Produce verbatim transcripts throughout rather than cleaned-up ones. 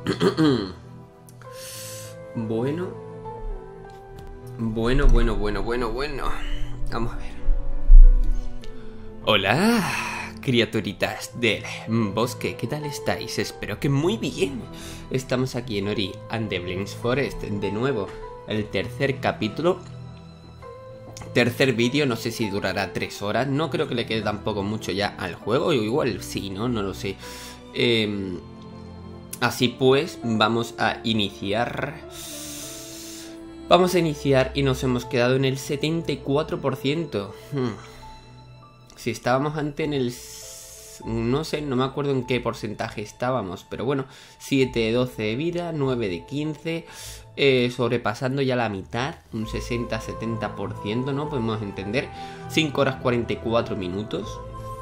Bueno. Bueno, bueno, bueno, bueno, bueno. Vamos a ver. Hola, criaturitas del bosque. ¿Qué tal estáis? Espero que muy bien. Estamos aquí en Ori and the Blind Forest. De nuevo, el tercer capítulo. Tercer vídeo, no sé si durará tres horas. No creo que le quede tampoco mucho ya al juego. Igual sí, ¿no? No lo sé. Eh... Así pues, vamos a iniciar. Vamos a iniciar y nos hemos quedado en el setenta y cuatro por ciento. Hmm. Si estábamos antes en el... No sé, no me acuerdo en qué porcentaje estábamos. Pero bueno, siete de doce de vida, nueve de quince. Eh, sobrepasando ya la mitad, un sesenta a setenta por ciento, ¿no? Podemos entender. cinco horas cuarenta y cuatro minutos.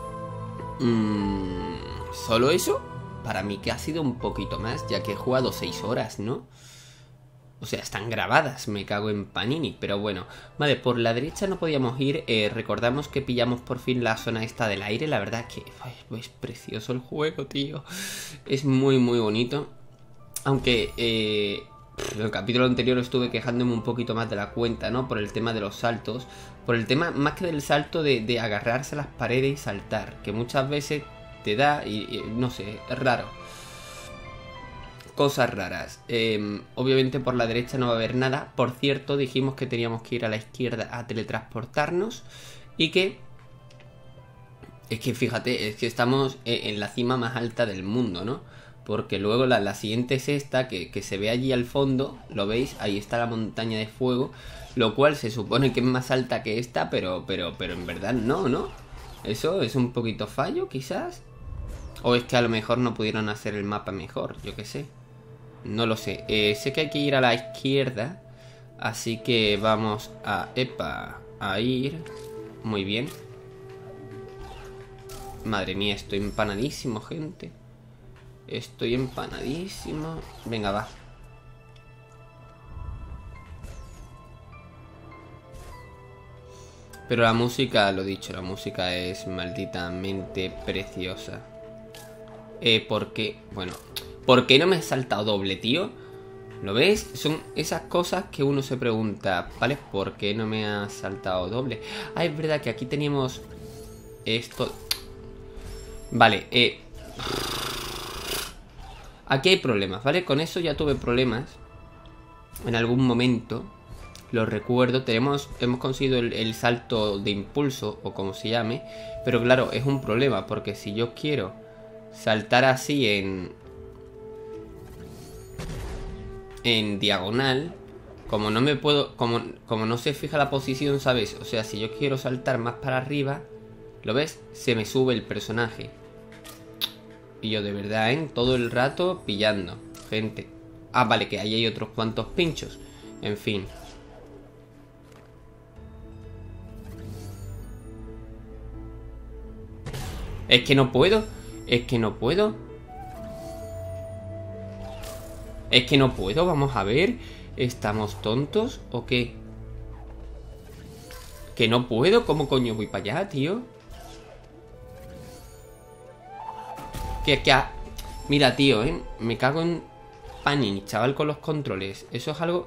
Mm, ¿Solo eso? Para mí que ha sido un poquito más, ya que he jugado seis horas, ¿no? O sea, están grabadas, me cago en Panini, pero bueno. Vale, por la derecha no podíamos ir, eh, recordamos que pillamos por fin la zona esta del aire, la verdad que ay, es precioso el juego, tío. Es muy, muy bonito. Aunque, eh, en el capítulo anterior estuve quejándome un poquito más de la cuenta, ¿no? Por el tema de los saltos, por el tema, más que del salto, de, de agarrarse a las paredes y saltar, que muchas veces... te da y, y no sé, es raro. Cosas raras. Eh, obviamente por la derecha no va a haber nada. Por cierto, dijimos que teníamos que ir a la izquierda a teletransportarnos. Y que... Es que fíjate, es que estamos en la cima más alta del mundo, ¿no? Porque luego la, la siguiente es esta, que, que se ve allí al fondo. ¿Lo veis? Ahí está la montaña de fuego. Lo cual se supone que es más alta que esta, pero, pero, pero en verdad no, ¿no? Eso es un poquito fallo, quizás. O es que a lo mejor no pudieron hacer el mapa mejor, yo qué sé. No lo sé. Eh, sé que hay que ir a la izquierda. Así que vamos a... Epa, a ir. Muy bien. Madre mía, estoy empanadísimo, gente. Estoy empanadísimo. Venga, va. Pero la música, lo dicho, la música es malditamente preciosa. Eh, porque, bueno, ¿por qué no me he saltado doble, tío? ¿Lo ves? Son esas cosas que uno se pregunta, ¿vale? ¿Por qué no me ha saltado doble? Ah, es verdad que aquí teníamos esto. Vale, eh... aquí hay problemas, ¿vale? Con eso ya tuve problemas en algún momento. Lo recuerdo, tenemos, hemos conseguido el, el salto de impulso, o como se llame. Pero claro, es un problema, porque si yo quiero... saltar así en en diagonal, como no me puedo, como, como no se fija la posición, ¿sabes? O sea, si yo quiero saltar más para arriba, ¿lo ves? Se me sube el personaje. Y yo de verdad, ¿eh? Todo el rato pillando gente. Ah, vale, que ahí hay otros cuantos pinchos. En fin. Es que no puedo. Es que no puedo. Es que no puedo, vamos a ver. ¿Estamos tontos o qué? Que no puedo, ¿cómo coño voy para allá, tío? Que, que a... Mira, tío, ¿eh? Me cago en Panini, chaval, con los controles. Eso es algo...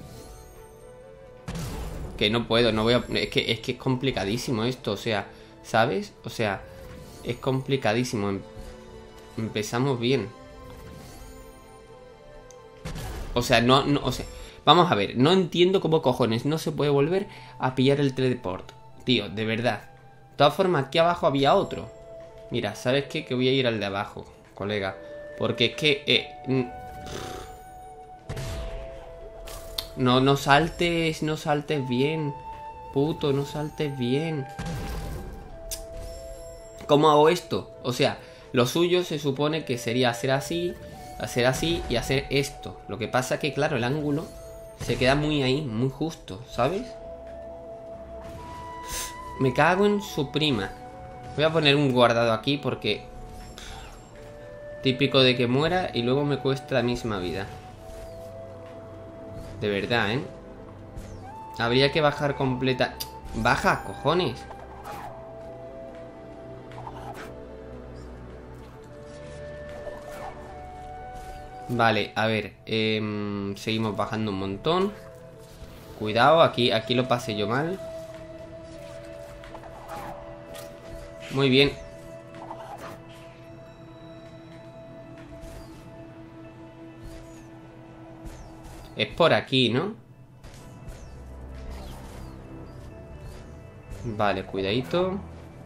Que no puedo, no voy a... Es que, es que es complicadísimo esto, o sea, ¿sabes? O sea, es complicadísimo. Empezamos bien. O sea, no, no, o sea, vamos a ver, no entiendo cómo cojones no se puede volver a pillar el teleport. Tío, de verdad. De todas formas, aquí abajo había otro. Mira, ¿sabes qué? Que voy a ir al de abajo, colega. Porque es que... Eh, no, no saltes, no saltes bien. Puto, no saltes bien. ¿Cómo hago esto? O sea, lo suyo se supone que sería hacer así... hacer así y hacer esto. Lo que pasa que, claro, el ángulo se queda muy ahí, muy justo, ¿sabes? Me cago en su prima. Voy a poner un guardado aquí porque... típico de que muera y luego me cuesta la misma vida. De verdad, ¿eh? Habría que bajar completa... ¡Baja, cojones! Vale, a ver, eh, seguimos bajando un montón. Cuidado, aquí, aquí lo pasé yo mal. Muy bien. Es por aquí, ¿no? Vale, cuidadito.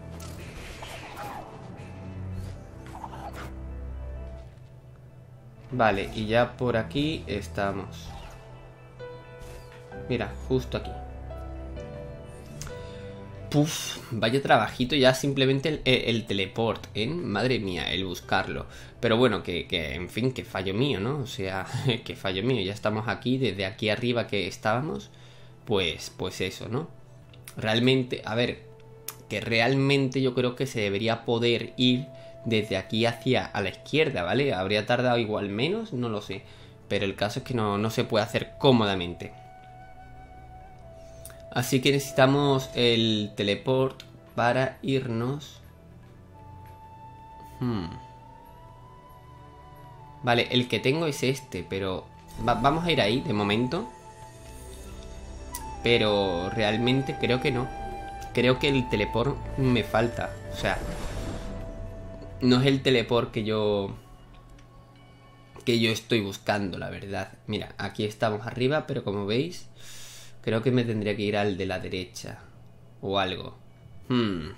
Vale, y ya por aquí estamos. Mira, justo aquí. Puf, vaya trabajito ya simplemente el, el teleport, ¿eh? Madre mía, el buscarlo. Pero bueno, que, que en fin, que fallo mío, ¿no? O sea, que fallo mío. Ya estamos aquí, desde aquí arriba que estábamos. Pues, pues eso, ¿no? Realmente, a ver, que realmente yo creo que se debería poder ir desde aquí hacia a la izquierda, ¿vale? Habría tardado igual menos, no lo sé. Pero el caso es que no, no se puede hacer cómodamente. Así que necesitamos el teleport para irnos. Hmm. Vale, el que tengo es este, pero va vamos a ir ahí de momento. Pero realmente creo que no. Creo que el teleport me falta. O sea, no es el teleport que yo... que yo estoy buscando, la verdad. Mira, aquí estamos arriba, pero como veis... creo que me tendría que ir al de la derecha. O algo. Hmm.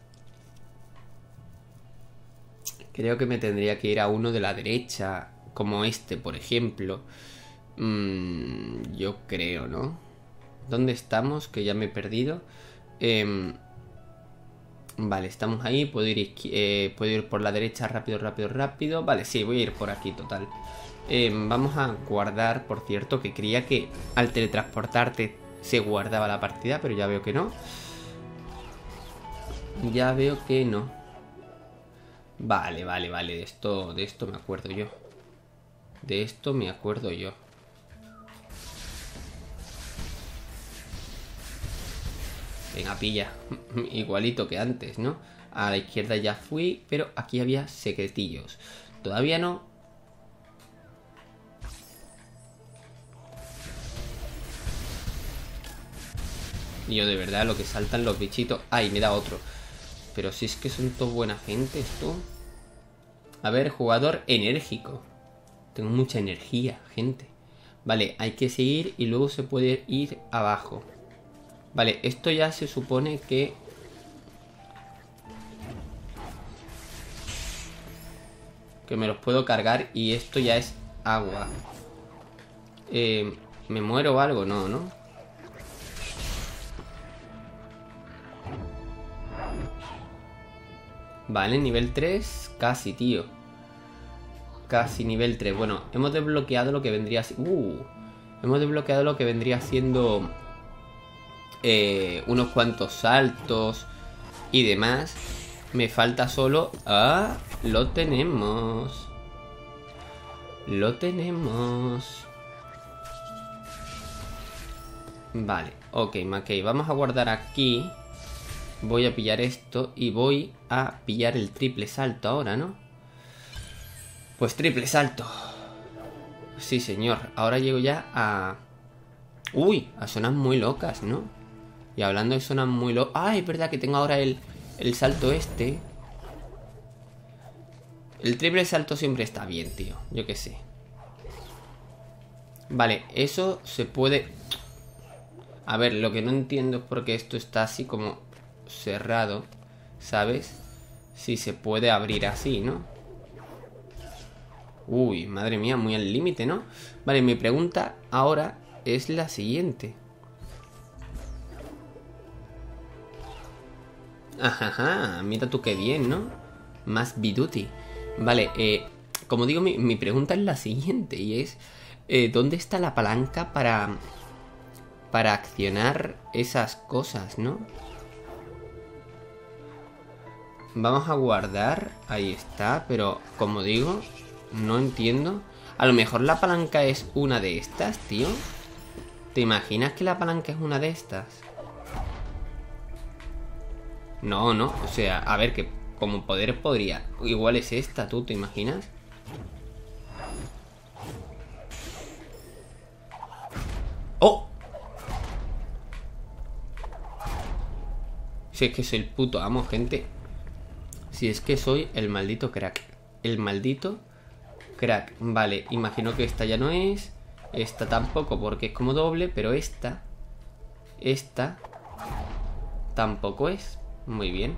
Creo que me tendría que ir a uno de la derecha. Como este, por ejemplo. Hmm, yo creo, ¿no? ¿Dónde estamos? Que ya me he perdido. Eh, vale, estamos ahí. Puedo ir, eh, puedo ir por la derecha rápido, rápido, rápido. Vale, sí, voy a ir por aquí, total. Eh, vamos a guardar, por cierto, que creía que al teletransportarte se guardaba la partida, pero ya veo que no. Ya veo que no. Vale, vale, vale. De esto, de esto me acuerdo yo. De esto me acuerdo yo. Venga, pilla. Igualito que antes, ¿no? A la izquierda ya fui, pero aquí había secretillos. Todavía no. Y yo de verdad lo que saltan los bichitos. Ay, me da otro. Pero si es que son todos buena gente esto. A ver, jugador enérgico. Tengo mucha energía, gente. Vale, hay que seguir y luego se puede ir abajo. Vale, esto ya se supone que... que me los puedo cargar y esto ya es agua. Eh, ¿Me muero o algo? No, ¿no? Vale, nivel tres. Casi, tío. Casi nivel tres. Bueno, hemos desbloqueado lo que vendría... Uh, hemos desbloqueado lo que vendría siendo... Eh, unos cuantos saltos y demás. Me falta solo... ¡Ah! Lo tenemos. Lo tenemos. Vale, ok, Mackey. Vamos a guardar aquí. Voy a pillar esto y voy a pillar el triple salto ahora, ¿no? Pues triple salto. Sí, señor. Ahora llego ya a... Uy, a zonas muy locas, ¿no? Y hablando de zonas muy locas... Ah, es verdad que tengo ahora el, el salto este. El triple salto siempre está bien, tío. Yo qué sé. Vale, eso se puede... A ver, lo que no entiendo es por qué esto está así como cerrado, ¿sabes? Si se puede abrir así, ¿no? Uy, madre mía, muy al límite, ¿no? Vale, mi pregunta ahora es la siguiente. Ajá, mira tú qué bien, ¿no? Más biduti. Vale, eh, como digo, mi, mi pregunta es la siguiente y es... Eh, ¿dónde está la palanca para... para accionar esas cosas, ¿no? Vamos a guardar. Ahí está, pero como digo, no entiendo. A lo mejor la palanca es una de estas, tío. ¿Te imaginas que la palanca es una de estas? No, no, o sea, a ver, que como poder podría... Igual es esta, ¿tú te imaginas? Si es que soy el puto amo, gente. Si es que soy el maldito crack. El maldito crack. Vale, imagino que esta ya no es. Esta tampoco porque es como doble. Pero esta Esta tampoco es. Muy bien.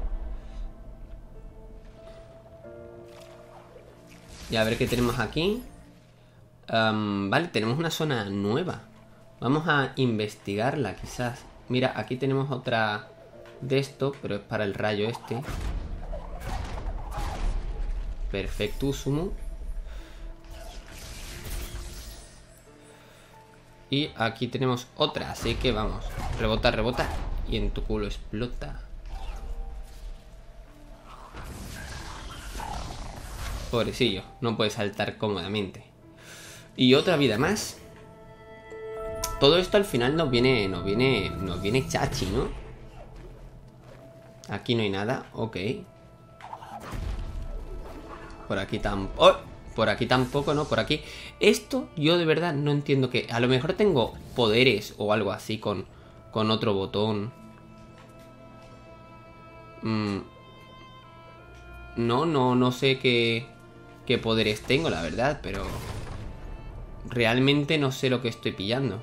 Y a ver qué tenemos aquí. um, Vale, tenemos una zona nueva. Vamos a investigarla quizás. Mira, aquí tenemos otra de esto, pero es para el rayo este. Perfectísimo. Y aquí tenemos otra, así que vamos. Rebota, rebota. Y en tu culo explota. Pobrecillo, no puede saltar cómodamente. Y otra vida más. Todo esto al final nos viene, nos viene, nos viene chachi, ¿no? Aquí no hay nada, ok. Por aquí tampoco. ¡Oh! Por aquí tampoco, ¿no? Por aquí. Esto yo de verdad no entiendo que... A lo mejor tengo poderes o algo así con, con otro botón. Mm. No, no, no sé qué, qué poderes tengo, la verdad, pero... Realmente no sé lo que estoy pillando.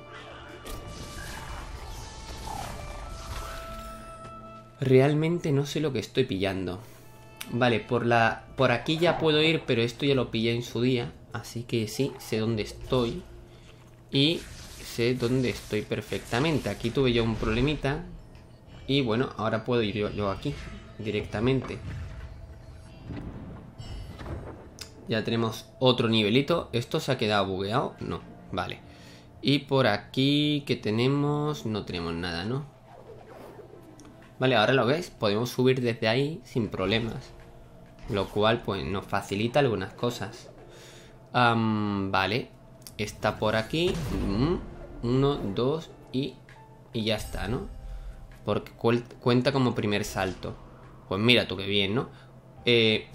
Realmente no sé lo que estoy pillando. Vale, por la por aquí ya puedo ir, pero esto ya lo pillé en su día. Así que sí, sé dónde estoy. Y sé dónde estoy perfectamente. Aquí tuve yo un problemita. Y bueno, ahora puedo ir yo, yo aquí directamente. Ya tenemos otro nivelito. ¿Esto se ha quedado bugueado? No, vale. Y por aquí, ¿qué tenemos? No tenemos nada, ¿no? Vale, ahora lo ves. Podemos subir desde ahí sin problemas. Lo cual, pues, nos facilita algunas cosas. Um, vale. Está por aquí. Uno, dos y... Y ya está, ¿no? Porque cu cuenta como primer salto. Pues mira tú qué bien, ¿no? Eh...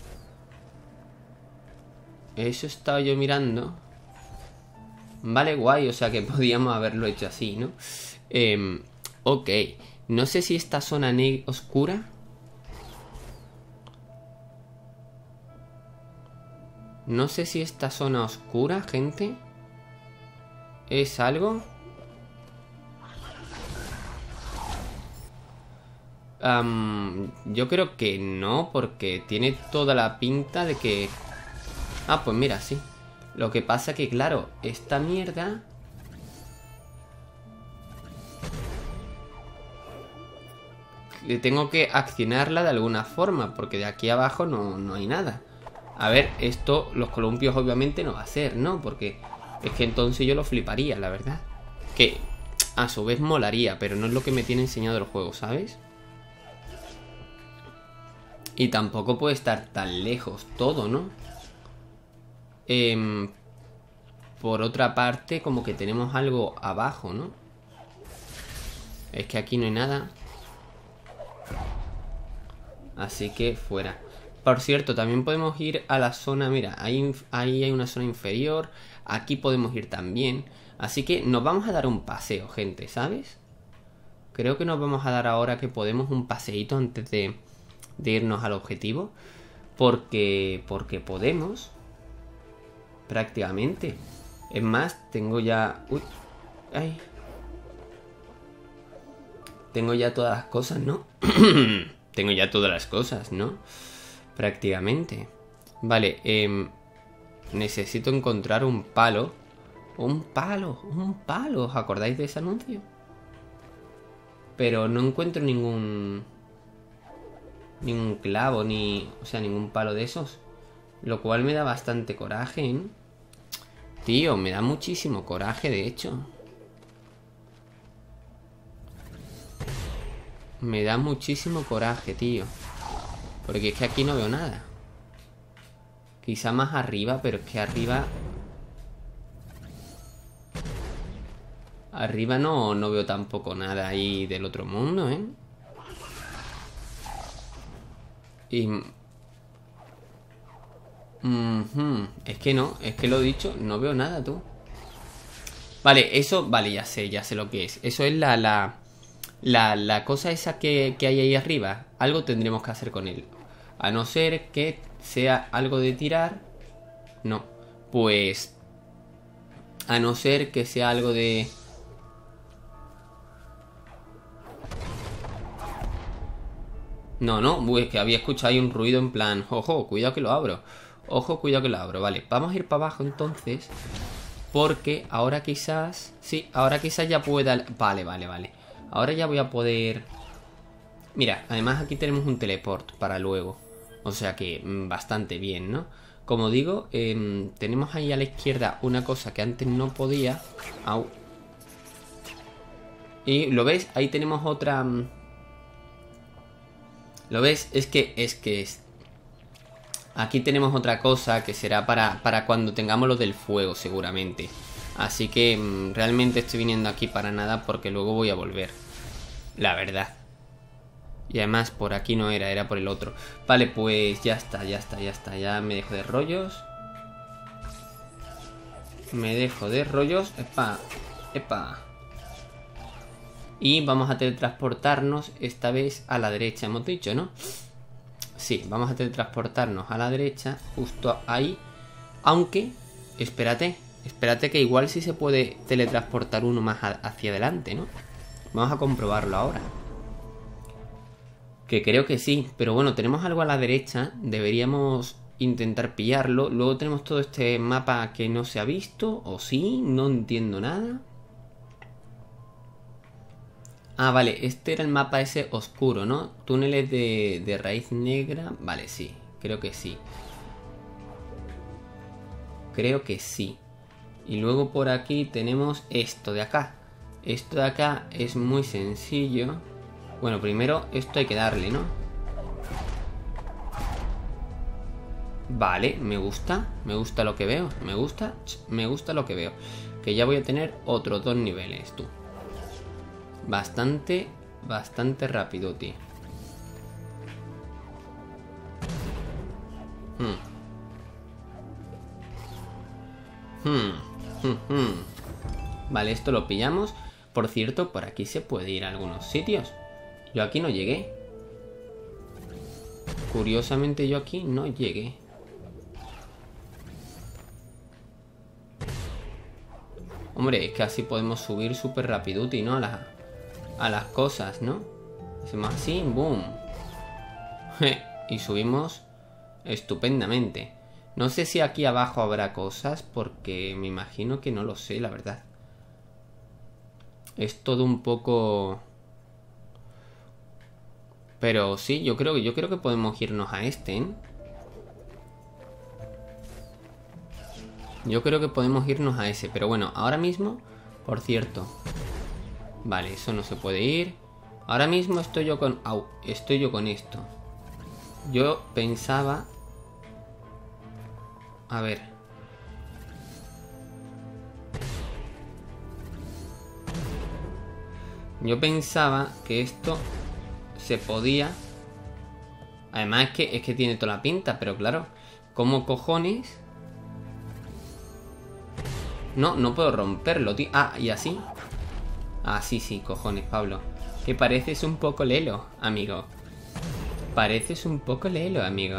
Eso estaba yo mirando. Vale, guay. O sea que podíamos haberlo hecho así, ¿no? Eh, ok. No sé si esta zona oscura... No sé si esta zona oscura, gente, ¿es algo? Um, yo creo que no, porque tiene toda la pinta de que... Ah, pues mira, sí. Lo que pasa que, claro, esta mierda... Le tengo que accionarla de alguna forma, porque de aquí abajo no, no hay nada. A ver, esto los columpios obviamente no va a ser, ¿no? Porque es que entonces yo lo fliparía, la verdad. Que a su vez molaría, pero no es lo que me tiene enseñado el juego, ¿sabes? Y tampoco puede estar tan lejos todo, ¿no? Eh, por otra parte, como que tenemos algo abajo, ¿no? Es que aquí no hay nada. Así que fuera. Por cierto, también podemos ir a la zona... Mira, ahí, ahí hay una zona inferior. Aquí podemos ir también. Así que nos vamos a dar un paseo, gente, ¿sabes? Creo que nos vamos a dar ahora que podemos un paseíto antes de, de irnos al objetivo. Porque, porque podemos. Prácticamente. Es más, tengo ya... Uy, ay. Tengo ya todas las cosas, ¿no? Tengo ya todas las cosas, ¿no? Prácticamente. Vale, eh, necesito encontrar un palo. Un palo, un palo. ¿Os acordáis de ese anuncio? Pero no encuentro ningún... Ningún clavo, ni... O sea, ningún palo de esos. Lo cual me da bastante coraje, ¿eh? Tío, me da muchísimo coraje, de hecho. Me da muchísimo coraje, tío. Porque es que aquí no veo nada. Quizá más arriba, pero es que arriba... Arriba no, no veo tampoco nada ahí del otro mundo, ¿eh? Y... Uh-huh. Es que no, es que lo he dicho, no veo nada, tú. Vale, eso, vale, ya sé, ya sé lo que es. Eso es la, la, La, la cosa esa que, que hay ahí arriba, algo tendremos que hacer con él. A no ser que sea algo de tirar. No. Pues... A no ser que sea algo de... No, no, uy, es que había escuchado ahí un ruido en plan... Ojo, cuidado que lo abro. Ojo, cuidado que lo abro, vale. Vamos a ir para abajo entonces. Porque ahora quizás... Sí, ahora quizás ya pueda... Vale, vale, vale. Ahora ya voy a poder... Mira, además aquí tenemos un teleport para luego. O sea que bastante bien, ¿no? Como digo, eh, tenemos ahí a la izquierda una cosa que antes no podía. Au. Y lo ves, ahí tenemos otra... ¿Lo ves? Es que es que es... Aquí tenemos otra cosa que será para, para cuando tengamos lo del fuego, seguramente. Así que mmm, realmente estoy viniendo aquí para nada porque luego voy a volver. La verdad. Y además por aquí no era, era por el otro. Vale, pues ya está, ya está, ya está. Ya me dejo de rollos. Me dejo de rollos. Epa, epa. Y vamos a teletransportarnos esta vez a la derecha, hemos dicho, ¿no? Sí, vamos a teletransportarnos a la derecha, justo ahí. Aunque, espérate, espérate que igual sí se puede teletransportar uno más hacia adelante, ¿no? Vamos a comprobarlo ahora. Que creo que sí, pero bueno, tenemos algo a la derecha, deberíamos intentar pillarlo. Luego tenemos todo este mapa que no se ha visto, o sí, no entiendo nada. Ah, vale, este era el mapa ese oscuro, ¿no? Túneles de, de raíz negra. Vale, sí, creo que sí. Creo que sí. Y luego por aquí tenemos esto de acá. Esto de acá es muy sencillo. Bueno, primero esto hay que darle, ¿no? Vale, me gusta. Me gusta lo que veo. Me gusta, me gusta lo que veo. Que ya voy a tener otros dos niveles, tú. Bastante, bastante rápido, tío. Hmm. Hmm. Hmm. Hmm. Vale, esto lo pillamos. Por cierto, por aquí se puede ir a algunos sitios. Yo aquí no llegué. Curiosamente yo aquí no llegué. Hombre, es que así podemos subir súper rapiduti, ¿no? A las... a las cosas, ¿no? Hacemos así, boom. Y subimos estupendamente. No sé si aquí abajo habrá cosas, porque me imagino que no lo sé, la verdad. Es todo un poco... Pero sí, yo creo, yo creo que podemos irnos a este, ¿eh? Yo creo que podemos irnos a ese. Pero bueno, ahora mismo, por cierto... Vale, eso no se puede ir. Ahora mismo estoy yo con... Au, estoy yo con esto. Yo pensaba... A ver. Yo pensaba que esto se podía... Además es que, es que tiene toda la pinta, pero claro, ¿cómo cojones? No, no puedo romperlo, tío. Ah, y así... Ah, sí, sí, cojones, Pablo. Que pareces un poco lelo, amigo. Pareces un poco lelo, amigo.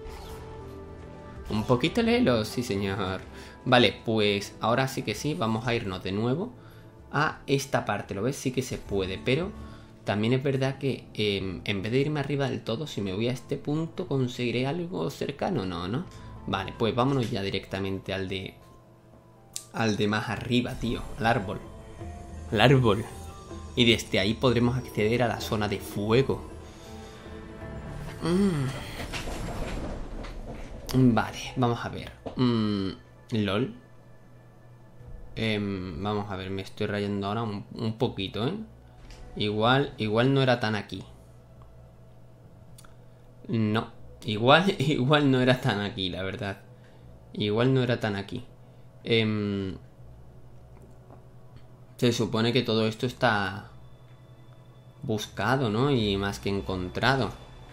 Un poquito lelo, sí, señor. Vale, pues ahora sí que sí, vamos a irnos de nuevo a esta parte. ¿Lo ves? Sí que se puede, pero también es verdad que eh, en vez de irme arriba del todo, si me voy a este punto, ¿conseguiré algo cercano? No, ¿no? Vale, pues vámonos ya directamente al de... Al de más arriba, tío. Al árbol. El árbol. Y desde ahí podremos acceder a la zona de fuego. Mm. Vale, vamos a ver. Mm, LOL. Eh, vamos a ver, me estoy rayando ahora un, un poquito, ¿eh? Igual, igual no era tan aquí. No. Igual, igual no era tan aquí, la verdad. Igual no era tan aquí. Eh... Se supone que todo esto está buscado, ¿no? Y más que encontrado.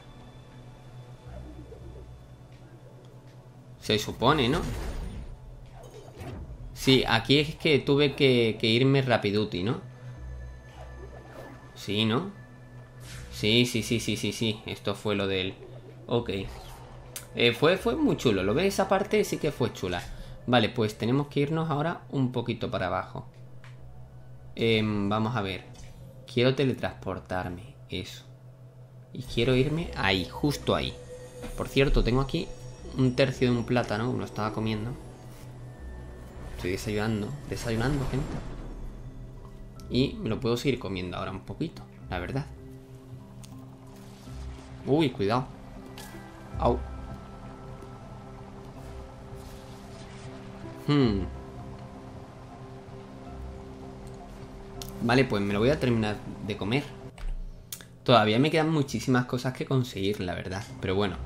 Se supone, ¿no? Sí, aquí es que tuve que, que irme rapiduti, ¿no? Sí, ¿no? Sí, sí, sí, sí, sí, sí. Esto fue lo del... Ok. Eh, fue, fue muy chulo. ¿Lo ves? Esa parte sí que fue chula. Vale, pues tenemos que irnos ahora un poquito para abajo. Eh, vamos a ver. Quiero teletransportarme. Eso. Y quiero irme ahí, justo ahí. Por cierto, tengo aquí un tercio de un plátano. Me lo estaba comiendo. Estoy desayunando. Desayunando, gente. Y me lo puedo seguir comiendo ahora un poquito, la verdad. Uy, cuidado. Au. Hmm. Vale, pues me lo voy a terminar de comer. Todavía me quedan muchísimas cosas que conseguir, la verdad. Pero bueno.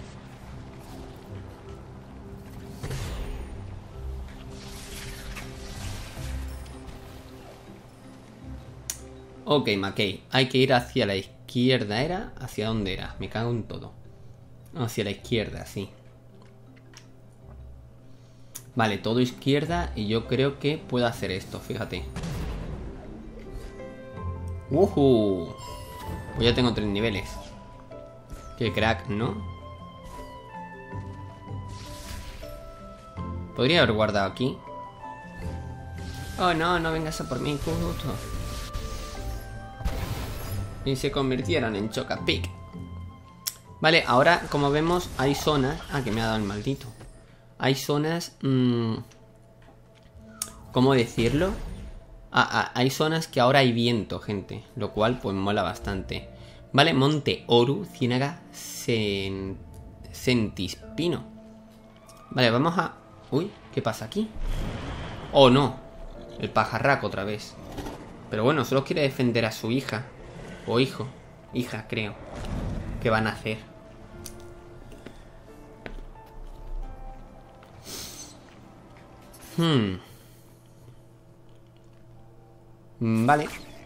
Ok, McKay. Hay que ir hacia la izquierda. ¿Era? ¿Hacia dónde era? Me cago en todo. Hacia la izquierda, sí. Vale, todo izquierda. Y yo creo que puedo hacer esto, fíjate. ¡Uhú! Pues ya tengo tres niveles. Qué crack, ¿no? Podría haber guardado aquí. Oh, no, no vengas a por mí, puto. Y se convirtieron en Chocapic. Vale, ahora, como vemos, hay zonas... Ah, que me ha dado el maldito. Hay zonas... Mmm, ¿cómo decirlo? Ah, ah, hay zonas que ahora hay viento, gente. Lo cual, pues, mola bastante. Vale, Monte Oru, Ciénaga Cen... Centispino. Vale, vamos a... Uy, ¿qué pasa aquí? Oh, no. El pajarraco otra vez. Pero bueno, solo quiere defender a su hija. O hijo. Hija, creo. ¿Qué van a hacer? Hmm. Vale.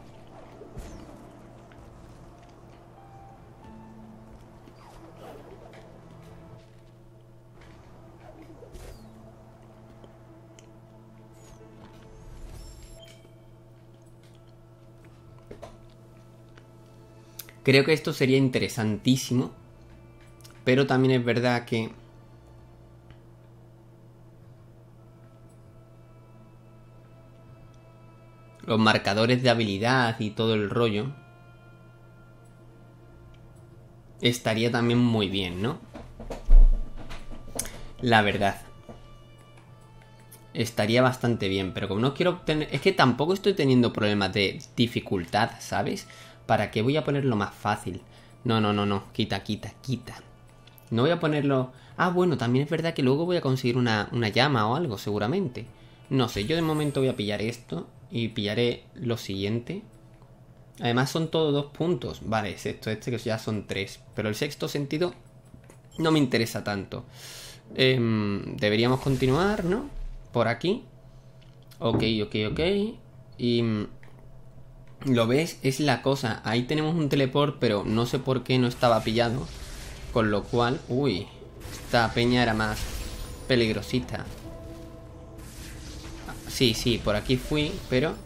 Creo que esto sería interesantísimo. Pero también es verdad que... los marcadores de habilidad y todo el rollo... estaría también muy bien, ¿no? La verdad. Estaría bastante bien, pero como no quiero obtener... Es que tampoco estoy teniendo problemas de dificultad, ¿sabes? ¿Para qué voy a ponerlo más fácil? No, no, no, no. Quita, quita, quita. No voy a ponerlo... Ah, bueno, también es verdad que luego voy a conseguir una, una llama o algo, seguramente. No sé, yo de momento voy a pillar esto. Y pillaré lo siguiente. Además son todos dos puntos. Vale, es esto, este que ya son tres. Pero el sexto sentido no me interesa tanto. Eh, deberíamos continuar, ¿no? Por aquí. Ok, ok, ok. Y... ¿lo ves? Es la cosa. Ahí tenemos un teleport, pero no sé por qué no estaba pillado. Con lo cual... Uy, esta peña era más peligrosita. Sí, sí, por aquí fui, pero...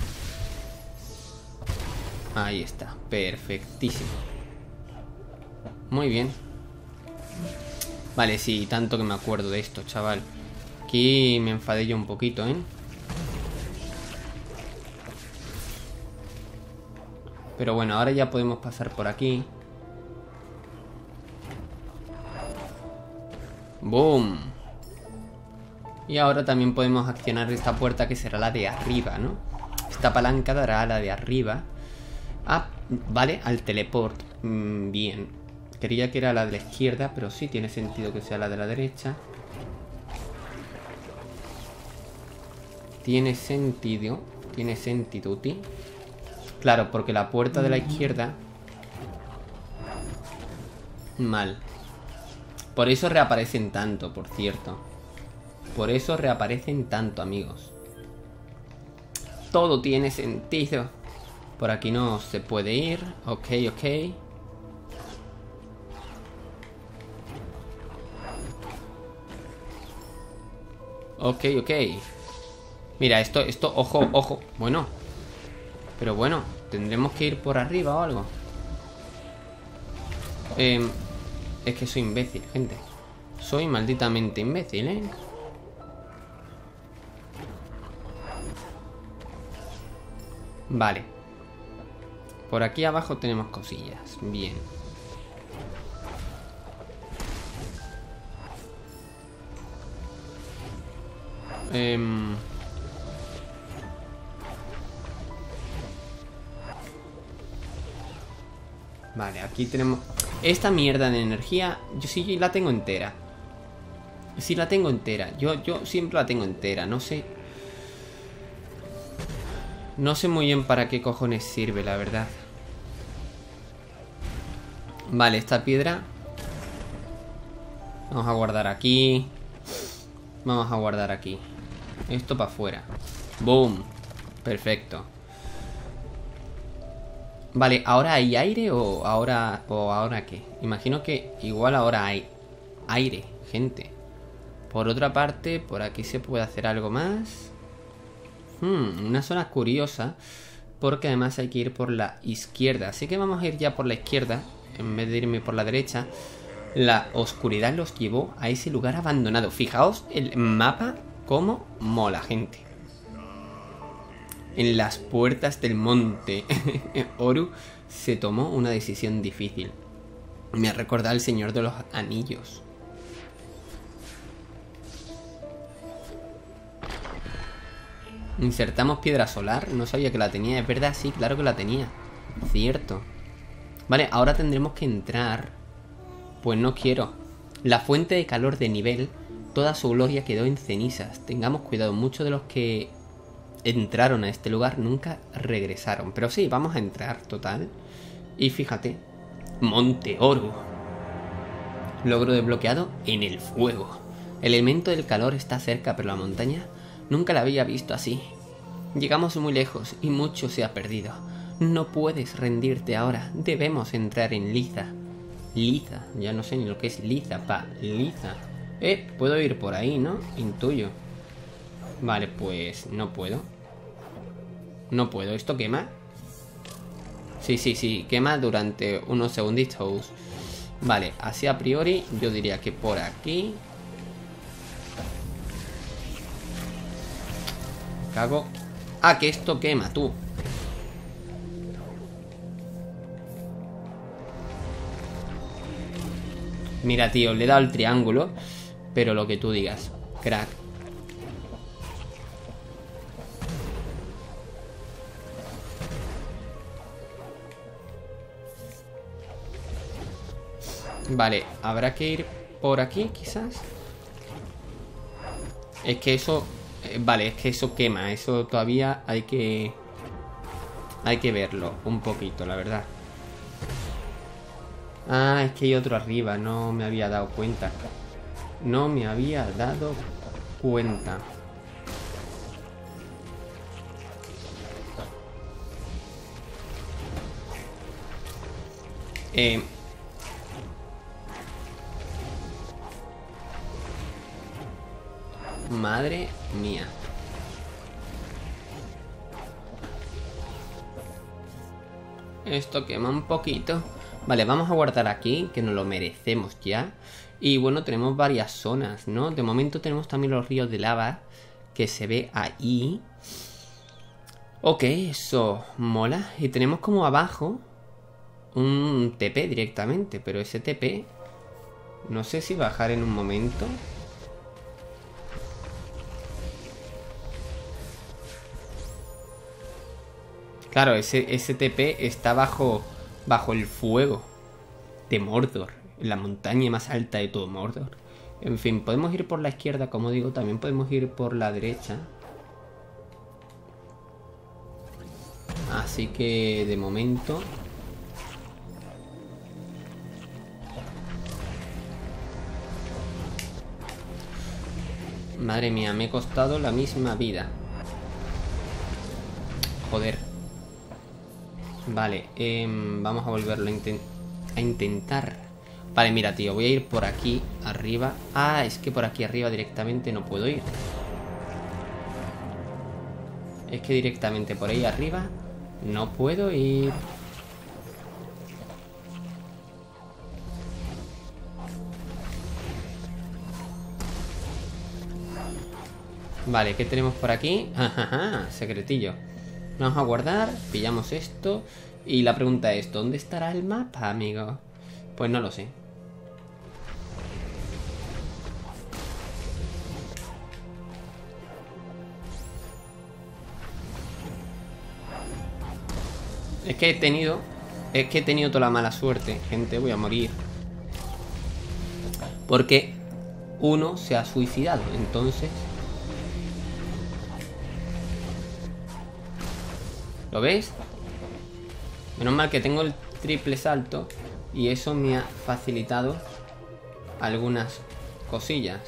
ahí está, perfectísimo. Muy bien. Vale, sí, tanto que me acuerdo de esto, chaval. Aquí me enfadé yo un poquito, ¿eh? Pero bueno, ahora ya podemos pasar por aquí. ¡Boom! Y ahora también podemos accionar esta puerta que será la de arriba, ¿no? Esta palanca dará a la de arriba. Ah, vale, al teleport. Mm, bien. Quería que era la de la izquierda, pero sí tiene sentido que sea la de la derecha. Tiene sentido. Tiene sentido, ¿ti? Claro, porque la puerta de la izquierda... mal. Por eso reaparecen tanto, por cierto. Por eso reaparecen tanto, amigos. Todo tiene sentido. Por aquí no se puede ir. Ok, ok. Ok, ok. Mira, esto, esto, ojo, ojo. Bueno. Pero bueno. ¿Tendremos que ir por arriba o algo? Eh, es que soy imbécil, gente. Soy malditamente imbécil, ¿eh? Vale. Por aquí abajo tenemos cosillas. Bien. Eh... Vale, aquí tenemos... Esta mierda de energía, yo sí la tengo entera. Sí la tengo entera. Yo, yo siempre la tengo entera, no sé... No sé muy bien para qué cojones sirve, la verdad. Vale, esta piedra... Vamos a guardar aquí. Vamos a guardar aquí. Esto para afuera. Boom. Perfecto. Vale, ¿ahora hay aire o ahora o ahora qué? Imagino que igual ahora hay aire, gente. Por otra parte, por aquí se puede hacer algo más. Hmm, una zona curiosa, porque además hay que ir por la izquierda. Así que vamos a ir ya por la izquierda, en vez de irme por la derecha. La oscuridad los llevó a ese lugar abandonado. Fijaos el mapa cómo mola, gente. En las puertas del monte Oru se tomó una decisión difícil. Me ha recordado el Señor de los Anillos. Insertamos piedra solar. No sabía que la tenía. Es verdad, sí, claro que la tenía. Cierto. Vale, ahora tendremos que entrar. Pues no quiero. La fuente de calor de nivel, toda su gloria quedó en cenizas. Tengamos cuidado, muchos de los que entraron a este lugar nunca regresaron. Pero sí, vamos a entrar, total. Y fíjate, Monte Oru. Logro desbloqueado en el fuego. El elemento del calor está cerca, pero la montaña nunca la había visto así. Llegamos muy lejos y mucho se ha perdido. No puedes rendirte ahora. Debemos entrar en Liza. Liza, ya no sé ni lo que es Liza, pa, Liza. Eh, puedo ir por ahí, ¿no? Intuyo. Vale, pues no puedo. No puedo, ¿esto quema? Sí, sí, sí, quema durante unos segunditos. Vale, así a priori yo diría que por aquí. Cago. Ah, que esto quema, tú. Mira, tío, le he dado el triángulo, pero lo que tú digas, crack. Vale, habrá que ir por aquí, quizás. Es que eso... eh, vale, es que eso quema. Eso todavía hay que... Hay que verlo un poquito, la verdad. Ah, es que hay otro arriba. No me había dado cuenta. No me había dado cuenta. Eh... Madre mía. Esto quema un poquito. Vale, vamos a guardar aquí, que nos lo merecemos ya. Y bueno, tenemos varias zonas, ¿no? De momento tenemos también los ríos de lava, que se ve ahí. Ok, eso mola. Y tenemos como abajo un T P directamente, pero ese T P no sé si bajar en un momento. Claro, ese, ese T P está bajo, bajo el fuego de Mordor, la montaña más alta de todo Mordor. En fin, podemos ir por la izquierda, como digo, también podemos ir por la derecha. Así que, de momento... Madre mía, me ha costado la misma vida. Joder. Vale, eh, vamos a volverlo a, inten a intentar. Vale, mira, tío, voy a ir por aquí arriba. Ah, es que por aquí arriba directamente no puedo ir. Es que directamente por ahí arriba No puedo ir. Vale, ¿qué tenemos por aquí? Ajaja, secretillo. Vamos a guardar, pillamos esto. Y la pregunta es, ¿dónde estará el mapa, amigo? Pues no lo sé. Es que he tenido... Es que he tenido toda la mala suerte, gente, voy a morir. Porque uno se ha suicidado, entonces... ¿Lo ves? Menos mal que tengo el triple salto y eso me ha facilitado algunas cosillas.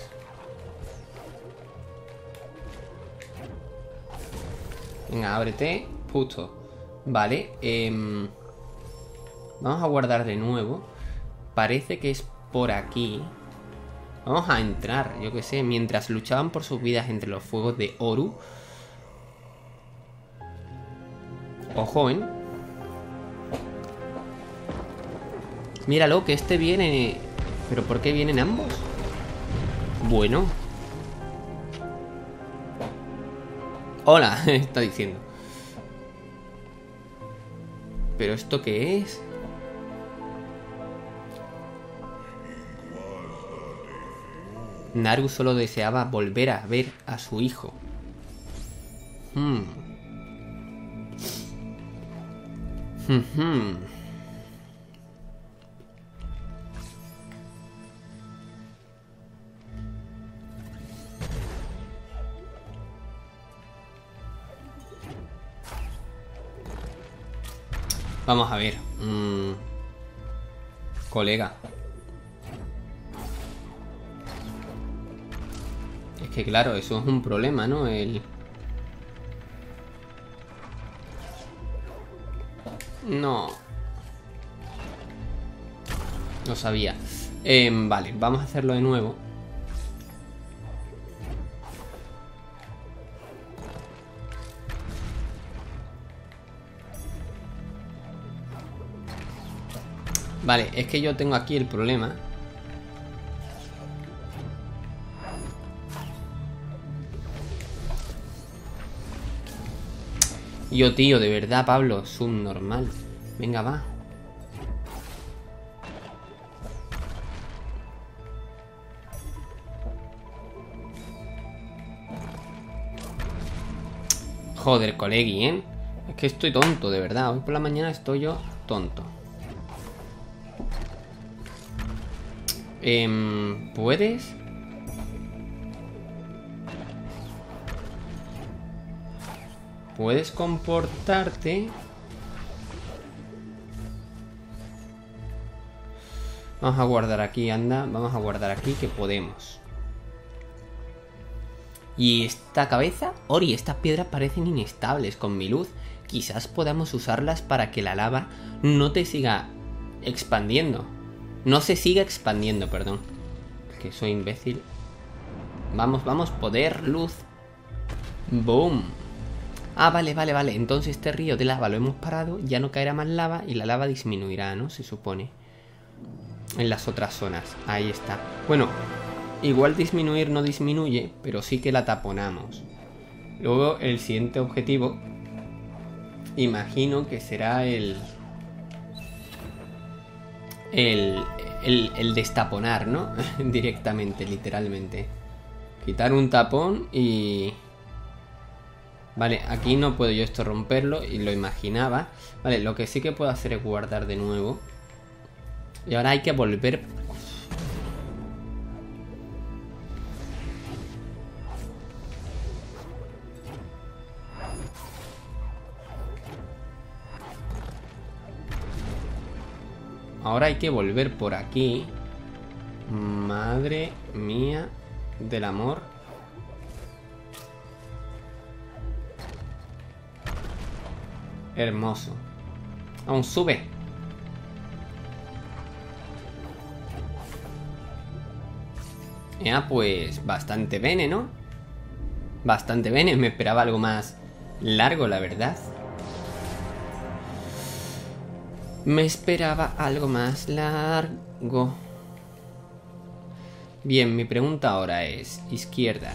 Venga, ábrete, puto. Vale, eh, vamos a guardar de nuevo. Parece que es por aquí. Vamos a entrar, yo que sé. Mientras luchaban por sus vidas entre los fuegos de Oru. Ojo, ¿eh? Míralo, que este viene... ¿Pero por qué vienen ambos? Bueno. Hola, está diciendo. ¿Pero esto qué es? Naru solo deseaba volver a ver a su hijo. Hmm. Hmm. Vamos a ver. Mm. Colega. Es que claro, eso es un problema, ¿no? El... No. No sabía. Eh, vale, vamos a hacerlo de nuevo. Vale, es que yo tengo aquí el problema. Yo, tío, de verdad, Pablo, subnormal. Venga, va. Joder, colegui, ¿eh? Es que estoy tonto, de verdad. Hoy por la mañana estoy yo tonto. Eh, ¿Puedes? ¿Puedes comportarte? Vamos a guardar aquí, anda. Vamos a guardar aquí que podemos. Y esta cabeza... Ori, estas piedras parecen inestables con mi luz. Quizás podamos usarlas para que la lava no te siga expandiendo. No se siga expandiendo, perdón. Que soy imbécil. Vamos, vamos, poder, luz. Boom. Ah, vale, vale, vale. Entonces este río de lava lo hemos parado. Ya no caerá más lava y la lava disminuirá, ¿no? Se supone. En las otras zonas. Ahí está. Bueno, igual disminuir no disminuye, pero sí que la taponamos. Luego el siguiente objetivo, imagino que será el... El, el, el destaponar, ¿no? Directamente, literalmente. Quitar un tapón y... Vale, aquí no puedo yo esto romperlo y lo imaginaba. Vale, lo que sí que puedo hacer es guardar de nuevo. Y ahora hay que volver... Ahora hay que volver por aquí. Madre mía del amor. Hermoso. Aún sube. Ya, pues bastante bene, ¿no? Bastante bene. Me esperaba algo más largo, la verdad. Me esperaba algo más largo. Bien, mi pregunta ahora es... izquierda.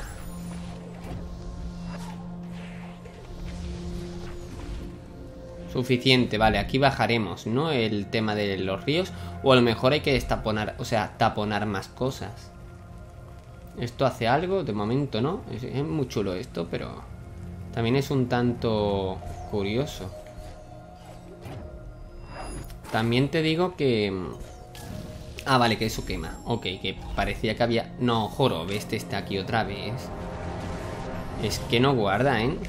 Suficiente, vale, aquí bajaremos, ¿no? El tema de los ríos. O a lo mejor hay que destaponar, o sea, taponar más cosas. ¿Esto hace algo? De momento no. Es, es muy chulo esto, pero... también es un tanto curioso. También te digo que... ah, vale, que eso quema. Ok, que parecía que había... no, jorob, este está aquí otra vez. Es que no guarda, ¿eh?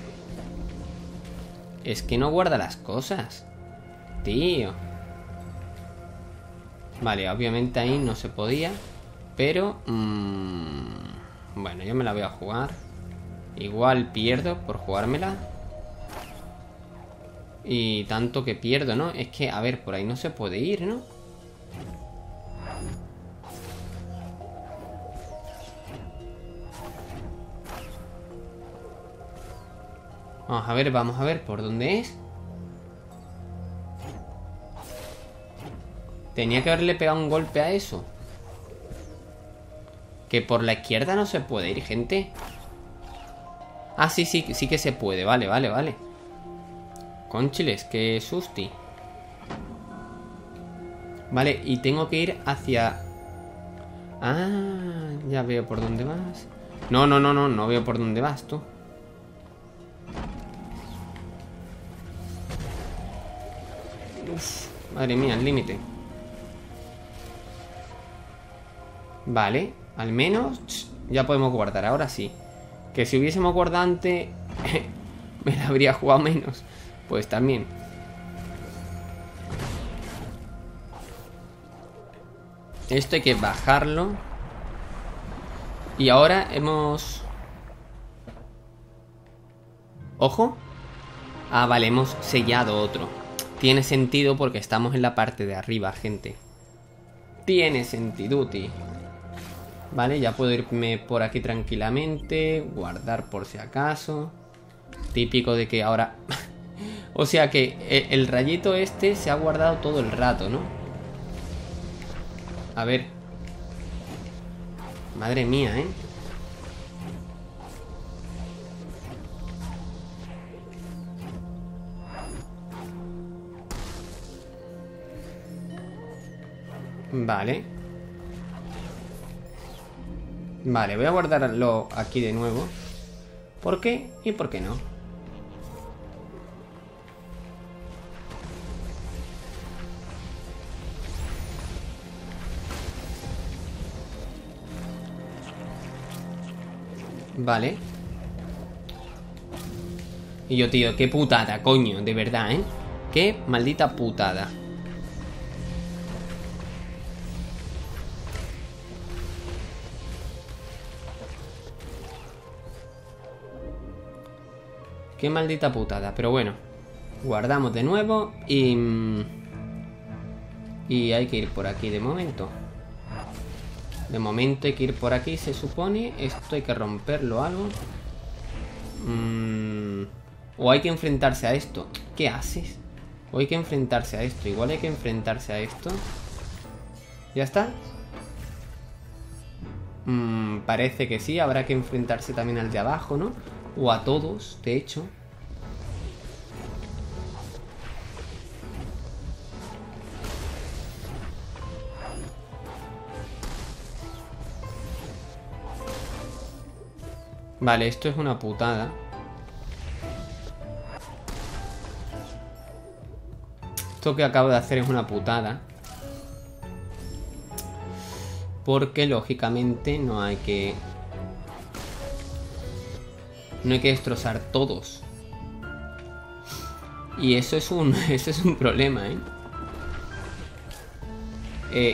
Es que no guarda las cosas. Tío. Vale, obviamente ahí no se podía. Pero... Mmm, bueno, yo me la voy a jugar. Igual pierdo por jugármela. Y tanto que pierdo, ¿no? Es que, a ver, por ahí no se puede ir, ¿no? Vamos a ver, vamos a ver por dónde es. Tenía que haberle pegado un golpe a eso. Que por la izquierda no se puede ir, gente. Ah, sí, sí, sí que se puede. Vale, vale, vale. Conchiles, qué susti. Vale, y tengo que ir hacia... ah, ya veo por dónde vas. No, no, no, no, no veo por dónde vas tú. Uf, madre mía, el límite. Vale, al menos ya podemos guardar, ahora sí. Que si hubiésemos guardado antes me la habría jugado menos. Pues también. Esto hay que bajarlo. Y ahora hemos... ojo. Ah, vale, hemos sellado otro. Tiene sentido porque estamos en la parte de arriba, gente. Tiene sentiduti. Vale, ya puedo irme por aquí tranquilamente. Guardar por si acaso. Típico de que ahora... o sea que el rayito este se ha guardado todo el rato, ¿no? A ver. Madre mía, ¿eh? Vale. Vale, voy a guardarlo aquí de nuevo. ¿Por qué? ¿Y por qué no? Vale. Y yo, tío, qué putada, coño, de verdad, ¿eh? Qué maldita putada. Qué maldita putada, pero bueno. Guardamos de nuevo y... y hay que ir por aquí de momento. De momento hay que ir por aquí, se supone. Esto hay que romperlo algo. Mm, o hay que enfrentarse a esto. ¿Qué haces? O hay que enfrentarse a esto. Igual hay que enfrentarse a esto. ¿Ya está? Mm, parece que sí. Habrá que enfrentarse también al de abajo, ¿no? O a todos, de hecho. Vale, esto es una putada. Esto que acabo de hacer es una putada. Porque lógicamente no hay que... no hay que destrozar todos. Y eso es un... eso es un problema, ¿eh? Eh...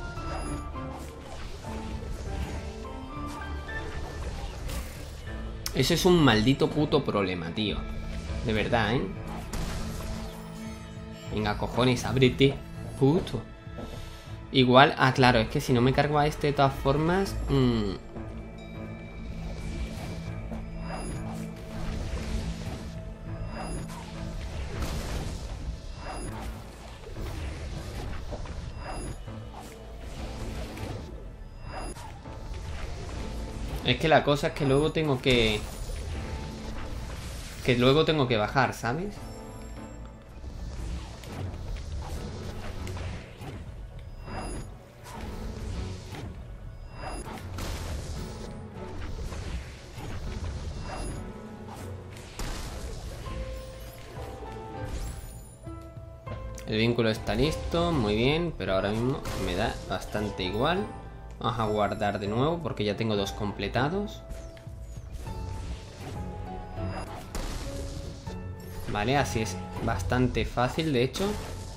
Eso es un maldito puto problema, tío. De verdad, ¿eh? Venga, cojones, ábrete. Puto. Igual... ah, claro, es que si no me cargo a este de todas formas... Mmm... Es que la cosa es que luego tengo que... Que luego tengo que bajar, ¿sabes? El vínculo está listo, muy bien, pero ahora mismo me da bastante igual. Vamos a guardar de nuevo porque ya tengo dos completados. Vale, así es bastante fácil, de hecho.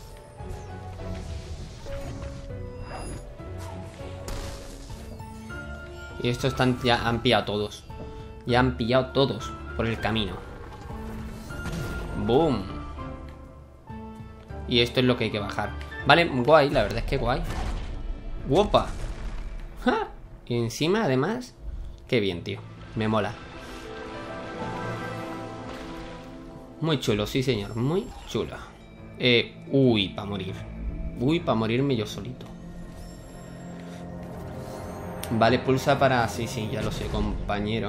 Y estos están, ya han pillado todos. Ya han pillado todos por el camino. ¡Boom! Y esto es lo que hay que bajar. Vale, guay, la verdad es que guay. ¡Guapa! ¡Ja! Y encima, además... Qué bien, tío. Me mola. Muy chulo, sí señor. Muy chulo. Eh, uy, para morir. Uy, para morirme yo solito. Vale, pulsa para... Sí, sí, ya lo sé, compañero.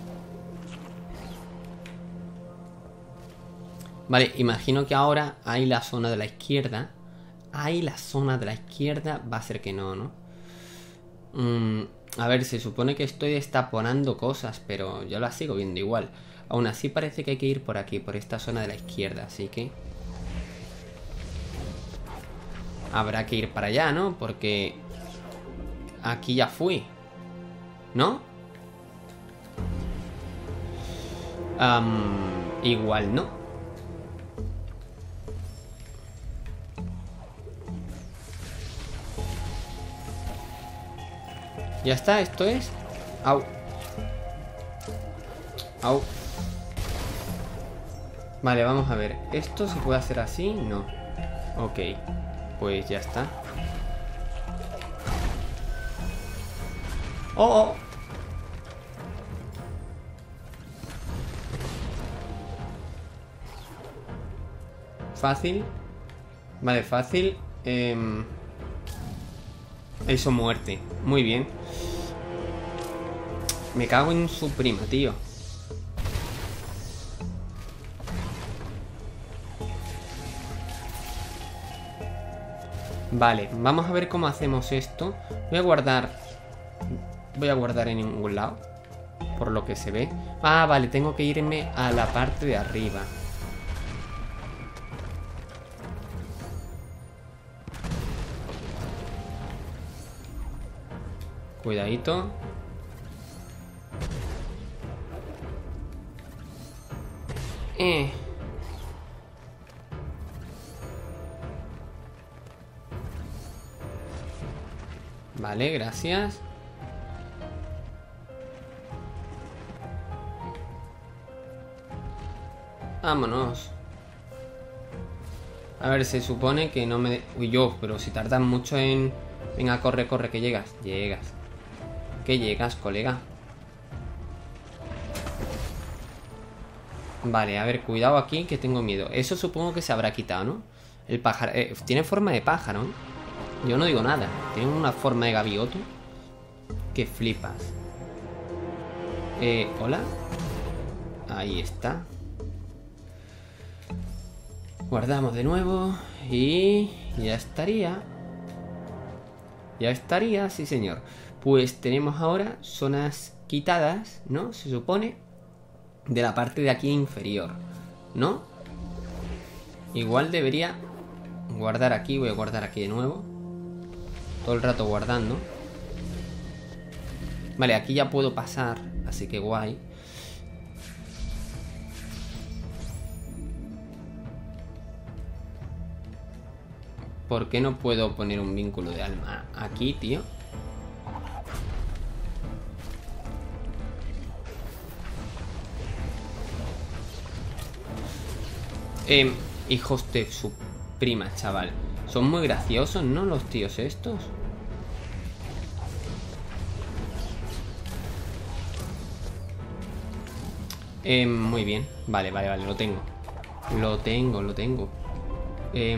Vale, imagino que ahora hay la zona de la izquierda. Hay la zona de la izquierda. Va a ser que no, ¿no? Mm, a ver, se supone que estoy destaponando cosas, pero yo las sigo viendo igual. Aún así parece que hay que ir por aquí, por esta zona de la izquierda, así que... Habrá que ir para allá, ¿no? Porque... Aquí ya fui, ¿no? Um, igual no. Ya está, esto es... Au. Au. Vale, vamos a ver. ¿Esto se puede hacer así? No. Ok. Pues ya está. ¡Oh! Oh. Fácil. Vale, fácil. Eh... Eso, muerte. Muy bien. Me cago en su prima, tío. Vale, vamos a ver cómo hacemos esto. Voy a guardar... Voy a guardar en ningún lado, por lo que se ve. Ah, vale, tengo que irme a la parte de arriba. Cuidadito. Eh. Vale, gracias. Vámonos. A ver, se supone que no me... Uy, yo, pero si tardan mucho en... Venga, corre, corre, que llegas. Llegas. Que llegas, colega. Vale, a ver, cuidado aquí, que tengo miedo. Eso supongo que se habrá quitado, ¿no? El pájaro... Eh, tiene forma de pájaro, ¿eh? Yo no digo nada. Tiene una forma de gaviota que flipas. Eh, ¿hola? Ahí está. Guardamos de nuevo. Y... ya estaría. Ya estaría, sí señor. Pues tenemos ahora zonas quitadas, ¿no? Se supone. De la parte de aquí inferior, ¿no? Igual debería guardar aquí. Voy a guardar aquí de nuevo. Todo el rato guardando. Vale, aquí ya puedo pasar. Así que guay. ¿Por qué no puedo poner un vínculo de alma aquí, tío? Eh, hijos de su prima, chaval. Son muy graciosos, ¿no? Los tíos estos. Eh, muy bien. Vale, vale, vale, lo tengo. Lo tengo, lo tengo. Eh...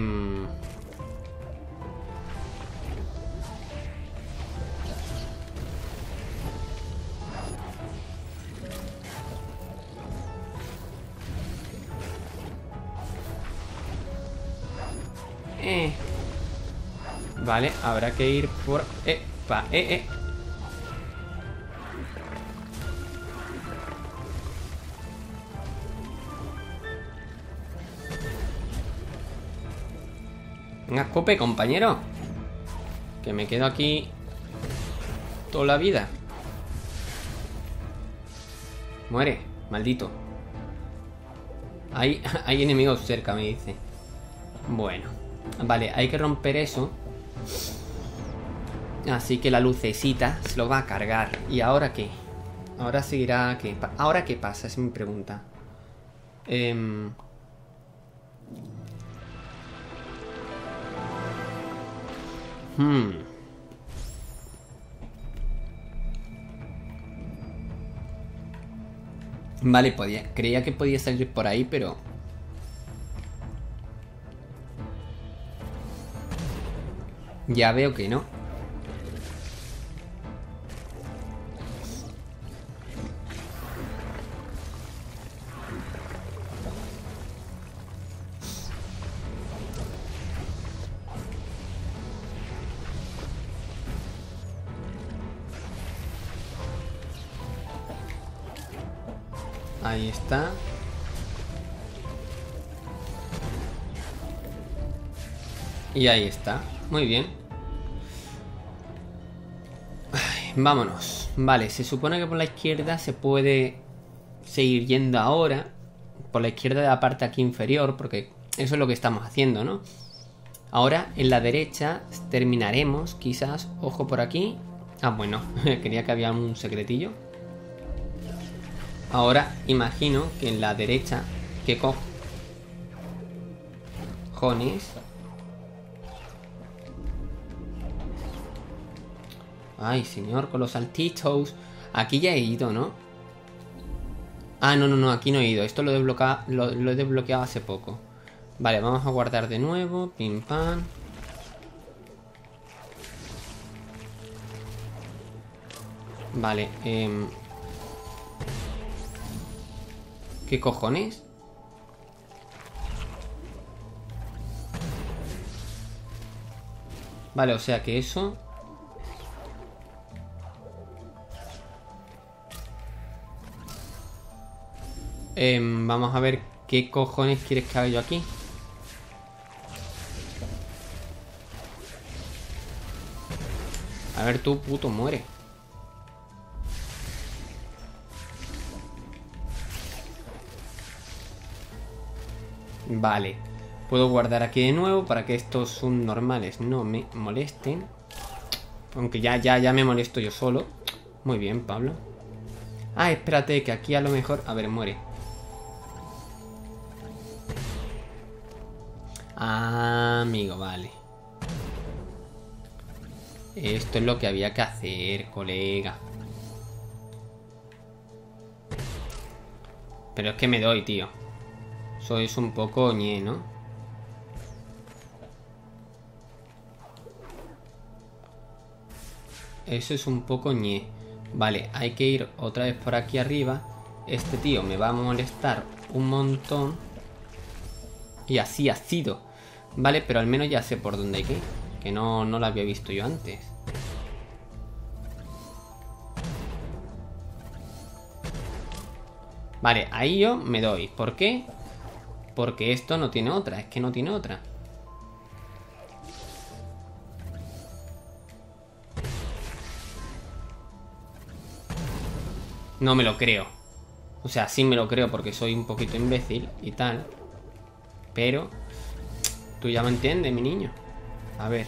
eh. Vale, habrá que ir por... Eh, pa, eh, eh. Venga, escupe, compañero. Que me quedo aquí toda la vida. Muere, maldito. Hay, hay enemigos cerca, me dice. Bueno, vale, hay que romper eso. Así que la lucecita se lo va a cargar. ¿Y ahora qué? Ahora seguirá... ¿qué? ¿Ahora qué pasa? Es mi pregunta. Eh... Hmm. Vale, podía, creía que podía salir por ahí, pero... ya veo que no. Ahí está. Y ahí está. Muy bien. Ay, vámonos. Vale, se supone que por la izquierda se puede seguir yendo ahora. Por la izquierda de la parte aquí inferior, porque eso es lo que estamos haciendo, ¿no? Ahora en la derecha terminaremos, quizás. Ojo por aquí. Ah, bueno, quería que había un secretillo. Ahora imagino que en la derecha... ¿Qué cojones? Ay, señor, con los saltitos. Aquí ya he ido, ¿no? Ah, no, no, no, aquí no he ido. Esto lo he desbloqueado, lo, lo he desbloqueado hace poco. Vale, vamos a guardar de nuevo. Pim, pam. Vale, eh... ¿qué cojones? Vale, o sea que eso... Eh, vamos a ver qué cojones quieres que haga yo aquí. A ver tú, puto, muere. Vale. Puedo guardar aquí de nuevo para que estos subnormales no me molesten. Aunque ya, ya, ya me molesto yo solo. Muy bien, Pablo. Ah, espérate, que aquí a lo mejor... A ver, muere. Ah, amigo, vale. Esto es lo que había que hacer, colega. Pero es que me doy, tío. Sois un poco ñe, ¿no? Eso es un poco ñe. Vale, hay que ir otra vez por aquí arriba. Este tío me va a molestar un montón. Y así ha sido. Vale, pero al menos ya sé por dónde hay que ir. Que no, no lo había visto yo antes. Vale, ahí yo me doy. ¿Por qué? Porque esto no tiene otra. Es que no tiene otra. No me lo creo. O sea, sí me lo creo porque soy un poquito imbécil y tal. Pero... tú ya me entiendes, mi niño. A ver.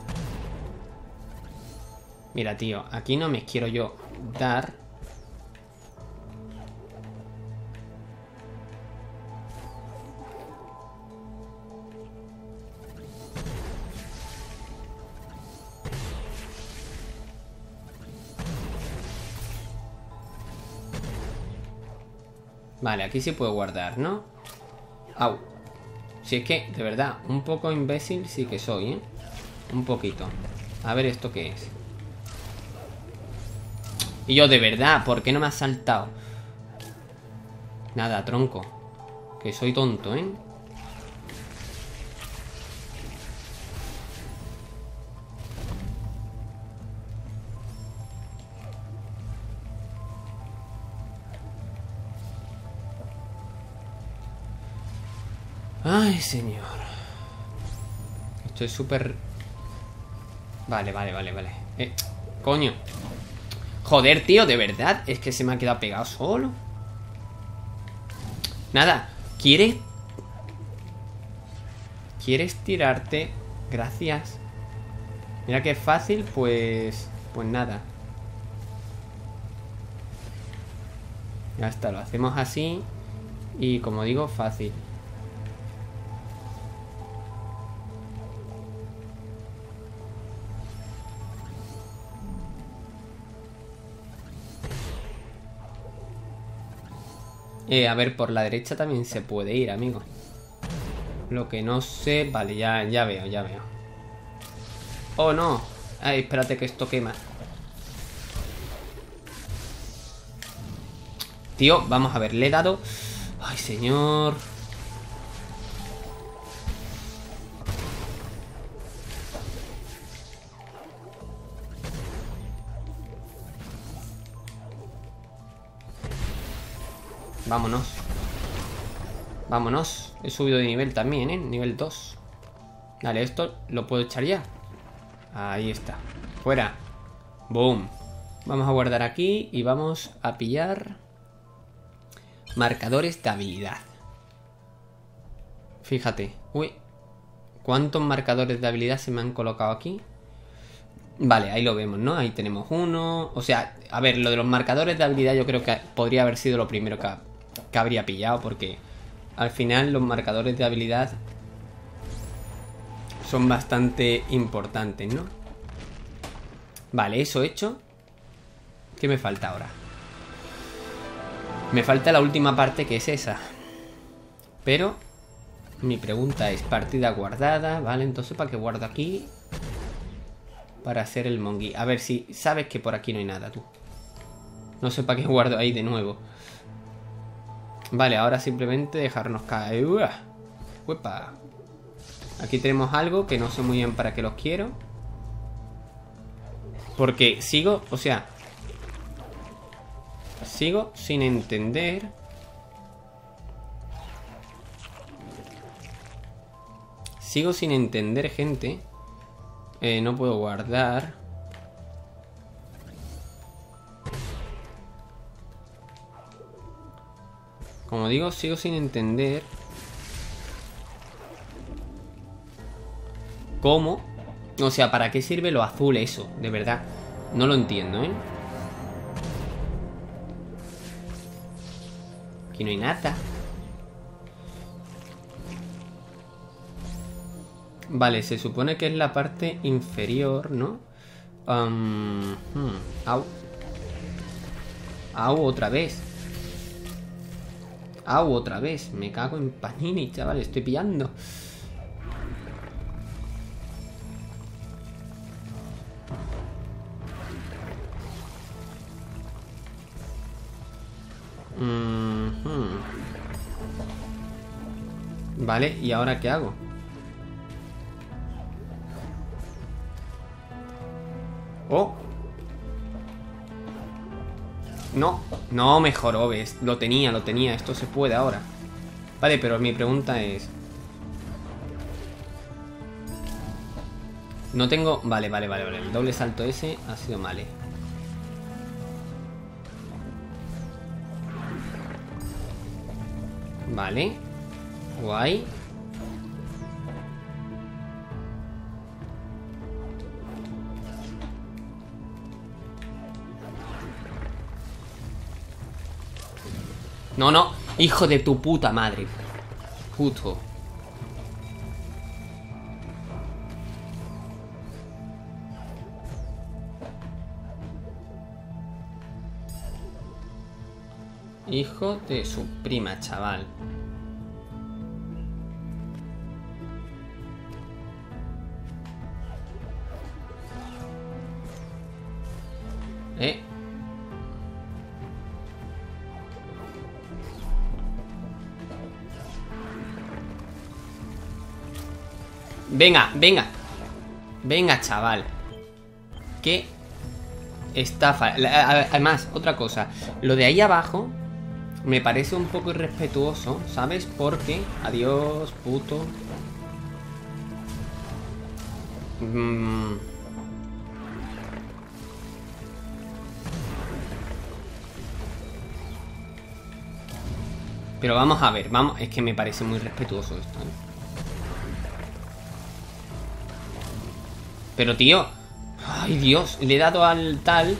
Mira, tío. Aquí no me quiero yo dar... Vale, aquí sí puedo guardar, ¿no? Au. Si es que, de verdad, un poco imbécil sí que soy, ¿eh? Un poquito. A ver esto qué es. Y yo, de verdad, ¿por qué no me has saltado? Nada, tronco. Que soy tonto, ¿eh? Ay, señor. Esto es súper... Vale, vale, vale, vale. Eh, coño. Joder, tío, de verdad. Es que se me ha quedado pegado solo. Nada. ¿Quieres? ¿Quieres tirarte? Gracias. Mira que fácil, pues... Pues nada. Ya está, lo hacemos así. Y como digo, fácil. Eh, a ver, por la derecha también se puede ir, amigo. Lo que no sé... Vale, ya, ya veo, ya veo. Oh, no. Ay, espérate que esto quema. Tío, vamos a ver, le he dado... Ay, señor. Vámonos. Vámonos. He subido de nivel también, ¿eh? Nivel dos. Dale, esto lo puedo echar ya. Ahí está. Fuera. Boom. Vamos a guardar aquí y vamos a pillar marcadores de habilidad. Fíjate. Uy. ¿Cuántos marcadores de habilidad se me han colocado aquí? Vale, ahí lo vemos, ¿no? Ahí tenemos uno. O sea, a ver, lo de los marcadores de habilidad yo creo que podría haber sido lo primero que, que habría pillado, porque al final los marcadores de habilidad son bastante importantes, ¿no? Vale, eso hecho. ¿Qué me falta ahora? Me falta la última parte, que es esa. Pero mi pregunta es, partida guardada. Vale, entonces ¿para qué guardo aquí? Para hacer el mongi. A ver si sabes que por aquí no hay nada, tú. No sé para qué guardo ahí de nuevo. Vale, ahora simplemente dejarnos caer. Uepa. Aquí tenemos algo que no sé muy bien para qué los quiero. Porque sigo, o sea, sigo sin entender. Sigo sin entender, gente. Eh, no puedo guardar. Como digo, sigo sin entender cómo. O sea, ¿para qué sirve lo azul eso? De verdad, no lo entiendo, ¿eh? Aquí no hay nada. Vale, se supone que es la parte inferior, ¿no? Um, hmm, au. Au, otra vez. Au, otra vez. Me cago en Panini, chaval. Estoy pillando. Mm-hmm. Vale, ¿y ahora qué hago? Oh. No, no mejoró, ¿ves? Lo tenía, lo tenía. Esto se puede ahora. Vale, pero mi pregunta es... No tengo... Vale, vale, vale, vale. El doble salto ese ha sido mal. Vale. Guay. No, no. Hijo de tu puta madre. Puto. Hijo de su prima, chaval. Eh. Venga, venga. Venga, chaval. Qué estafa. Además, otra cosa. Lo de ahí abajo, Me parece un poco irrespetuoso, ¿sabes? Porque... Adiós, puto. Mm. Pero vamos a ver, vamos... Es que me parece muy respetuoso esto, ¿eh? Pero, tío... Ay, Dios, le he dado al tal...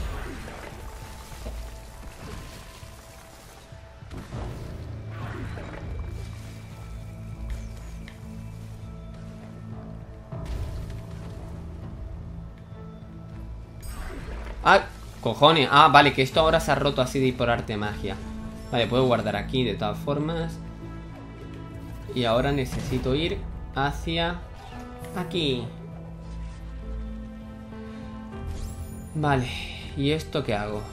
Ah, cojones. Ah, vale, que esto ahora se ha roto así de por arte de magia. Vale, puedo guardar aquí de todas formas. Y ahora necesito ir hacia... aquí. Vale, ¿y esto qué hago?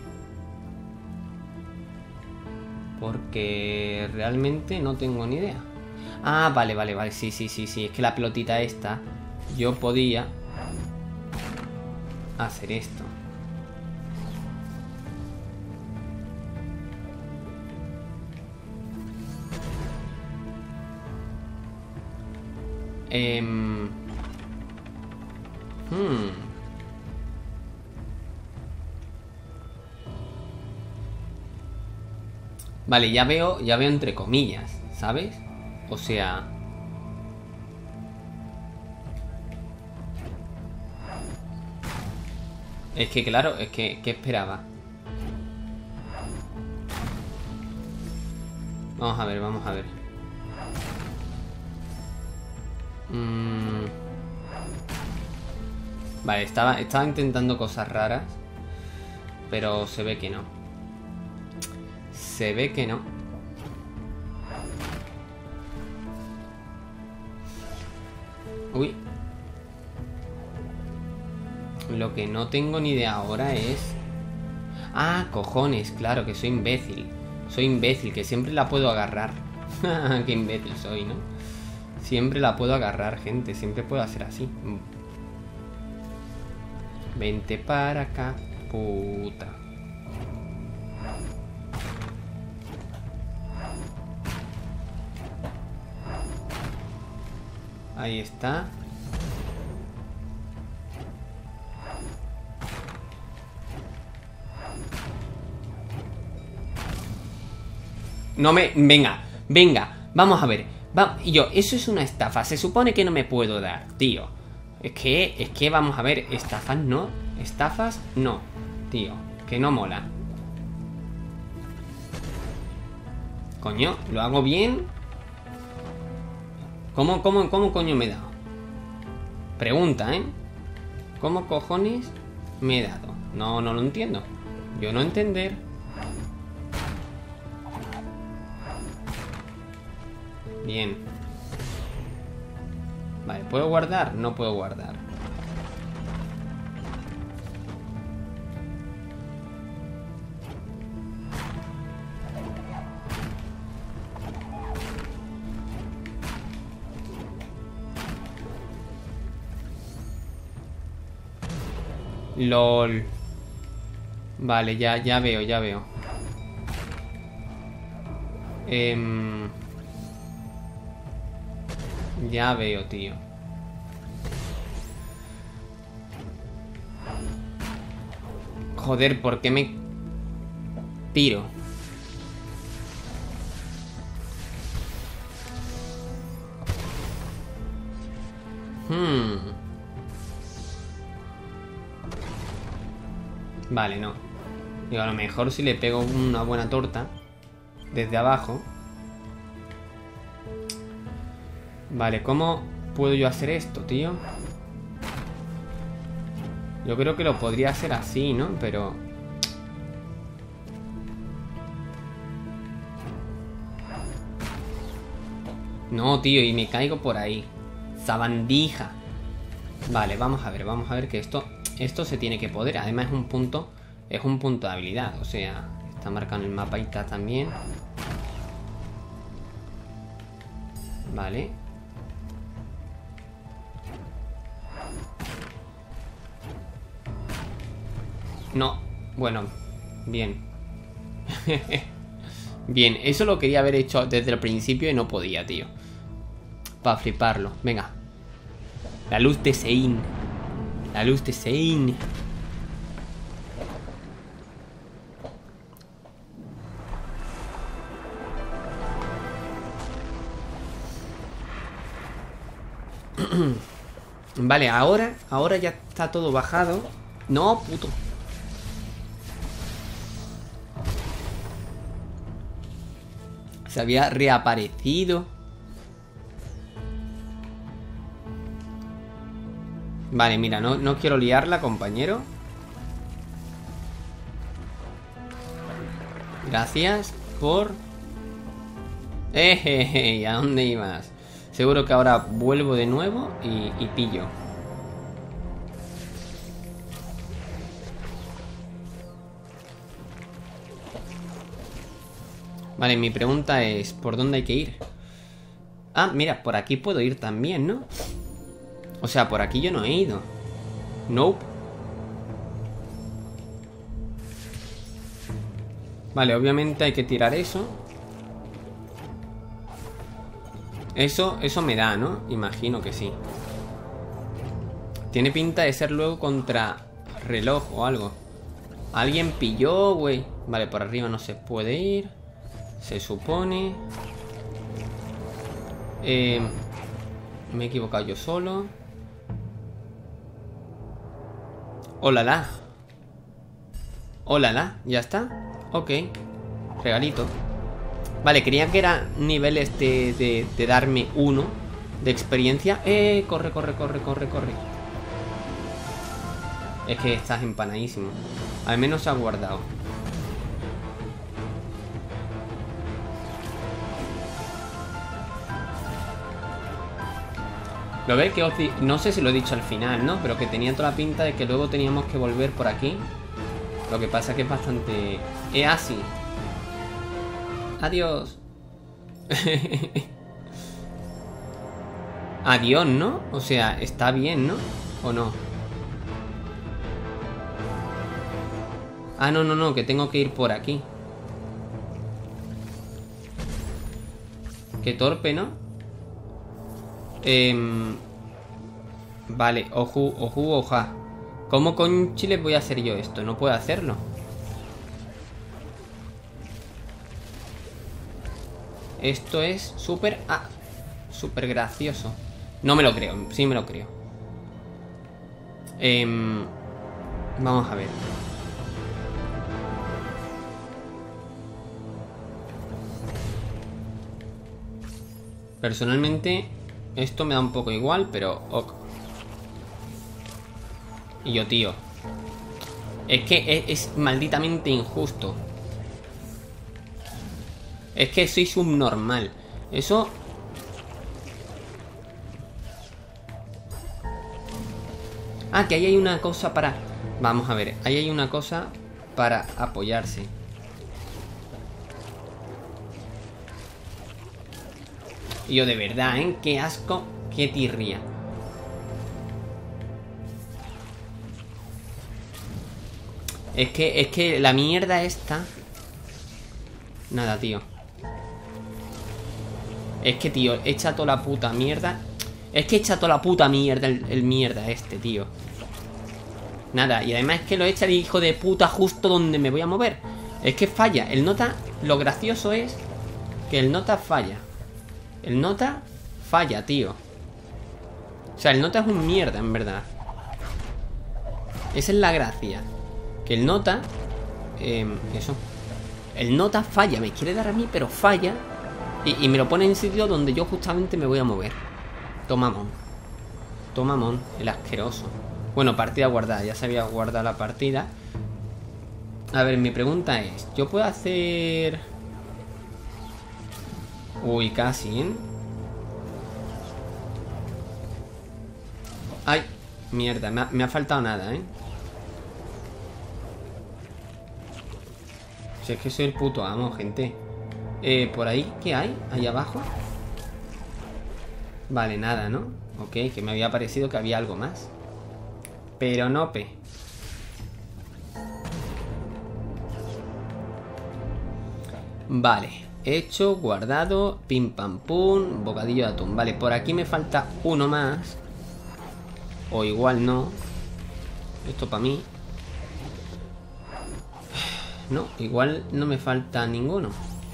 Porque realmente no tengo ni idea. Ah, vale, vale, vale, sí, sí, sí, sí. Es que la pelotita esta, yo podía hacer esto. Eh... Hmm. Vale, ya veo, ya veo entre comillas, ¿sabes? O sea... Es que claro, es que... ¿qué esperaba? Vamos a ver, vamos a ver. Mm. Vale, estaba, estaba intentando cosas raras. Pero se ve que no. Se ve que no. Uy. Lo que no tengo ni idea ahora es... Ah, cojones, claro, que soy imbécil. Soy imbécil, que siempre la puedo agarrar. Qué imbécil soy, ¿no? Siempre la puedo agarrar, gente. Siempre puedo hacer así. Vente para acá, puta. Ahí está. No me... Venga, venga. Vamos a ver. Va... Yo, eso es una estafa. Se supone que no me puedo dar, tío. Es que... Es que vamos a ver. Estafas no. Estafas no. Tío. Que no mola. Coño, ¿lo hago bien? ¿Cómo, cómo, cómo coño me he dado? Pregunta, ¿eh? ¿Cómo cojones me he dado? No, no lo entiendo. Yo no entender. Bien. Vale, ¿puedo guardar? No puedo guardar. LOL. Vale, ya, ya veo, ya veo. Eh... Ya veo, tío. Joder, ¿por qué me tiro? Hmm. Vale, no. Digo, a lo mejor si le pego una buena torta desde abajo. Vale, ¿cómo puedo yo hacer esto, tío? Yo creo que lo podría hacer así, ¿no? Pero... No, tío, y me caigo por ahí. Sabandija. Vale, vamos a ver, vamos a ver que esto... Esto se tiene que poder. Además es un punto... Es un punto de habilidad. O sea, está marcado en el mapa y está también. Vale. No, bueno, bien. Bien, eso lo quería haber hecho desde el principio y no podía, tío. Para fliparlo. Venga. La luz de Sein. La luz de Sein. Vale, ahora, ahora ya está todo bajado. No, puto. Se había reaparecido. Vale, mira, no, no quiero liarla, compañero. Gracias por... Ejeje, ¿a dónde ibas? Seguro que ahora vuelvo de nuevo y, y pillo. Vale, mi pregunta es, ¿por dónde hay que ir? Ah, mira, por aquí puedo ir también, ¿no? O sea, por aquí yo no he ido. Nope. Vale, obviamente hay que tirar eso. Eso, eso me da, ¿no? Imagino que sí. Tiene pinta de ser luego contra reloj o algo. Alguien pilló, güey. Vale, por arriba no se puede ir. Se supone. Eh, me he equivocado yo solo. ¡Holala! ¡Holala! ¿Ya está? Ok. Regalito. Vale, creía que eran niveles de, de, de darme uno de experiencia. ¡Eh! Corre, corre, corre, corre, corre. Es que estás empanadísimo. Al menos se ha guardado. ¿Lo ves? Que os di... No sé si lo he dicho al final, ¿no? Pero que tenía toda la pinta de que luego teníamos que volver por aquí. Lo que pasa que es bastante... Es así. Adiós. Adiós, ¿no? O sea, está bien, ¿no? ¿O no? Ah, no, no, no, que tengo que ir por aquí. Qué torpe, ¿no? Eh... Vale, oju, oju, oja. ¿Cómo con chile voy a hacer yo esto? No puedo hacerlo. Esto es súper... Ah, súper gracioso. No me lo creo, sí me lo creo. eh, Vamos a ver. Personalmente esto me da un poco igual, pero ok. Y yo, tío, es que es, es malditamente injusto. Es que soy subnormal. Eso... Ah, que ahí hay una cosa para... Vamos a ver, ahí hay una cosa para apoyarse. Y yo de verdad, ¿eh? Qué asco, qué tirria. Es que, es que la mierda esta... Nada, tío. Es que, tío, echa toda la puta mierda. Es que echa toda la puta mierda el, el mierda este, tío. Nada, y además es que lo echa el hijo de puta justo donde me voy a mover. Es que falla, el nota... Lo gracioso es que el nota falla. El nota falla, tío. O sea, el nota es un mierda, en verdad. Esa es la gracia. Que el nota... Eh, eso. El nota falla, me quiere dar a mí, pero falla. Y, y me lo pone en sitio donde yo justamente me voy a mover. Tomamón. Tomamón, el asqueroso. Bueno, partida guardada, ya se había guardado la partida. A ver, mi pregunta es, ¿yo puedo hacer...? Uy, casi, ¿eh? Ay, mierda, me ha, me ha faltado nada, ¿eh? Si es que soy el puto amo, gente. Eh, ¿por ahí qué hay? ¿Ahí abajo? Vale, nada, ¿no? Ok, que me había parecido que había algo más. Pero no, pe. Vale, hecho, guardado, pim pam pum, bocadillo de atún. Vale, por aquí me falta uno más. O igual no. Esto para mí. No, igual no me falta ninguno.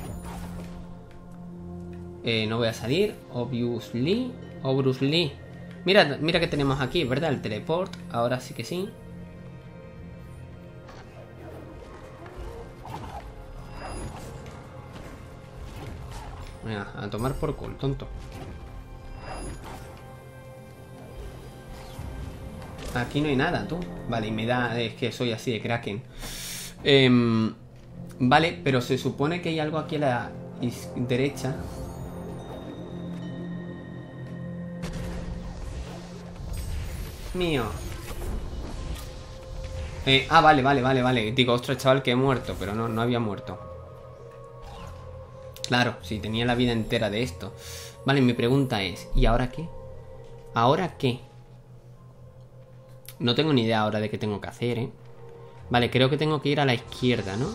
Eh, no voy a salir, obviously. Obviously. Mira, mira que tenemos aquí, ¿verdad? El teleport. Ahora sí que sí. Mira, a tomar por culo, tonto. Aquí no hay nada, tú. Vale, y me da... Es que soy así de Kraken. Eh, vale, pero se supone que hay algo aquí a la derecha. Mío. Eh, ah, vale, vale, vale, vale. Digo, ostras, chaval, que he muerto. Pero no, no había muerto. Claro, sí, tenía la vida entera de esto. Vale, mi pregunta es, ¿y ahora qué? ¿Ahora qué? No tengo ni idea ahora de qué tengo que hacer, ¿eh? Vale, creo que tengo que ir a la izquierda, ¿no?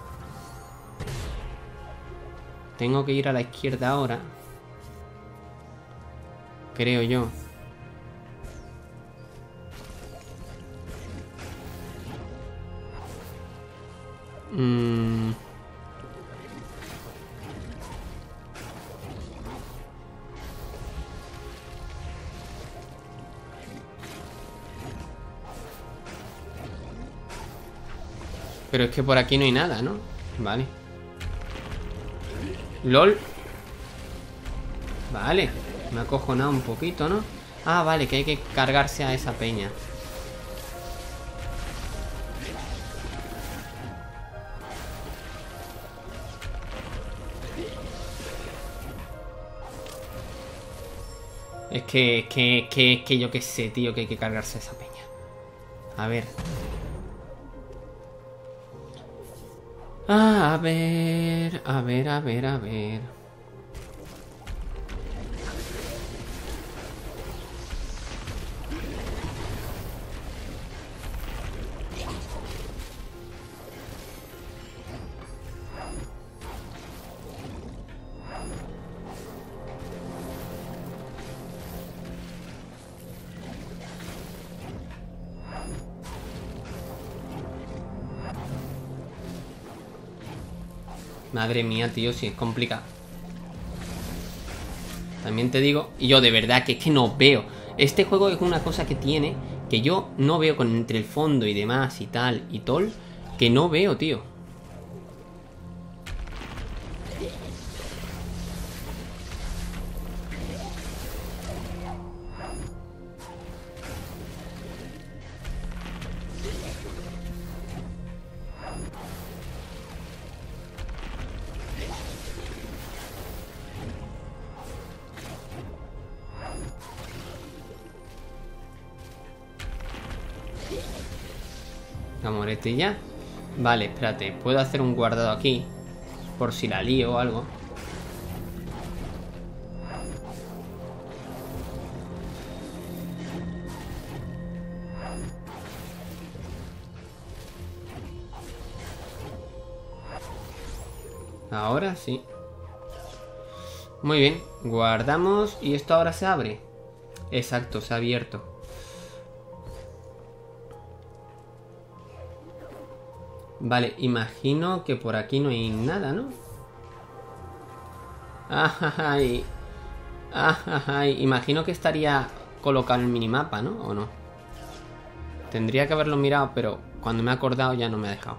Tengo que ir a la izquierda ahora. Creo yo. Mmm... Pero es que por aquí no hay nada, ¿no? Vale. LOL. Vale. Me ha acojonado un poquito, ¿no? Ah, vale, que hay que cargarse a esa peña. Es que, que, que, que yo qué sé, tío, que hay que cargarse a esa peña. A ver. Ah, a ver, a ver, a ver, a ver. Madre mía, tío, si es complicado. También te digo, y yo de verdad que es que no veo. Este juego es una cosa que tiene, que yo no veo con entre el fondo y demás y tal y tol, que no veo, tío. Amorete ya. Vale, espérate. Puedo hacer un guardado aquí, por si la lío o algo. Ahora sí. Muy bien. Guardamos y esto ahora se abre. Exacto, se ha abierto. Vale, imagino que por aquí no hay nada, ¿no? Ay, ay, imagino que estaría colocado en el minimapa, ¿no? ¿O no? Tendría que haberlo mirado, pero cuando me he acordado ya no me ha dejado.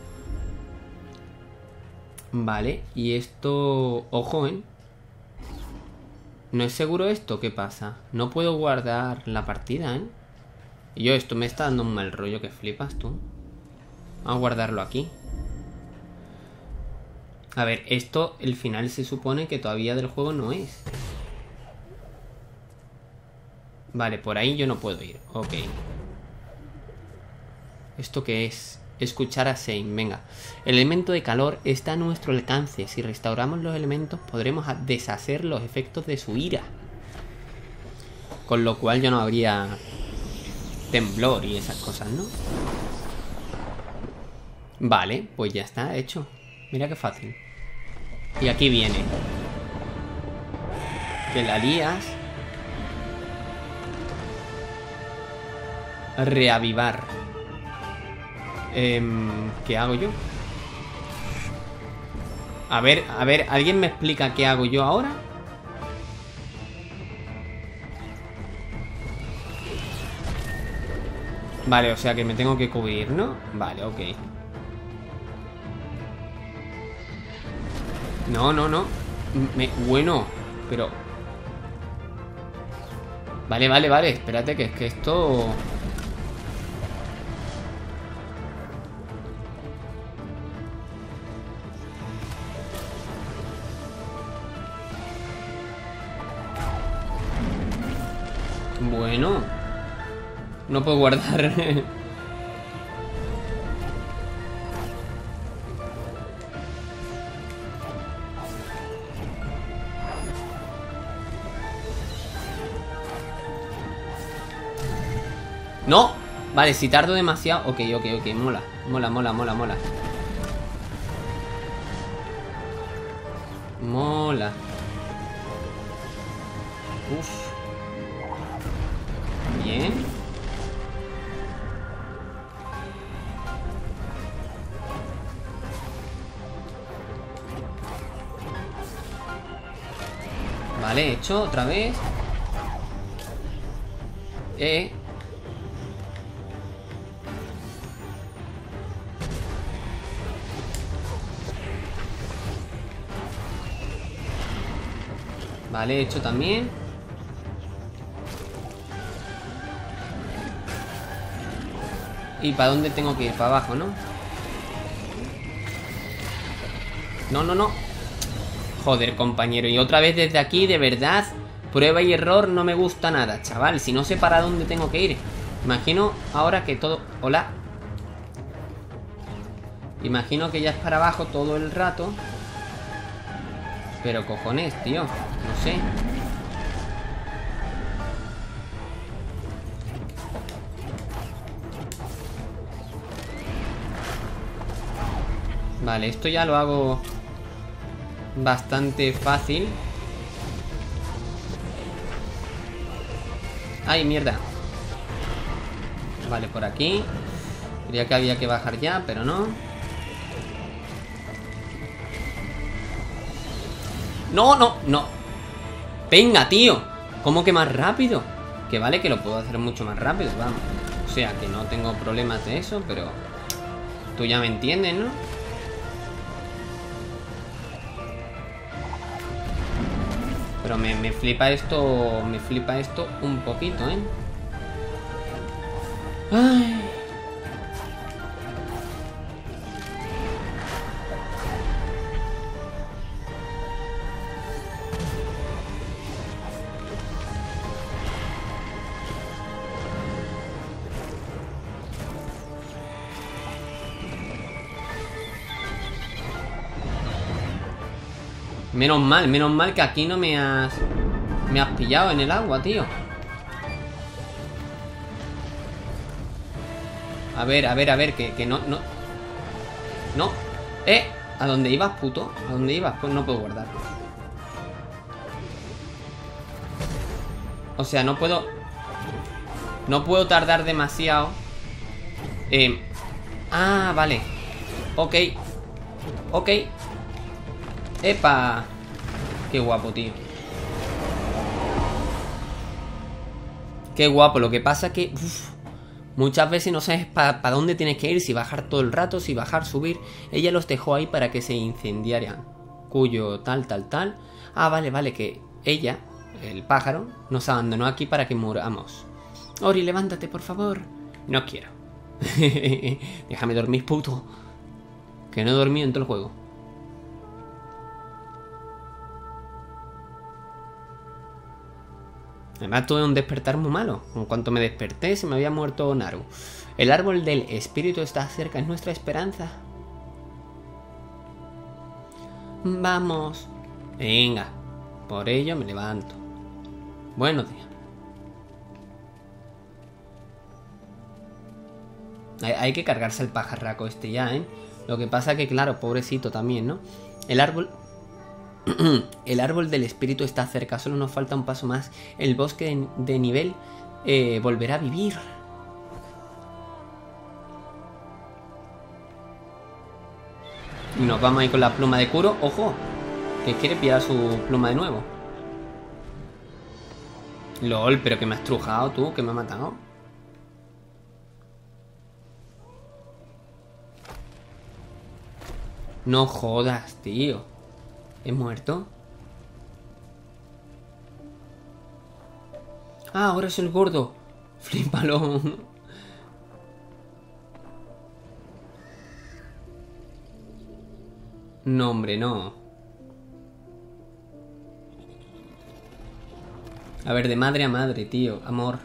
Vale, y esto... Ojo, ¿eh? ¿No es seguro esto? ¿Qué pasa? No puedo guardar la partida, ¿eh? Y yo, esto me está dando un mal rollo que flipas tú. Vamos a guardarlo aquí. A ver, esto, el final se supone que todavía del juego no es. Vale, por ahí yo no puedo ir. Ok. ¿Esto qué es? Escuchar a Zane, venga. El elemento de calor está a nuestro alcance. Si restauramos los elementos, podremos deshacer los efectos de su ira. Con lo cual ya no habría temblor y esas cosas, ¿no? Vale, pues ya está hecho. Mira qué fácil. Y aquí viene. Que la lías. Reavivar. Eh, ¿Qué hago yo? A ver, a ver, ¿alguien me explica qué hago yo ahora? Vale, o sea que me tengo que cubrir, ¿no? Vale, ok. No, no, no. Me, bueno, pero... Vale, vale, vale. Espérate, que es que esto... Bueno. No puedo guardar. No. Vale, si tardo demasiado. Ok, ok, ok, mola. Mola, mola, mola, mola. Mola. Uf. Bien. Vale, hecho otra vez. Eh. Vale, hecho también. ¿Y para dónde tengo que ir? Para abajo, ¿no? No, no, no. Joder, compañero. Y otra vez desde aquí, de verdad. Prueba y error no me gusta nada, chaval. Si no sé para dónde tengo que ir. Imagino ahora que todo... Hola. Imagino que ya es para abajo todo el rato. Pero cojones, tío. No sé. Vale, esto ya lo hago bastante fácil. ¡Ay, mierda! Vale, por aquí. Creía que había que bajar ya, pero no. ¡No, no, no! ¡Venga, tío! ¿Cómo que más rápido? Que vale que lo puedo hacer mucho más rápido, vamos. O sea, que no tengo problemas de eso, pero... Tú ya me entiendes, ¿no? Pero me, me flipa esto... Me flipa esto un poquito, ¿eh? Ay... Menos mal, menos mal que aquí no me has... Me has pillado en el agua, tío. A ver, a ver, a ver, que, que no, no... No. Eh, ¿a dónde ibas, puto? ¿A dónde ibas? Pues no puedo guardar. O sea, no puedo... No puedo tardar demasiado. Eh... Ah, vale. Ok. Ok. ¡Epa! Qué guapo, tío. Qué guapo. Lo que pasa que... Uf, muchas veces no sabes para pa dónde tienes que ir. Si bajar todo el rato, si bajar, subir. Ella los dejó ahí para que se incendiaran. Cuyo tal, tal, tal. Ah, vale, vale, que ella, el pájaro, nos abandonó aquí para que muramos. Ori, levántate, por favor. No quiero. Déjame dormir, puto. Que no he dormido en todo el juego. Además tuve un despertar muy malo. En cuanto me desperté se me había muerto Naru. El árbol del espíritu está cerca, es nuestra esperanza. Vamos. Venga. Por ello me levanto. Buenos días. Hay, hay que cargarse el pajarraco este ya, ¿eh? Lo que pasa que, claro, pobrecito también, ¿no? El árbol... El árbol del espíritu está cerca, solo nos falta un paso más. El bosque de, de nivel eh, volverá a vivir. Y nos vamos ahí con la pluma de Kuro. ¡Ojo! Que quiere pillar su pluma de nuevo. LOL, pero que me has trujado tú, que me ha matado. No jodas, tío. ¿He muerto? Ah, ahora es el gordo. Flipalo. No, hombre, no. A ver, de madre a madre, tío. Amor.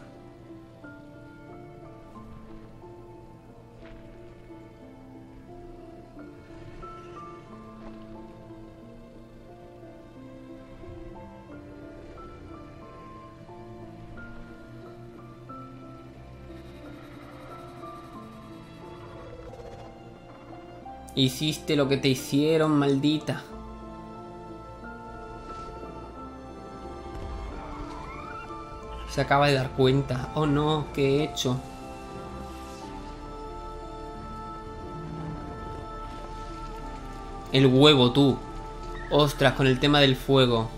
Hiciste lo que te hicieron, maldita. Se acaba de dar cuenta. Oh no, ¿qué he hecho? El huevo, tú. Ostras, con el tema del fuego.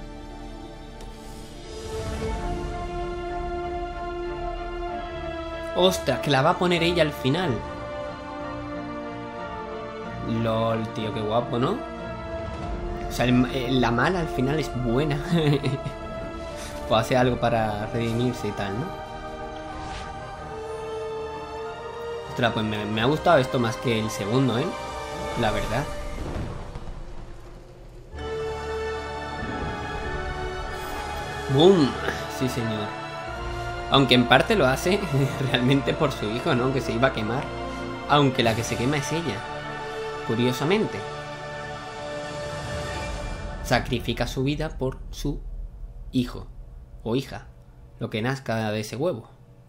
Ostras, que la va a poner ella al final. LOL, tío, qué guapo, ¿no? O sea, el, la mala al final es buena. Pues hace algo para redimirse y tal, ¿no? Ostras, pues me, me ha gustado esto más que el segundo, ¿eh? La verdad. ¡Boom! Sí, señor. Aunque en parte lo hace realmente por su hijo, ¿no? Que se iba a quemar. Aunque la que se quema es ella. Curiosamente. Sacrifica su vida por su hijo. O hija. Lo que nazca de ese huevo.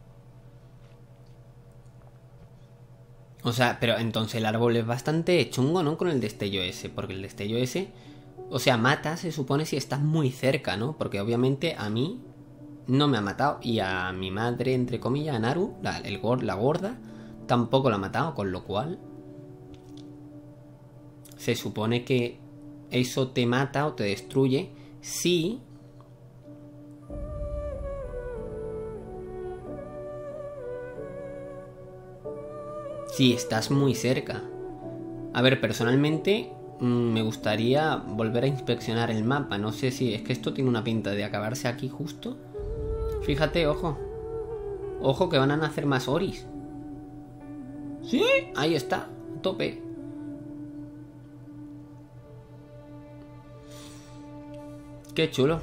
O sea, pero entonces el árbol es bastante chungo, ¿no? Con el destello ese. Porque el destello ese... O sea, mata, se supone, si estás muy cerca, ¿no? Porque obviamente a mí no me ha matado. Y a mi madre, entre comillas, a Naru, la, el, la gorda, tampoco la ha matado. Con lo cual... Se supone que eso te mata o te destruye si... Si estás muy cerca. A ver, personalmente mmm, me gustaría volver a inspeccionar el mapa. No sé si... Es que esto tiene una pinta de acabarse aquí justo. Fíjate, ojo. Ojo que van a nacer más Oris. Sí, ahí está, a tope. Qué chulo.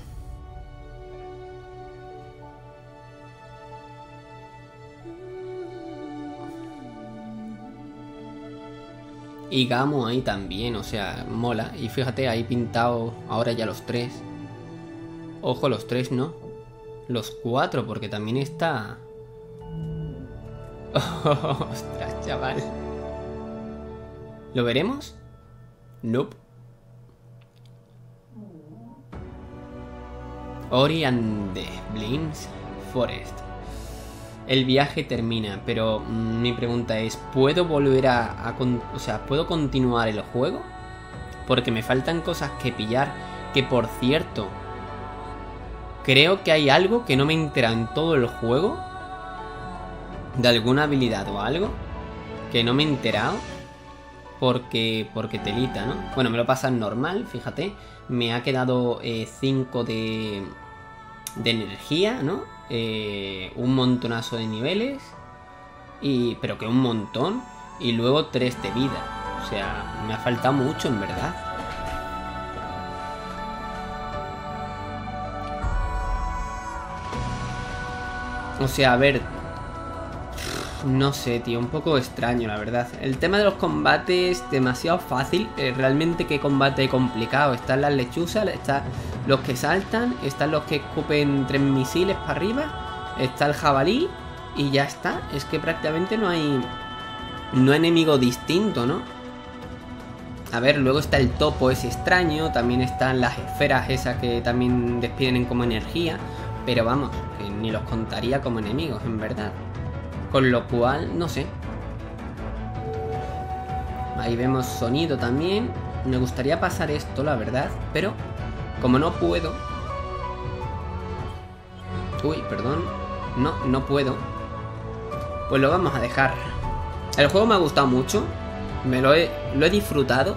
Y Gamo ahí también, o sea, mola. Y fíjate, ahí pintado ahora ya los tres. Ojo, los tres, ¿no? Los cuatro, porque también está... Oh, ostras, chaval. ¿Lo veremos? Nope. Ori and the Blind Forest. El viaje termina, pero mmm, mi pregunta es, ¿puedo volver a, a con, o sea, ¿puedo continuar el juego? Porque me faltan cosas que pillar, que por cierto, creo que hay algo que no me entera en todo el juego, de alguna habilidad o algo, que no me he enterado, porque, porque telita, ¿no? Bueno, me lo pasa normal, fíjate, me ha quedado cinco eh, de, de energía, ¿no? Eh, un montonazo de niveles, y pero que un montón, y luego tres de vida. O sea, me ha faltado mucho, en verdad. O sea, a ver, no sé, tío, un poco extraño, la verdad. El tema de los combates, demasiado fácil. eh, Realmente qué combate complicado. Están las lechuzas, están los que saltan, están los que escupen tres misiles para arriba, está el jabalí y ya está. Es que prácticamente no hay no hay enemigo distinto, ¿no? A ver, luego está el topo ese extraño, también están las esferas esas que también despiden como energía, pero vamos, que ni los contaría como enemigos, en verdad. Con lo cual, no sé. Ahí vemos sonido también. Me gustaría pasar esto, la verdad, pero como no puedo... Uy, perdón. No, no puedo. Pues lo vamos a dejar. El juego me ha gustado mucho. Me lo he, lo he disfrutado.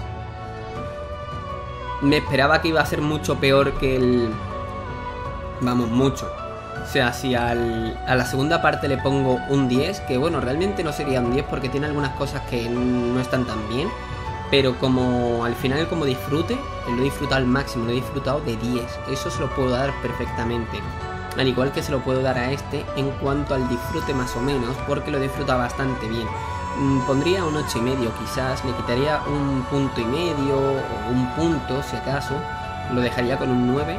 Me esperaba que iba a ser mucho peor que el... Vamos, mucho. O sea, si al, a la segunda parte le pongo un diez, que bueno, realmente no sería un diez porque tiene algunas cosas que no están tan bien. Pero como al final como disfrute, lo he disfrutado al máximo, lo he disfrutado de diez. Eso se lo puedo dar perfectamente. Al igual que se lo puedo dar a este en cuanto al disfrute más o menos, porque lo he disfrutado bastante bien. Pondría un ocho y medio quizás, le quitaría un punto y medio o un punto si acaso, lo dejaría con un nueve.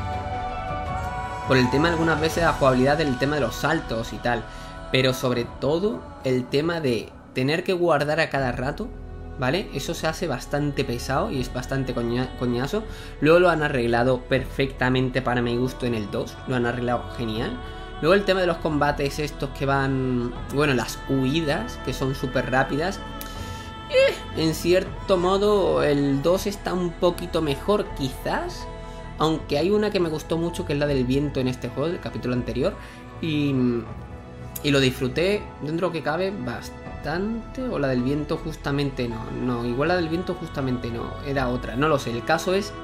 Por el tema algunas veces la jugabilidad del tema de los saltos y tal, pero sobre todo el tema de tener que guardar a cada rato, ¿vale? Eso se hace bastante pesado y es bastante coña coñazo. Luego lo han arreglado perfectamente para mi gusto en el dos, lo han arreglado genial. Luego el tema de los combates estos que van... Bueno, las huidas, que son súper rápidas. Eh, en cierto modo, el dos está un poquito mejor, quizás. Aunque hay una que me gustó mucho, que es la del viento en este juego, del capítulo anterior. Y, y lo disfruté, dentro de lo que cabe, bastante. O la del viento justamente no. No, igual la del viento justamente no. Era otra, no lo sé. El caso es...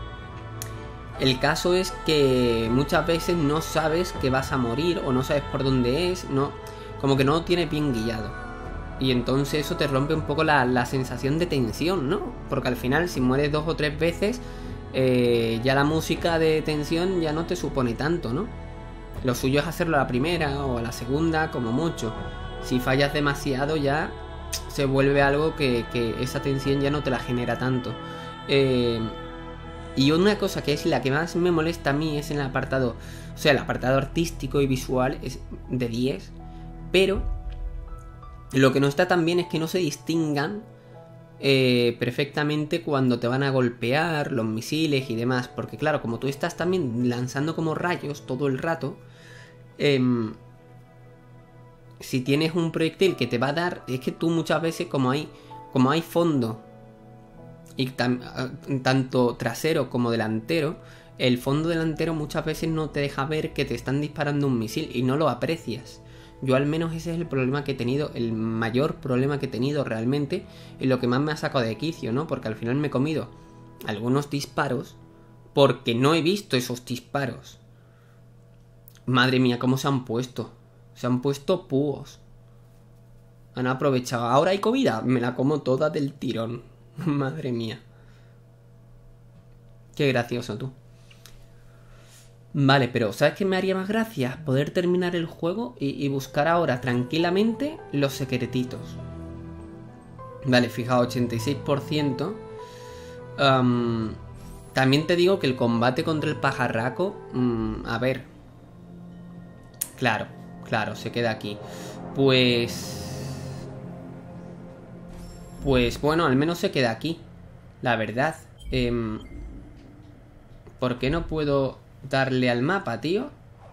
El caso es que muchas veces no sabes que vas a morir o no sabes por dónde es, no, como que no lo tienes bien guiado. Y entonces eso te rompe un poco la, la sensación de tensión, ¿no? Porque al final si mueres dos o tres veces, eh, ya la música de tensión ya no te supone tanto, ¿no? Lo suyo es hacerlo a la primera o a la segunda como mucho. Si fallas demasiado ya se vuelve algo que, que esa tensión ya no te la genera tanto. Eh... Y una cosa que es la que más me molesta a mí es en el apartado, o sea, el apartado artístico y visual es de diez, pero lo que no está tan bien es que no se distingan eh, perfectamente cuando te van a golpear los misiles y demás, porque claro, como tú estás también lanzando como rayos todo el rato, eh, si tienes un proyectil que te va a dar, es que tú muchas veces como hay, como hay fondo, y tan, tanto trasero como delantero, el fondo delantero muchas veces no te deja ver que te están disparando un misil y no lo aprecias. Yo al menos ese es el problema que he tenido, el mayor problema que he tenido realmente, y lo que más me ha sacado de quicio, ¿no? Porque al final me he comido algunos disparos porque no he visto esos disparos. Madre mía, cómo se han puesto. Se han puesto púos. Han aprovechado. Ahora hay comida, me la como toda del tirón. Madre mía. Qué gracioso tú. Vale, pero ¿sabes qué me haría más gracia? Poder terminar el juego y, y buscar ahora tranquilamente los secretitos. Vale, fijaos, ochenta y seis por ciento. um, También te digo que el combate contra el pajarraco, um, a ver. Claro, claro, se queda aquí. Pues... Pues bueno, al menos se queda aquí. La verdad. Eh, ¿Por qué no puedo darle al mapa, tío?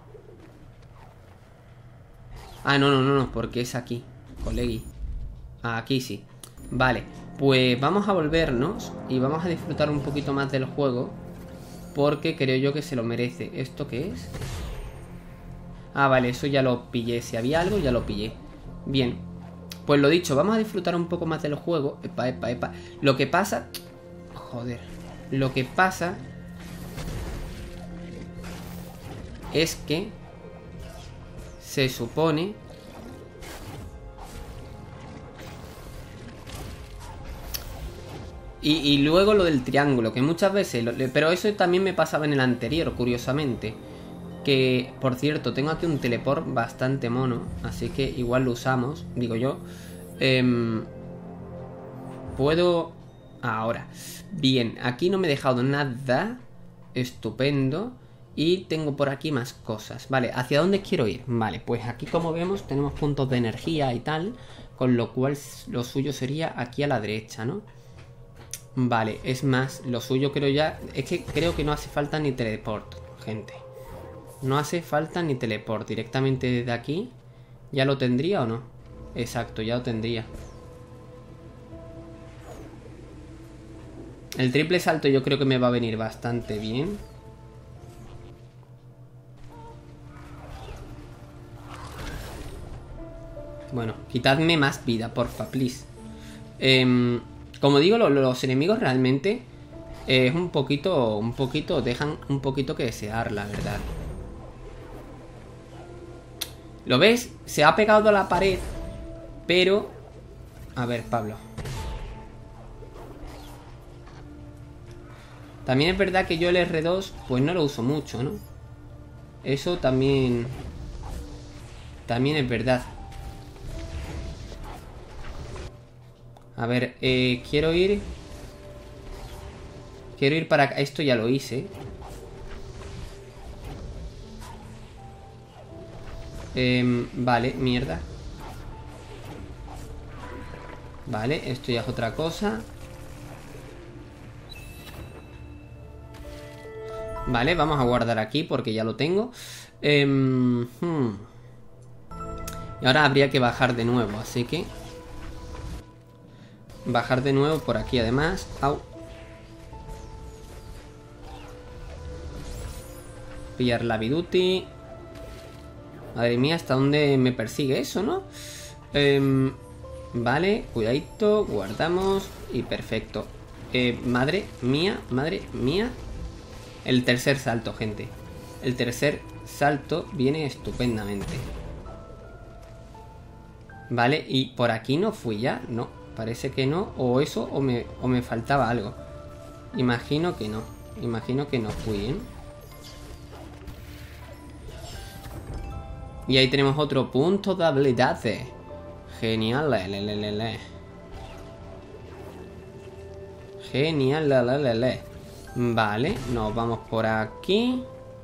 Ah, no, no, no, no, porque es aquí, colegui. Aquí sí. Vale, pues vamos a volvernos y vamos a disfrutar un poquito más del juego, porque creo yo que se lo merece. ¿Esto qué es? Ah, vale, eso ya lo pillé. Si había algo, ya lo pillé. Bien. Pues lo dicho, vamos a disfrutar un poco más del juego. Epa, epa, epa. Lo que pasa... Joder. Lo que pasa... es que... se supone... Y, y luego lo del triángulo, que muchas veces... Lo, pero eso también me pasaba en el anterior, curiosamente. Que, por cierto, tengo aquí un teleport bastante mono, así que igual lo usamos, digo yo. Eh, Puedo... Ahora. Bien, aquí no me he dejado nada. Estupendo. Y tengo por aquí más cosas. Vale, ¿hacia dónde quiero ir? Vale, pues aquí como vemos tenemos puntos de energía y tal, con lo cual lo suyo sería aquí a la derecha, ¿no? Vale, es más, lo suyo creo ya... Es que creo que no hace falta ni teleport, gente. No hace falta ni teleport. Directamente desde aquí, ¿ya lo tendría o no? Exacto, ya lo tendría. El triple salto yo creo que me va a venir bastante bien. Bueno, quitadme más vida, porfa, please. Eh, como digo, lo, los enemigos realmente es eh, un poquito, un poquito, dejan un poquito que desear, la verdad. ¿Lo ves? Se ha pegado a la pared, pero... A ver, Pablo. También es verdad que yo el erre dos, pues no lo uso mucho, ¿no? Eso también... También es verdad. A ver, eh, quiero ir... Quiero ir para acá. Esto ya lo hice. Eh, vale, mierda. Vale, esto ya es otra cosa. Vale, vamos a guardar aquí porque ya lo tengo. Eh, hmm. Y ahora habría que bajar de nuevo, así que... Bajar de nuevo por aquí además. Au. Pillar la Viduti. Madre mía, ¿hasta dónde me persigue eso, no? Eh, vale, cuidadito, guardamos. Y perfecto. eh, Madre mía, madre mía. El tercer salto, gente. El tercer salto viene estupendamente. Vale, y por aquí no fui ya, no. Parece que no, o eso, o me, o me faltaba algo. Imagino que no. Imagino que no fui, ¿eh? Y ahí tenemos otro punto de habilidad. Genial, le, le, le, le. Genial, le, le, le, le. Vale, nos vamos por aquí.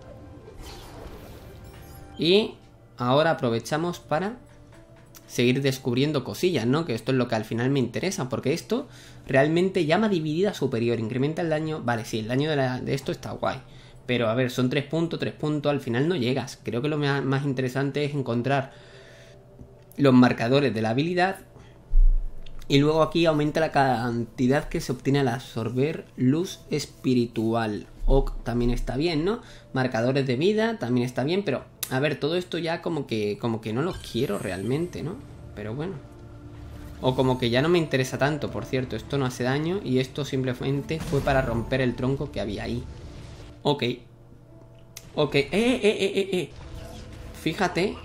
Y ahora aprovechamos para... seguir descubriendo cosillas, ¿no? Que esto es lo que al final me interesa, porque esto realmente llama dividida superior, incrementa el daño... Vale, sí, el daño de, la, de esto está guay, pero a ver, son tres puntos, tres puntos, al final no llegas. Creo que lo más interesante es encontrar los marcadores de la habilidad y luego aquí aumenta la cantidad que se obtiene al absorber luz espiritual. O también está bien, ¿no? Marcadores de vida también está bien, pero... A ver, todo esto ya como que como que no lo quiero realmente, ¿no? Pero bueno. O como que ya no me interesa tanto, por cierto. Esto no hace daño y esto simplemente fue para romper el tronco que había ahí. Ok. Ok. ¡Eh, eh, eh, eh, eh! Fíjate.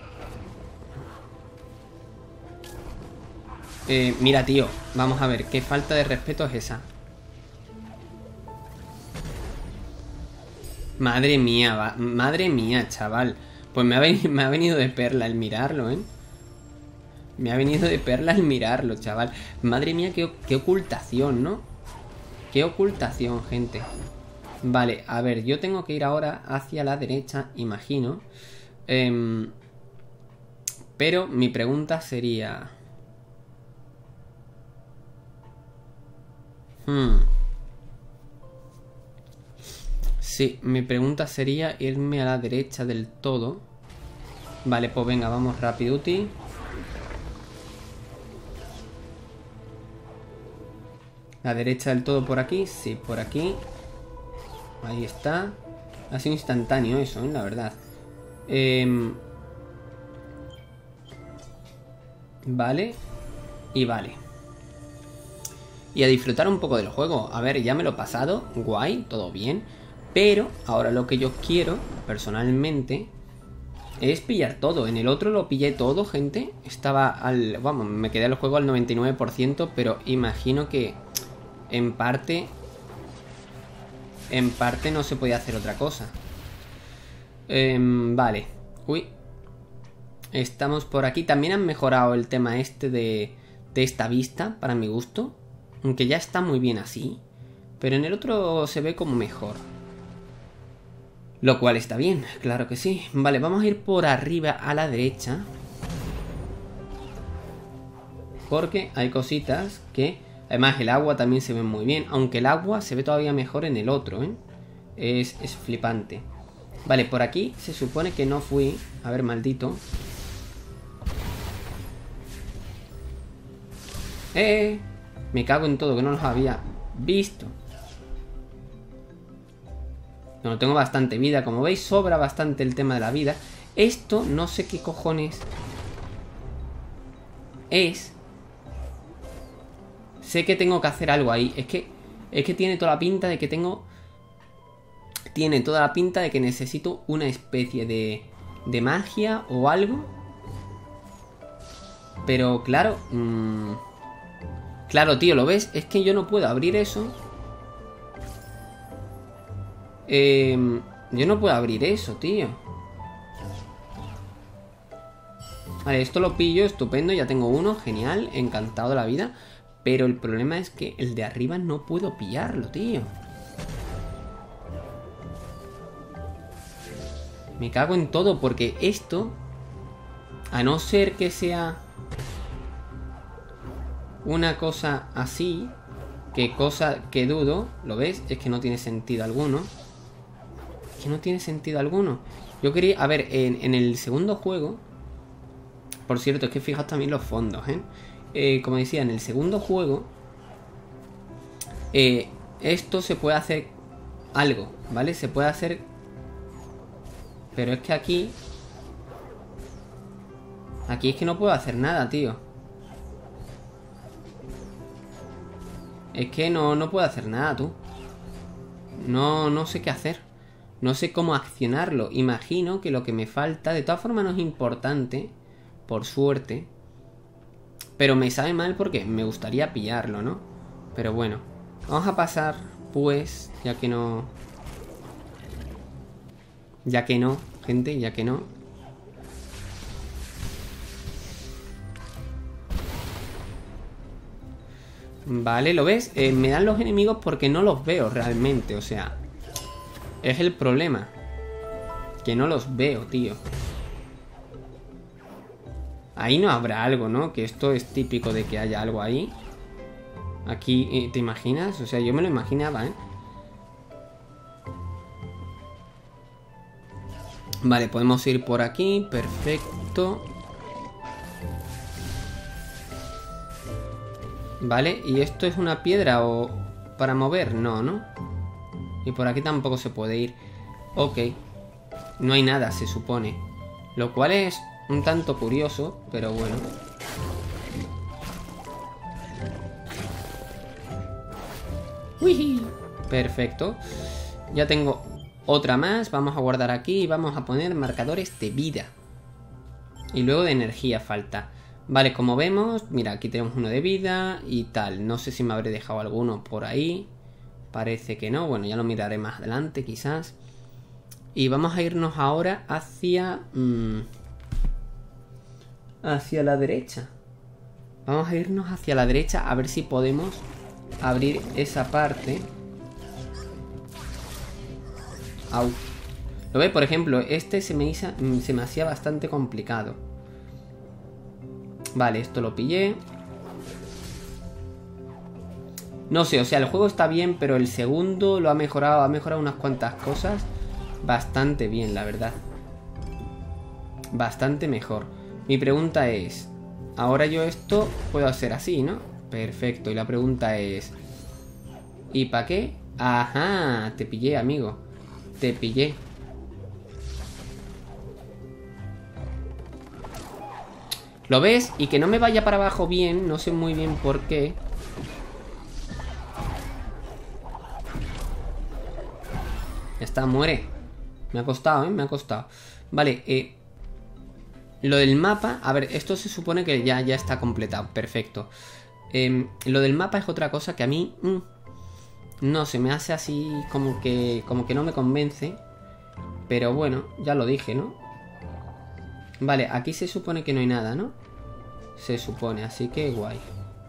Eh, mira, tío. Vamos a ver. ¿Qué falta de respeto es esa? Madre mía, va. Madre mía, chaval. Pues me ha, venido, me ha venido de perla el mirarlo, ¿eh? Me ha venido de perla el mirarlo, chaval. Madre mía, qué, qué ocultación, ¿no? Qué ocultación, gente. Vale, a ver, yo tengo que ir ahora hacia la derecha, imagino. Eh, pero mi pregunta sería... Hmm... Sí, mi pregunta sería irme a la derecha del todo. Vale, pues venga, vamos rapiduti. La derecha del todo por aquí, sí, por aquí. Ahí está. Ha sido instantáneo eso, ¿eh? La verdad. Eh... Vale. Y vale. Y a disfrutar un poco del juego. A ver, ya me lo he pasado. Guay, todo bien. Pero ahora lo que yo quiero, personalmente, es pillar todo. En el otro lo pillé todo, gente. Estaba al... Vamos, me quedé al juego al noventa y nueve por ciento, pero imagino que en parte... En parte no se podía hacer otra cosa. Eh, vale. Uy. Estamos por aquí. También han mejorado el tema este de, de esta vista, para mi gusto. Aunque ya está muy bien así. Pero en el otro se ve como mejor. Lo cual está bien, claro que sí. Vale, vamos a ir por arriba a la derecha. Porque hay cositas que Además, el agua también se ve muy bien. Aunque el agua se ve todavía mejor en el otro, ¿eh? Es, es flipante. Vale, por aquí se supone que no fui. A ver, maldito. ¡Eh! Me cago en todo, que no los había visto. No, tengo bastante vida. Como veis, sobra bastante el tema de la vida. Esto, no sé qué cojones es. Sé que tengo que hacer algo ahí. Es que, es que tiene toda la pinta de que tengo... Tiene toda la pinta de que necesito una especie de, de magia o algo. Pero claro... Mmm, claro, tío, ¿lo ves? Es que yo no puedo abrir eso. Eh, yo no puedo abrir eso, tío. Vale, esto lo pillo, estupendo. Ya tengo uno, genial, encantado de la vida. Pero el problema es que el de arriba no puedo pillarlo, tío. Me cago en todo, porque esto, a no ser que sea una cosa así, que cosa que dudo, ¿lo ves? Es que no tiene sentido alguno. Es que no tiene sentido alguno. Yo quería, a ver, en, en el segundo juego, por cierto, es que fijaos también los fondos, ¿eh? Eh, como decía, en el segundo juego, eh, esto se puede hacer algo, ¿vale? Se puede hacer... Pero es que aquí... Aquí es que no puedo hacer nada, tío. Es que no, no puedo hacer nada, tú. No, no sé qué hacer. No sé cómo accionarlo. Imagino que lo que me falta... De todas formas no es importante, por suerte. Pero me sabe mal porque me gustaría pillarlo, ¿no? Pero bueno. Vamos a pasar, pues, ya que no... Ya que no, gente, ya que no. Vale, ¿lo ves? Eh, me dan los enemigos porque no los veo realmente, o sea... Es el problema. Que no los veo, tío. Ahí no habrá algo, ¿no? Que esto es típico de que haya algo ahí. Aquí, eh, ¿te imaginas? O sea, yo me lo imaginaba, ¿eh? Vale, podemos ir por aquí. Perfecto. Vale, ¿y esto es una piedra o para mover? No, ¿no? Y por aquí tampoco se puede ir. Ok. No hay nada, se supone. Lo cual es un tanto curioso, pero bueno. ¡Uy! Perfecto. Ya tengo otra más. Vamos a guardar aquí y vamos a poner marcadores de vida. Y luego de energía falta. Vale, como vemos, mira, aquí tenemos uno de vida y tal. No sé si me habré dejado alguno por ahí. Parece que no. Bueno, ya lo miraré más adelante, quizás. Y vamos a irnos ahora hacia... Mmm, hacia la derecha. Vamos a irnos hacia la derecha a ver si podemos abrir esa parte. Au. ¿Lo ve? Por ejemplo, este se me, hizo, se me hacía bastante complicado. Vale, esto lo pillé. No sé, o sea, el juego está bien, pero el segundo lo ha mejorado, ha mejorado unas cuantas cosas bastante bien, la verdad. Bastante mejor. Mi pregunta es, ahora yo esto puedo hacer así, ¿no? Perfecto, y la pregunta es, ¿y para qué? Ajá, te pillé, amigo. Te pillé. ¿Lo ves? Y que no me vaya para abajo bien, no sé muy bien por qué. Ya está, muere. Me ha costado, ¿eh? Me ha costado. Vale, eh... lo del mapa... A ver, esto se supone que ya, ya está completado. Perfecto. Eh, lo del mapa es otra cosa que a mí... Mmm, no, se me hace así como que... Como que no me convence. Pero bueno, ya lo dije, ¿no? Vale, aquí se supone que no hay nada, ¿no? Se supone, así que guay.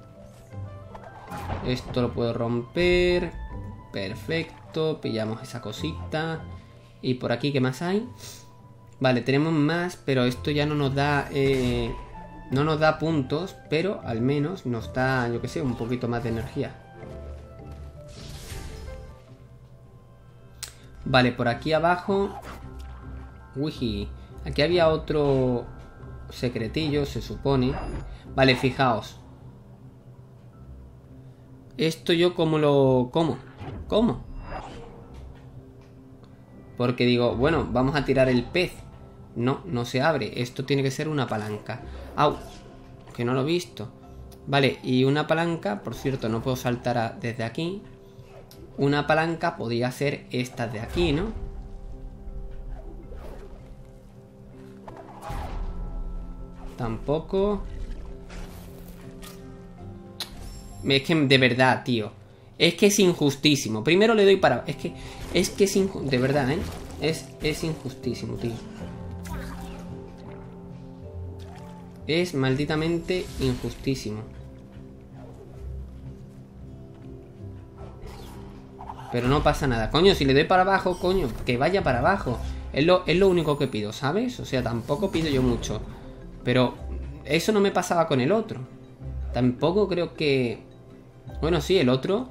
Esto lo puedo romper. Perfecto, pillamos esa cosita. Y por aquí, ¿qué más hay? Vale, tenemos más, pero esto ya no nos da... Eh... No nos da puntos, pero al menos nos da, yo que sé, un poquito más de energía. Vale, por aquí abajo... Uy, aquí había otro secretillo, se supone. Vale, fijaos. Esto yo como lo... ¿Cómo? ¿Cómo? Porque digo, bueno, vamos a tirar el pez. No, no se abre. Esto tiene que ser una palanca. ¡Au! Que no lo he visto. Vale, y una palanca, por cierto, no puedo saltar a, desde aquí. Una palanca podría ser esta de aquí, ¿no? Tampoco. Es que de verdad, tío. Es que es injustísimo. Primero le doy para... Es que es que es inju... De verdad, ¿eh? Es, es injustísimo, tío. Es malditamente injustísimo. Pero no pasa nada. Coño, si le doy para abajo, coño, que vaya para abajo. Es lo, es lo único que pido, ¿sabes? O sea, tampoco pido yo mucho. Pero eso no me pasaba con el otro. Tampoco creo que... Bueno, sí, el otro...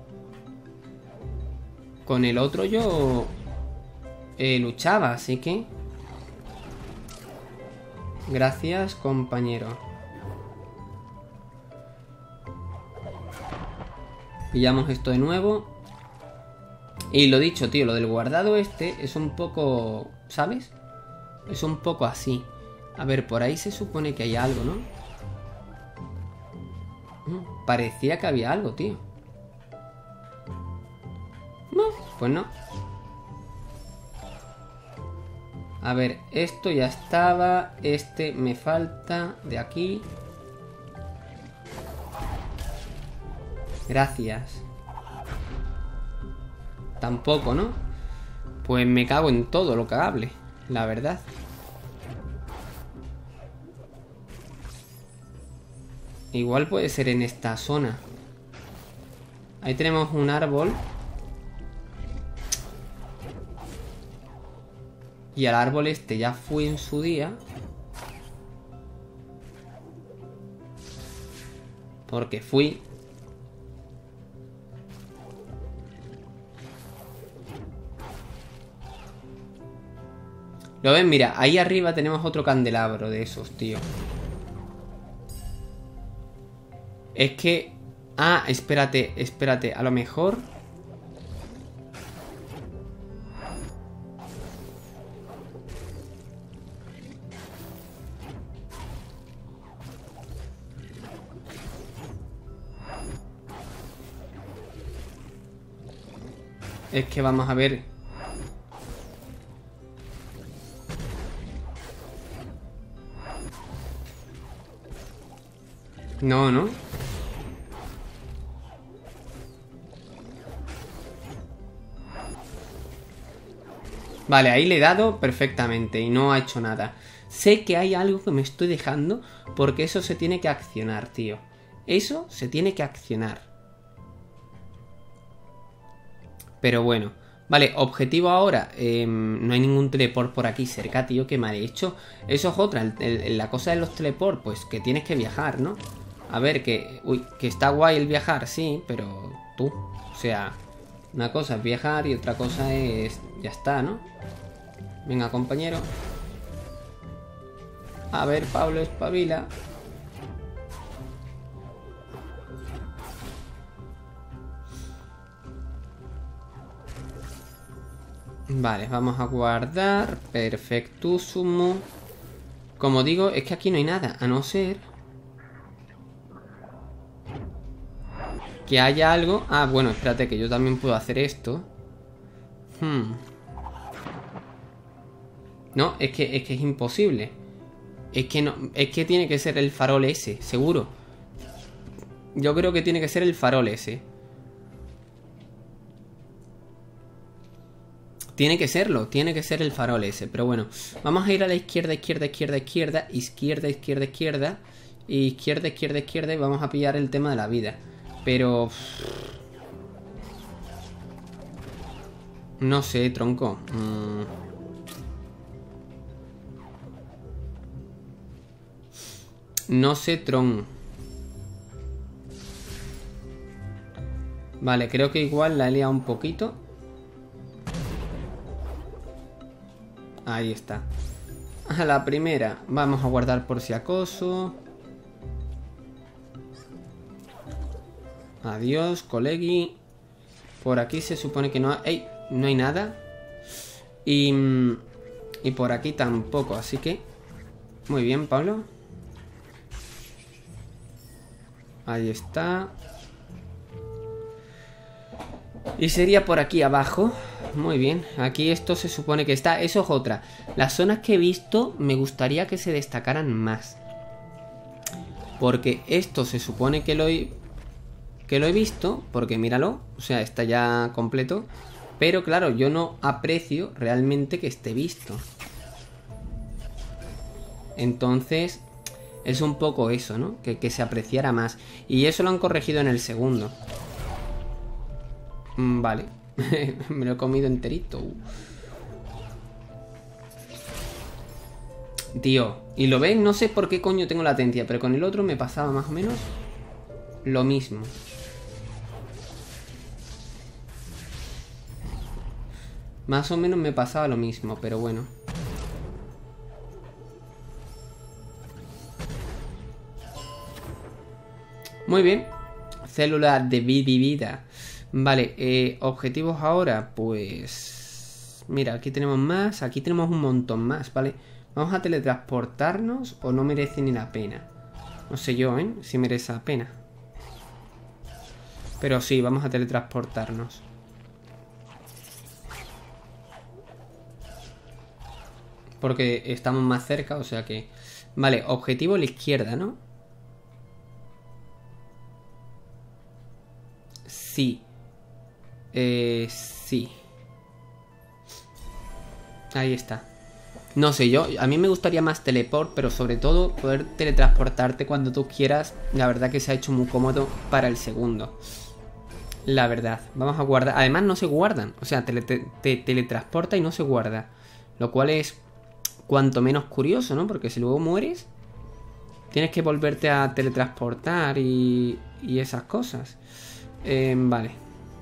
Con el otro yo... Eh, luchaba, así que... Gracias, compañero. Pillamos esto de nuevo. Y lo dicho, tío, lo del guardado este es un poco... ¿Sabes? Es un poco así. A ver, por ahí se supone que hay algo, ¿no? Mm, parecía que había algo, tío. No, pues no. A ver, esto ya estaba. Este me falta. De aquí. Gracias. Tampoco, ¿no? Pues me cago en todo lo que hable, la verdad. Igual puede ser en esta zona. Ahí tenemos un árbol. Y al árbol este ya fui en su día. Porque fui. ¿Lo ven? Mira, ahí arriba tenemos otro candelabro de esos, tío. Es que... Ah, espérate, espérate. A lo mejor... Es que vamos a ver... No, ¿no? Vale, ahí le he dado perfectamente y no ha hecho nada. Sé que hay algo que me estoy dejando porque eso se tiene que accionar, tío. Eso se tiene que accionar. Pero bueno. Vale, objetivo ahora. Eh, no hay ningún teleport por aquí cerca, tío, que me ha hecho. Eso es otra. El, el, la cosa de los teleport, pues que tienes que viajar, ¿no? A ver, que... Uy, que está guay el viajar, sí, pero tú... O sea, una cosa es viajar y otra cosa es... Ya está, ¿no? Venga, compañero. A ver, Pablo, espabila. Vale, vamos a guardar. Perfectísimo. Como digo, es que aquí no hay nada, a no ser... que haya algo... Ah, bueno, espérate, que yo también puedo hacer esto. Hmm. No, es que, es que es imposible. Es que no... Es que tiene que ser el farol ese, seguro. Yo creo que tiene que ser el farol ese. Tiene que serlo, tiene que ser el farol ese. Pero bueno, vamos a ir a la izquierda, izquierda, izquierda, izquierda. Izquierda, izquierda, izquierda. Y izquierda, izquierda, izquierda. Y vamos a pillar el tema de la vida. Pero... No sé, tronco. Mm. No sé, Tron. Vale, creo que igual la he liado un poquito. Ahí está. A la primera. Vamos a guardar por si acaso. Adiós, colegui. Por aquí se supone que no hay... ¡Ey! No hay nada. Y... Y por aquí tampoco, así que... Muy bien, Pablo. Ahí está. Y sería por aquí abajo. Muy bien, aquí esto se supone que está. Eso es otra. Las zonas que he visto me gustaría que se destacaran más. Porque esto se supone que lo he... Que lo he visto, porque míralo. O sea, está ya completo. Pero claro, yo no aprecio realmente que esté visto. Entonces... Es un poco eso, ¿no? Que, que se apreciara más. Y eso lo han corregido en el segundo. Mm, vale. Me lo he comido enterito. Tío, y lo ven, no sé por qué coño tengo latencia, pero con el otro me pasaba más o menos lo mismo. Más o menos me pasaba lo mismo, pero bueno. Muy bien. Célula de vida. Vale, eh, objetivos ahora, pues... Mira, aquí tenemos más, aquí tenemos un montón más, ¿vale? Vamos a teletransportarnos o no merece ni la pena. No sé yo, ¿eh? Si merece la pena. Pero sí, vamos a teletransportarnos. Porque estamos más cerca, o sea que... Vale, objetivo a la izquierda, ¿no? Sí. Eh, sí. Ahí está. No sé, yo, a mí me gustaría más teleport, pero sobre todo poder teletransportarte cuando tú quieras. La verdad que se ha hecho muy cómodo para el segundo. La verdad. Vamos a guardar. Además no se guardan. O sea, te, te, te teletransporta y no se guarda. Lo cual es cuanto menos curioso, ¿no? Porque si luego mueres, tienes que volverte a teletransportar y, y esas cosas. Eh, vale.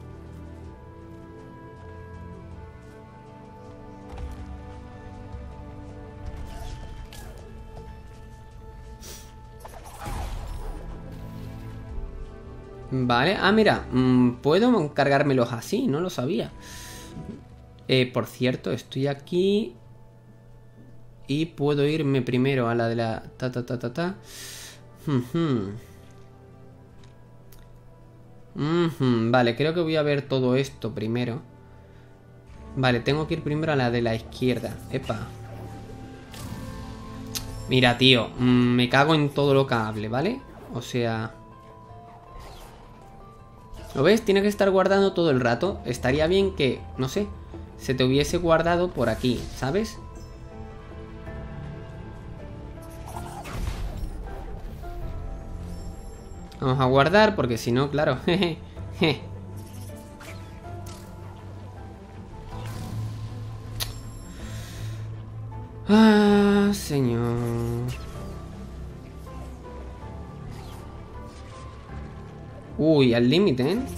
Vale, ah, mira, mmm, puedo cargármelos así, no lo sabía. eh, Por cierto, estoy aquí y puedo irme primero a la de la... Ta, ta, ta, ta, ta. Uh-huh. Uh-huh. Vale, creo que voy a ver todo esto primero. Vale, tengo que ir primero a la de la izquierda. Epa. Mira, tío, mmm, me cago en todo lo que hable, ¿vale? O sea... ¿Lo ves? Tiene que estar guardando todo el rato. Estaría bien que, no sé, se te hubiese guardado por aquí, ¿sabes? Vamos a guardar porque si no, claro. Ah, señor. Uy, al límite, ¿eh?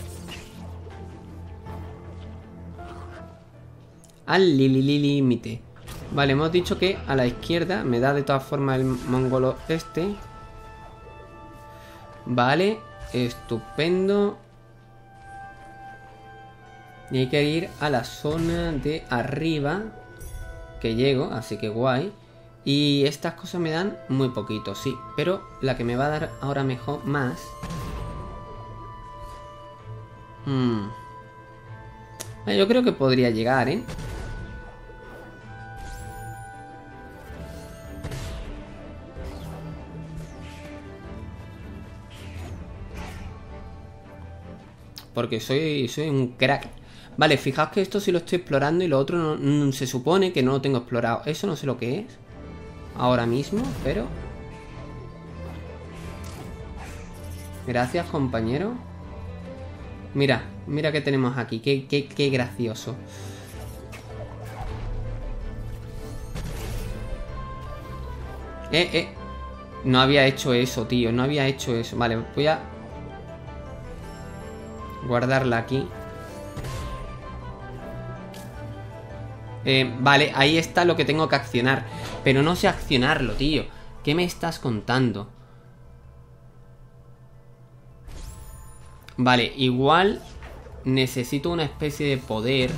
Al límite. Vale, hemos dicho que a la izquierda me da de todas formas el mongolo este. Vale, estupendo. Y hay que ir a la zona de arriba, que llego, así que guay. Y estas cosas me dan muy poquito, sí. Pero la que me va a dar ahora mejor más... Hmm. Yo creo que podría llegar, ¿eh? Porque soy, soy un crack. Vale, fijaos que esto sí lo estoy explorando y lo otro no, no, se supone que no lo tengo explorado. Eso no sé lo que es ahora mismo, pero... Gracias, compañero. Mira, mira que tenemos aquí. Qué, qué, qué gracioso. Eh, eh. No había hecho eso, tío. No había hecho eso. Vale, voy a guardarla aquí. Eh, vale, ahí está lo que tengo que accionar. Pero no sé accionarlo, tío. ¿Qué me estás contando? Vale, igual necesito una especie de poder.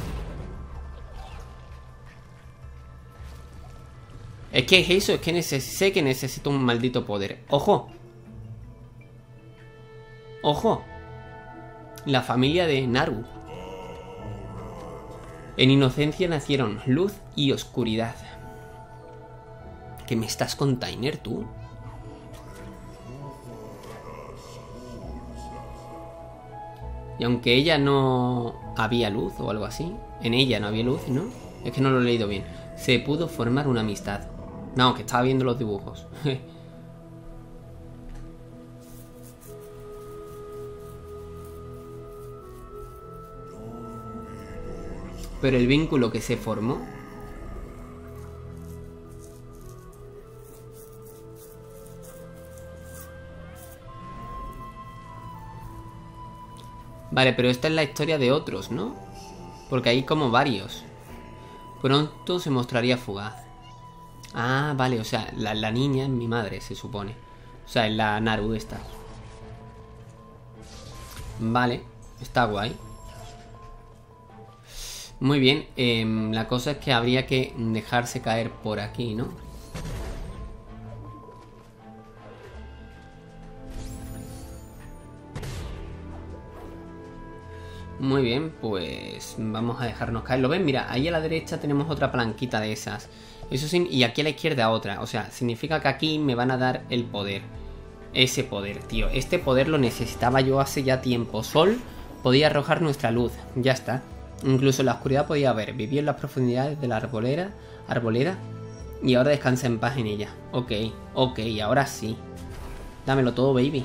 Es que es eso, es que sé que necesito un maldito poder. ¡Ojo! ¡Ojo! La familia de Naru. En inocencia nacieron luz y oscuridad. ¿Qué me estás con Tainer, tú? Y aunque ella no había luz o algo así, en ella no había luz, ¿no? Es que no lo he leído bien. Se pudo formar una amistad. No, que estaba viendo los dibujos. Pero el vínculo que se formó... Vale, pero esta es la historia de otros, ¿no? Porque hay como varios. Pronto se mostraría fugaz. Ah, vale, o sea, la, la niña es mi madre, se supone. O sea, es la Naru esta. Vale, está guay. Muy bien, eh, la cosa es que habría que dejarse caer por aquí, ¿no? Muy bien, pues vamos a dejarnos caer. ¿Lo ven? Mira, ahí a la derecha tenemos otra palanquita de esas. Eso sí, y aquí a la izquierda otra. O sea, significa que aquí me van a dar el poder. Ese poder, tío. Este poder lo necesitaba yo hace ya tiempo. Sol podía arrojar nuestra luz. Ya está. Incluso en la oscuridad podía ver. Vivió en las profundidades de la arbolera. Arbolera. Y ahora descansa en paz en ella. Ok, ok, ahora sí. Dámelo todo, baby.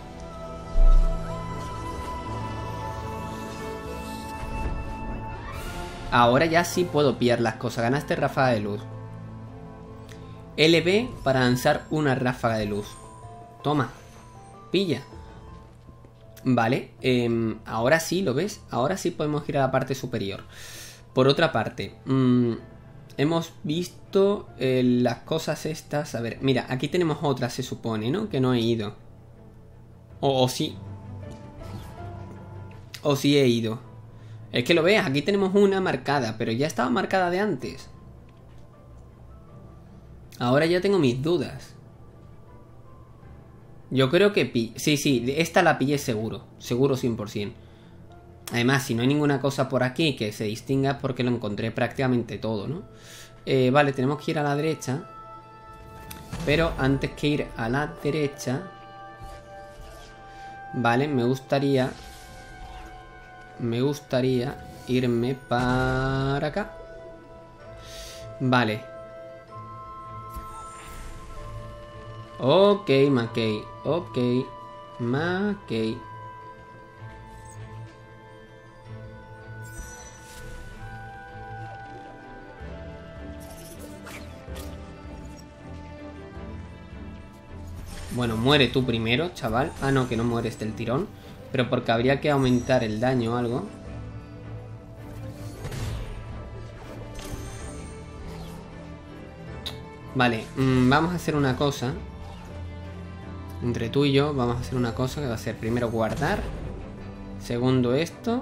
Ahora ya sí puedo pillar las cosas. Ganaste ráfaga de luz. L B para lanzar una ráfaga de luz. Toma. Pilla. Vale. Eh, ahora sí, ¿lo ves? Ahora sí podemos ir a la parte superior. Por otra parte. Mmm, hemos visto eh, las cosas estas. A ver, mira, aquí tenemos otra, se supone, ¿no? Que no he ido. O, o sí. O sí he ido. Es que lo veas, aquí tenemos una marcada, pero ya estaba marcada de antes. Ahora ya tengo mis dudas. Yo creo que... Pi sí, sí, esta la pillé seguro. Seguro cien por cien. Además, si no hay ninguna cosa por aquí que se distinga, es porque lo encontré prácticamente todo, ¿no? Eh, vale, tenemos que ir a la derecha. Pero antes que ir a la derecha... Vale, me gustaría... Me gustaría irme para acá. Vale. Ok, Mackey. Ok. Mackey. Bueno, muere tú primero, chaval. Ah, no, que no mueres del tirón. Pero porque habría que aumentar el daño o algo. Vale, mmm, vamos a hacer una cosa. Entre tú y yo vamos a hacer una cosa que va a ser primero guardar. Segundo esto.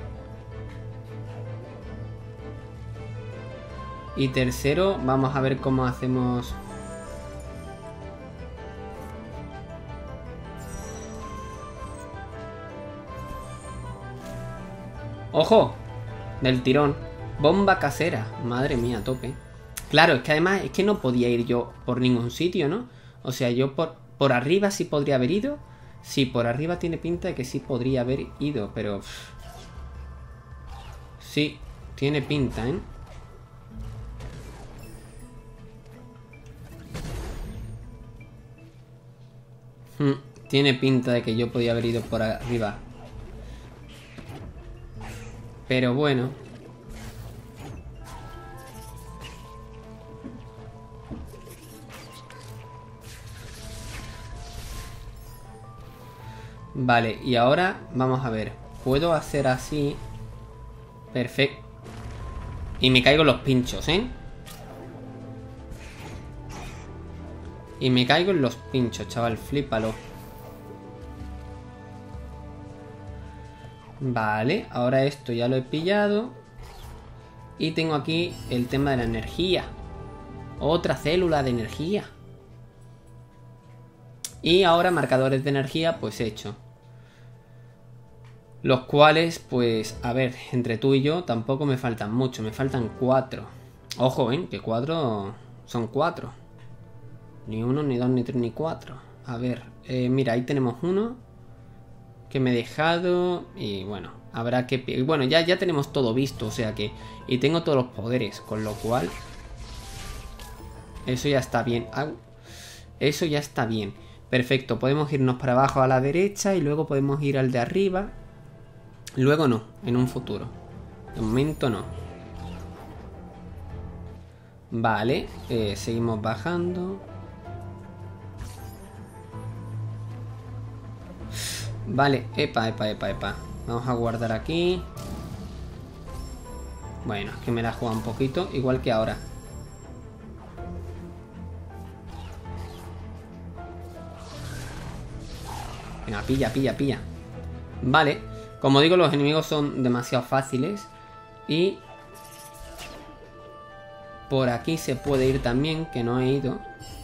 Y tercero vamos a ver cómo hacemos... ¡Ojo! Del tirón. Bomba casera. Madre mía, a tope. Claro, es que además es que no podía ir yo por ningún sitio, ¿no? O sea, yo por, por arriba sí podría haber ido. Sí, por arriba tiene pinta de que sí podría haber ido, pero... Sí, tiene pinta, ¿eh? Hmm, tiene pinta de que yo podía haber ido por arriba. Pero bueno. Vale, y ahora vamos a ver. Puedo hacer así. Perfecto. Y me caigo en los pinchos, ¿eh? Y me caigo en los pinchos, chaval. Flípalo. Vale, ahora esto ya lo he pillado. Y tengo aquí el tema de la energía. Otra célula de energía. Y ahora marcadores de energía, pues hecho. Los cuales, pues, a ver, entre tú y yo tampoco me faltan mucho. Me faltan cuatro. Ojo, ¿eh? Que cuatro son cuatro. Ni uno, ni dos, ni tres, ni cuatro. A ver, eh, mira, ahí tenemos uno que me he dejado. Y bueno, habrá que... Bueno, ya, ya tenemos todo visto, o sea que... Y tengo todos los poderes, con lo cual... Eso ya está bien. Au. Eso ya está bien. Perfecto, podemos irnos para abajo a la derecha y luego podemos ir al de arriba. Luego no, en un futuro. De momento no. Vale, eh, seguimos bajando. Vale, epa, epa, epa, epa. Vamos a guardar aquí. Bueno, es que me la juega un poquito, igual que ahora. Venga, pilla, pilla, pilla. Vale, como digo, los enemigos son demasiado fáciles. Y por aquí se puede ir también, que no he ido.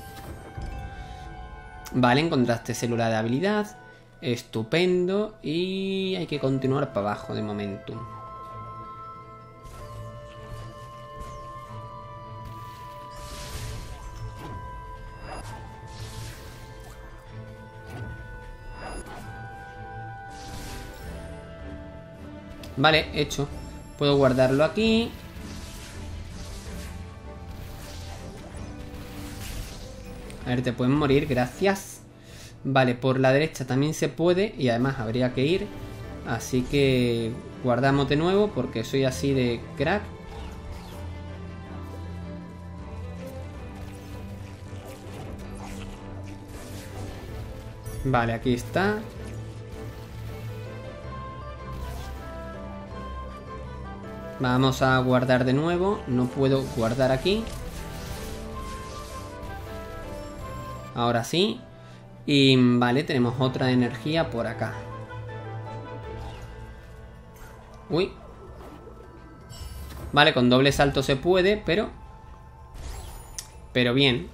Vale, encontraste célula de habilidad. Estupendo. Y hay que continuar para abajo de momento. Vale, hecho. Puedo guardarlo aquí. A ver, te pueden morir, gracias. Vale, por la derecha también se puede. Y además habría que ir. Así que guardamos de nuevo porque soy así de crack. Vale, aquí está. Vamos a guardar de nuevo. No puedo guardar aquí. Ahora sí. Y vale, tenemos otra energía por acá. Uy. Vale, con doble salto se puede, pero... Pero bien.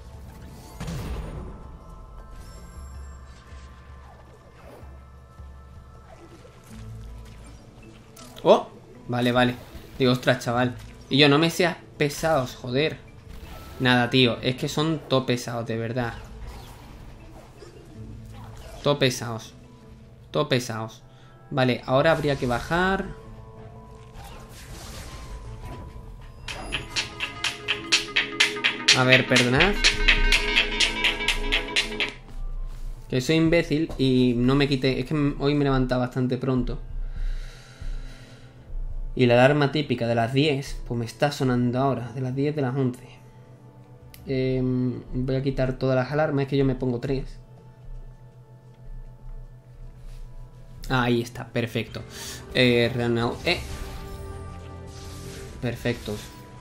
Oh, vale, vale. Digo, ostras, chaval. Y yo, no me seas pesados, joder. Nada, tío, es que son todo pesados, de verdad. Todo pesados. Todo pesados. Vale, ahora habría que bajar. A ver, perdonad. Que soy imbécil y no me quité. Es que hoy me he levantado bastante pronto. Y la alarma típica de las diez, pues me está sonando ahora. De las diez, de las once. Eh, voy a quitar todas las alarmas. Es que yo me pongo tres. Ah, ahí está, perfecto. Eh, Renault, eh. Perfectos.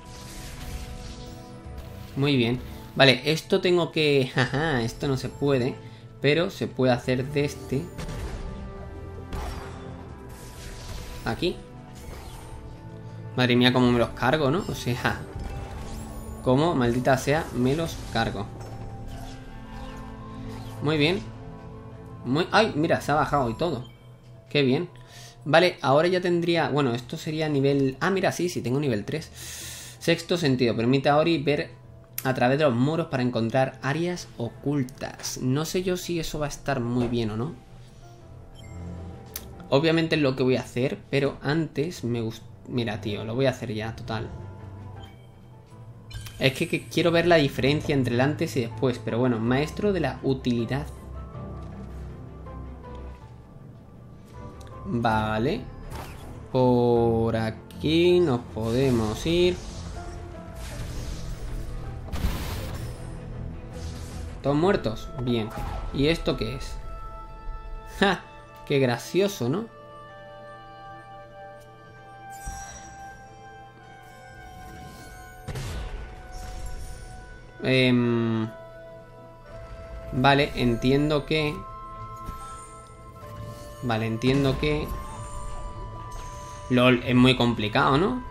Muy bien. Vale, esto tengo que... Jaja, esto no se puede. Pero se puede hacer de este. Aquí. Madre mía, cómo me los cargo, ¿no? O sea... Como, maldita sea, me los cargo. Muy bien. Muy... ¡Ay! Mira, se ha bajado y todo. Qué bien. Vale, ahora ya tendría... Bueno, esto sería nivel... Ah, mira, sí, sí, tengo nivel tres. Sexto sentido. Permite a Ori ver a través de los muros para encontrar áreas ocultas. No sé yo si eso va a estar muy bien o no. Obviamente es lo que voy a hacer, pero antes me gusta... Mira, tío, lo voy a hacer ya, total. Es que, que quiero ver la diferencia entre el antes y después. Pero bueno, maestro de la utilidad. Vale. Por aquí nos podemos ir. ¿Todos muertos? Bien. ¿Y esto qué es? ¡Ja! Qué gracioso, ¿no? Eh, vale, entiendo que... Vale, entiendo que... LOL, es muy complicado, ¿no?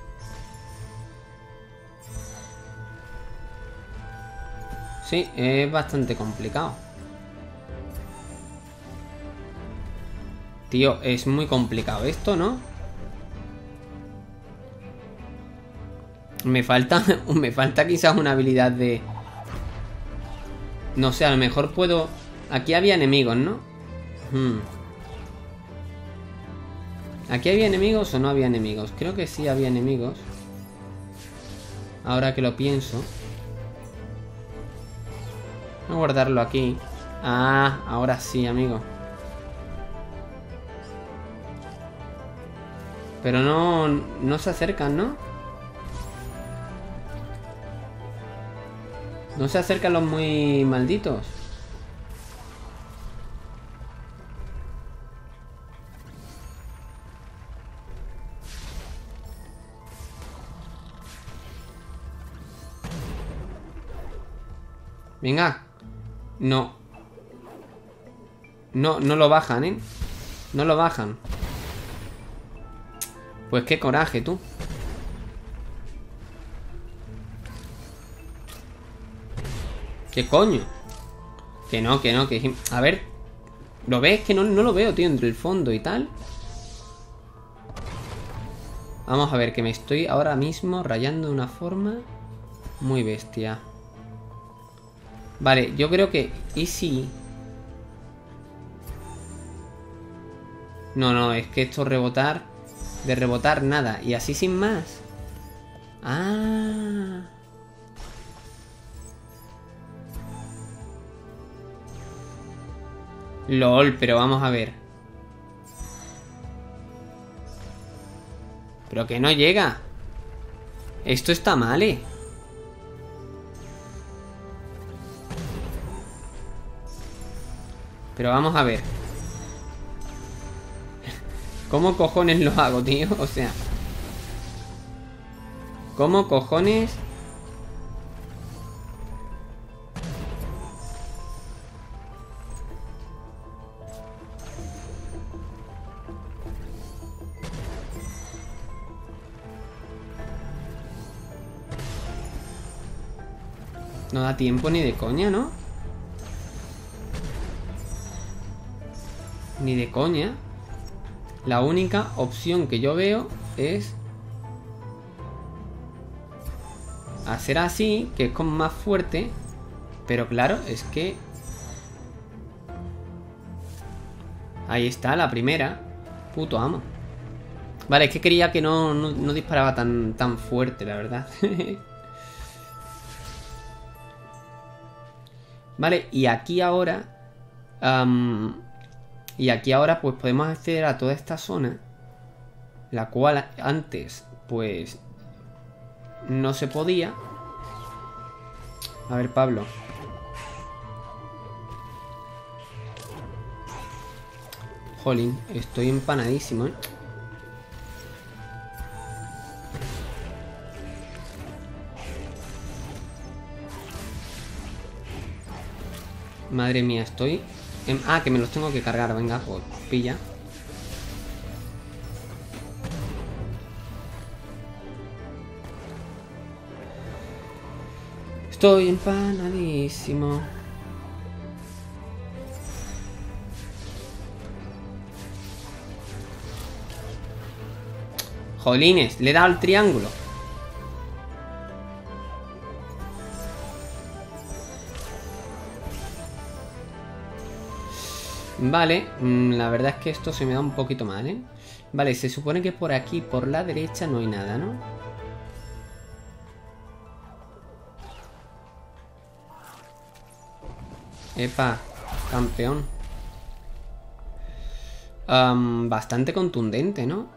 Sí, es bastante complicado. Tío, es muy complicado esto, ¿no? Me falta... Me falta quizás una habilidad de... No sé, a lo mejor puedo... Aquí había enemigos, ¿no? Hmm. ¿Aquí había enemigos o no había enemigos? Creo que sí había enemigos. Ahora que lo pienso. Voy a guardarlo aquí. Ah, ahora sí, amigo. Pero no... No se acercan, ¿no? No se acercan los muy malditos. Venga. No. No, no lo bajan, ¿eh? No lo bajan. Pues qué coraje, tú. ¿Qué coño? Que no, que no, que... A ver. ¿Lo ves? Que no, no lo veo, tío, entre el fondo y tal. Vamos a ver, que me estoy ahora mismo rayando de una forma muy bestia. Vale, yo creo que... ¿Y si...? No, no, es que esto rebotar... De rebotar nada. Y así sin más. Ah... LOL, pero vamos a ver. Pero que no llega. Esto está mal, ¿eh? Pero vamos a ver. ¿Cómo cojones lo hago, tío? O sea... ¿Cómo cojones...? No da tiempo ni de coña, ¿no? Ni de coña. La única opción que yo veo es hacer así, que es como más fuerte. Pero claro, es que... Ahí está, la primera. Puto amo. Vale, es que quería que no, no, no disparaba tan, tan fuerte, la verdad. Vale, y aquí ahora... Um, y aquí ahora pues podemos acceder a toda esta zona. La cual antes pues no se podía. A ver, Pablo. Jolín, estoy empanadísimo, ¿eh? Madre mía, estoy... En... Ah, que me los tengo que cargar. Venga, pues pilla. Estoy empanadísimo. Jolines, le he dado el triángulo. Vale, la verdad es que esto se me da un poquito mal, ¿eh? Vale, se supone que por aquí, por la derecha, no hay nada, ¿no? Epa, campeón. Um, bastante contundente, ¿no?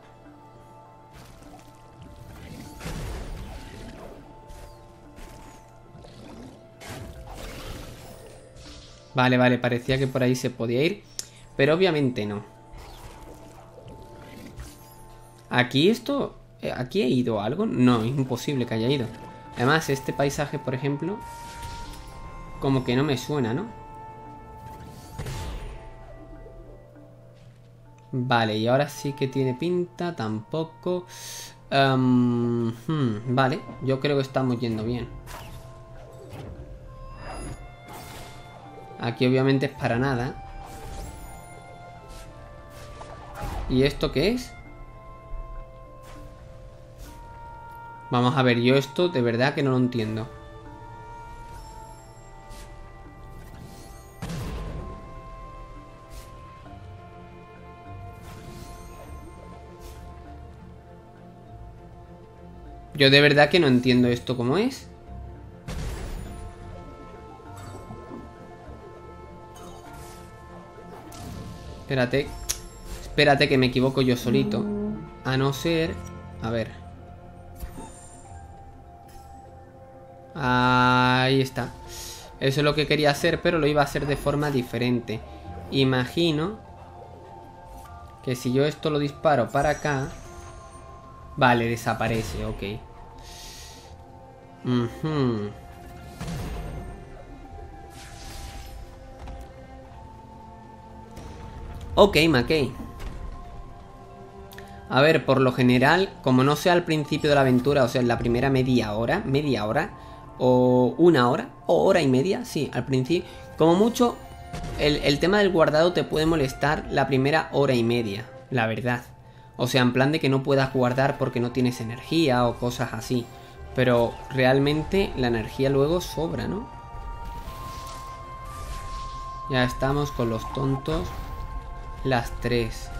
Vale, vale, parecía que por ahí se podía ir. Pero obviamente no. Aquí esto... ¿Aquí he ido algo? No, es imposible que haya ido. Además, este paisaje, por ejemplo, como que no me suena, ¿no? Vale, y ahora sí que tiene pinta, tampoco. Um, hmm, vale, yo creo que estamos yendo bien. Aquí obviamente es para nada. ¿Y esto qué es? Vamos a ver, yo esto de verdad que no lo entiendo. Yo de verdad que no entiendo esto cómo es. Espérate. Espérate que me equivoco yo solito. A no ser... A ver. Ahí está. Eso es lo que quería hacer, pero lo iba a hacer de forma diferente. Imagino que si yo esto lo disparo para acá... Vale, desaparece, ok. Uh-huh. Ok, McKay. A ver, por lo general, como no sea al principio de la aventura, o sea, en la primera media hora, media hora, o una hora, o hora y media, sí, al principio, como mucho, el, el tema del guardado te puede molestar la primera hora y media, la verdad. O sea, en plan de que no puedas guardar porque no tienes energía o cosas así. Pero realmente la energía luego sobra, ¿no? Ya estamos con los tontos. Las tres.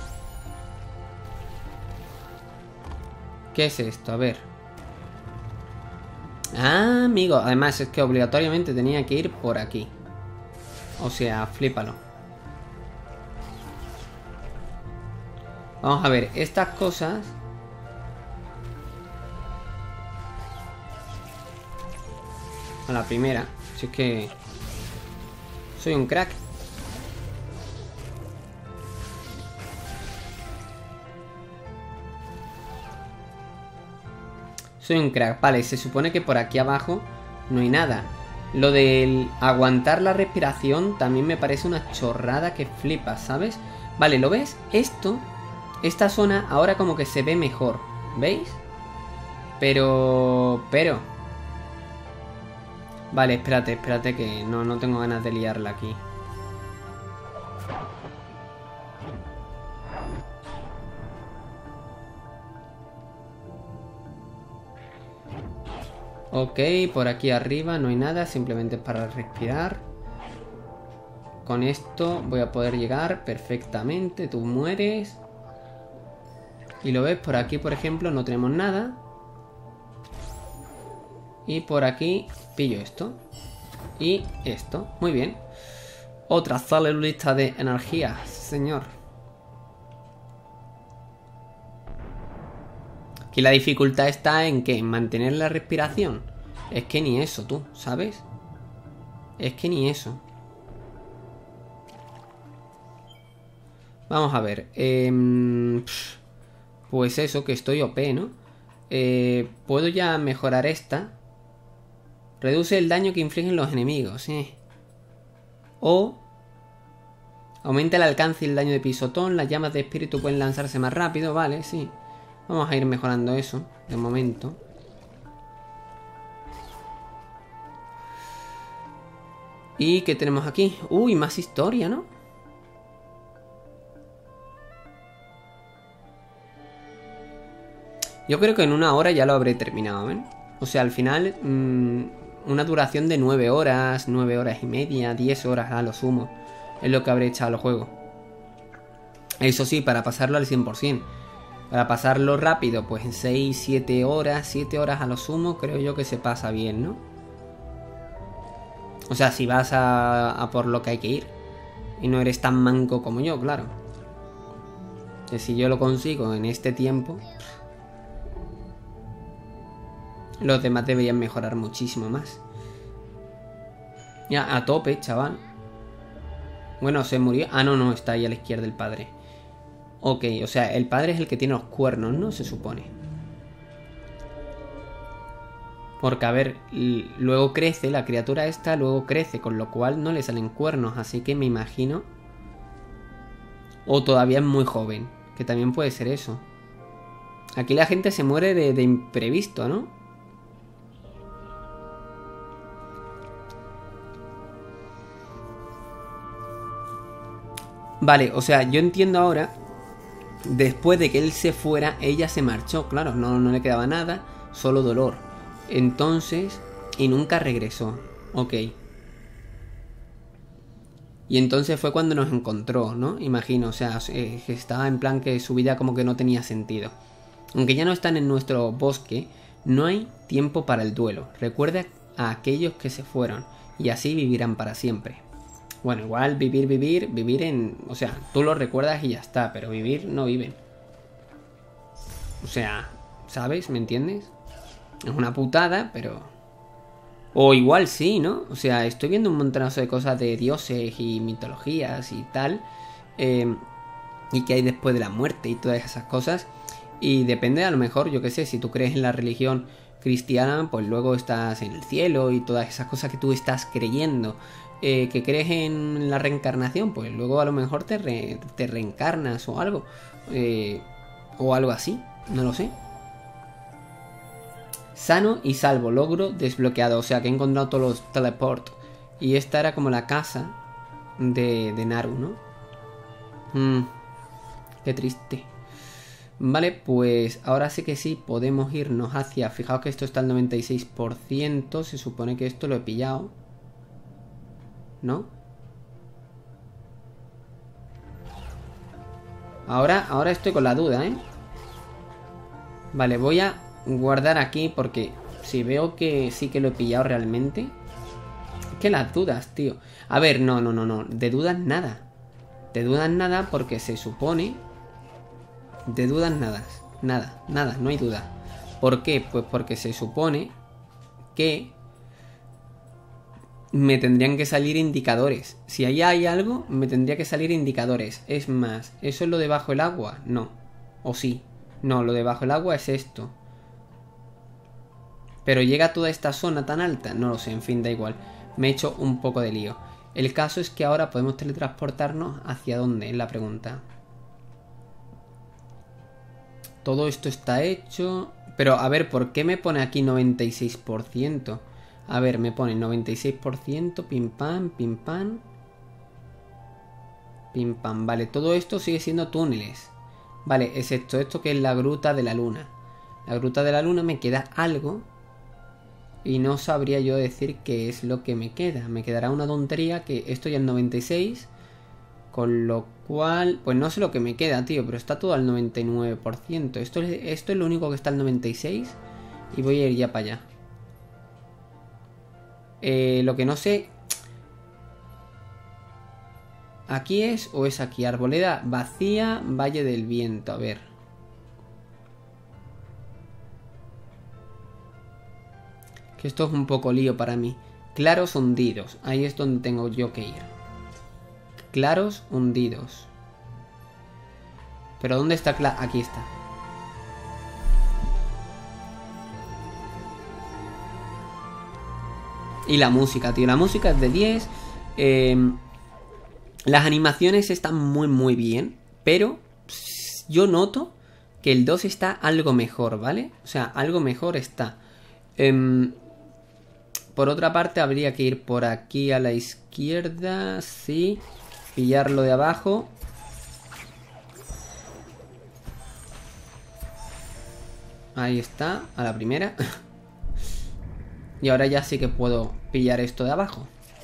¿Qué es esto? A ver. Ah, amigo. Además es que obligatoriamente tenía que ir por aquí. O sea, flípalo. Vamos a ver, estas cosas... A la primera. Si es que... Soy un crack. Soy un crack. Vale, se supone que por aquí abajo no hay nada. Lo del aguantar la respiración también me parece una chorrada que flipas, ¿sabes? Vale, ¿lo ves? Esto... Esta zona ahora como que se ve mejor. ¿Veis? Pero... Pero... Vale, espérate, espérate que no, no tengo ganas de liarla aquí. Ok, por aquí arriba no hay nada, simplemente es para respirar. Con esto voy a poder llegar perfectamente. Tú mueres. Y lo ves, por aquí, por ejemplo, no tenemos nada. Y por aquí pillo esto. Y esto. Muy bien. Otra celulita de energía, señor. Aquí la dificultad está en que en mantener la respiración. Es que ni eso, tú, ¿sabes? Es que ni eso. Vamos a ver. Eh... Pues eso, que estoy O P, ¿no? Eh, Puedo ya mejorar esta. Reduce el daño que infligen los enemigos, ¿eh? O... Aumenta el alcance y el daño de pisotón. Las llamas de espíritu pueden lanzarse más rápido, vale, sí. Vamos a ir mejorando eso, de momento. ¿Y qué tenemos aquí? Uy, más historia, ¿no? Yo creo que en una hora ya lo habré terminado, ¿ven? O sea, al final, mmm, una duración de nueve horas, nueve horas y media, diez horas a lo sumo. Es lo que habré echado al juego. Eso sí, para pasarlo al cien por cien. Para pasarlo rápido, pues en seis, siete horas, siete horas a lo sumo, creo yo que se pasa bien, ¿no? O sea, si vas a, a por lo que hay que ir. Y no eres tan manco como yo, claro. Que si yo lo consigo en este tiempo... Los demás deberían mejorar muchísimo más. Ya, a tope, chaval. Bueno, se murió. Ah, no, no, está ahí a la izquierda el padre. Ok, o sea, el padre es el que tiene los cuernos, ¿no? Se supone. Porque, a ver, luego crece, la criatura esta luego crece, con lo cual no le salen cuernos, así que me imagino... O todavía es muy joven, que también puede ser eso. Aquí la gente se muere de, de imprevisto, ¿no? Vale, o sea, yo entiendo ahora. Después de que él se fuera, ella se marchó. Claro, no, no le quedaba nada, solo dolor. Entonces, y nunca regresó. Ok. Y entonces fue cuando nos encontró, ¿no? Imagino, o sea, eh, que estaba en plan que su vida como que no tenía sentido. Aunque ya no están en nuestro bosque, no hay tiempo para el duelo. Recuerda a aquellos que se fueron y así vivirán para siempre. Bueno, igual vivir, vivir, vivir en... O sea, tú lo recuerdas y ya está, pero vivir no viven. O sea, ¿sabes? ¿Me entiendes? Es una putada, pero... O igual sí, ¿no? O sea, estoy viendo un montonazo de cosas de dioses y mitologías y tal. Eh, y que hay después de la muerte y todas esas cosas. Y depende, a lo mejor, yo qué sé, si tú crees en la religión cristiana, pues luego estás en el cielo y todas esas cosas que tú estás creyendo. Eh, que crees en la reencarnación, pues luego a lo mejor te, re, te reencarnas o algo. Eh, o algo así, no lo sé. Sano y salvo, logro desbloqueado. O sea que he encontrado todos los teleport. Y esta era como la casa de, de Naru, ¿no? Mm, qué triste. Vale, pues ahora sí que sí podemos irnos hacia... Fijaos que esto está al noventa y seis por ciento. Se supone que esto lo he pillado, ¿no? Ahora, ahora estoy con la duda, ¿eh? Vale, voy a guardar aquí porque si veo que sí que lo he pillado realmente... Es que las dudas, tío. A ver, no, no, no, no. De dudas nada. De dudas nada porque se supone... De dudas nada. Nada, nada, no hay duda. ¿Por qué? Pues porque se supone que me tendrían que salir indicadores. Si ahí hay algo, me tendría que salir indicadores. Es más, ¿eso es lo de bajo el agua? No. ¿O sí? No, lo de bajo el agua es esto. Pero llega a toda esta zona tan alta. No lo sé, en fin, da igual. Me he hecho un poco de lío. El caso es que ahora podemos teletransportarnos. ¿Hacia dónde? Es la pregunta. Todo esto está hecho. Pero a ver, ¿por qué me pone aquí noventa y seis por ciento? A ver, me pone noventa y seis por ciento. Pim pam, pim pam. Pim pam. Vale, todo esto sigue siendo túneles. Vale, excepto esto que es la gruta de la luna. La gruta de la luna me queda algo. Y no sabría yo decir qué es lo que me queda. Me quedará una tontería que esto ya es noventa y seis. Con lo cual... Pues no sé lo que me queda, tío. Pero está todo al noventa y nueve por ciento. Esto es, esto es lo único que está al noventa y seis. Y voy a ir ya para allá. Eh, lo que no sé... ¿Aquí es o es aquí? Arboleda vacía, Valle del Viento. A ver. Que esto es un poco lío para mí. Claros hundidos. Ahí es donde tengo yo que ir. Claros hundidos. ¿Pero dónde está? Aquí está. Y la música, tío. La música es de diez. Eh, las animaciones están muy, muy bien. Pero yo noto que el dos está algo mejor, ¿vale? O sea, algo mejor está. Eh, por otra parte, habría que ir por aquí a la izquierda. Sí. Pillarlo de abajo. Ahí está, a la primera. Y ahora ya sí que puedo pillar esto de abajo.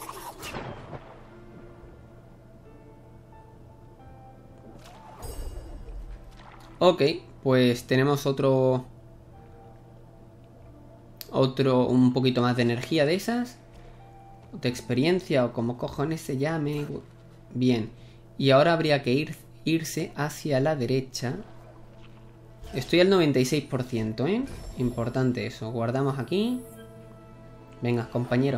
Ok, pues tenemos otro... Otro, un poquito más de energía de esas. De experiencia o como cojones se llame. Bien, y ahora habría que ir, irse hacia la derecha. Estoy al noventa y seis por ciento, ¿eh? Importante eso, guardamos aquí. Venga, compañero.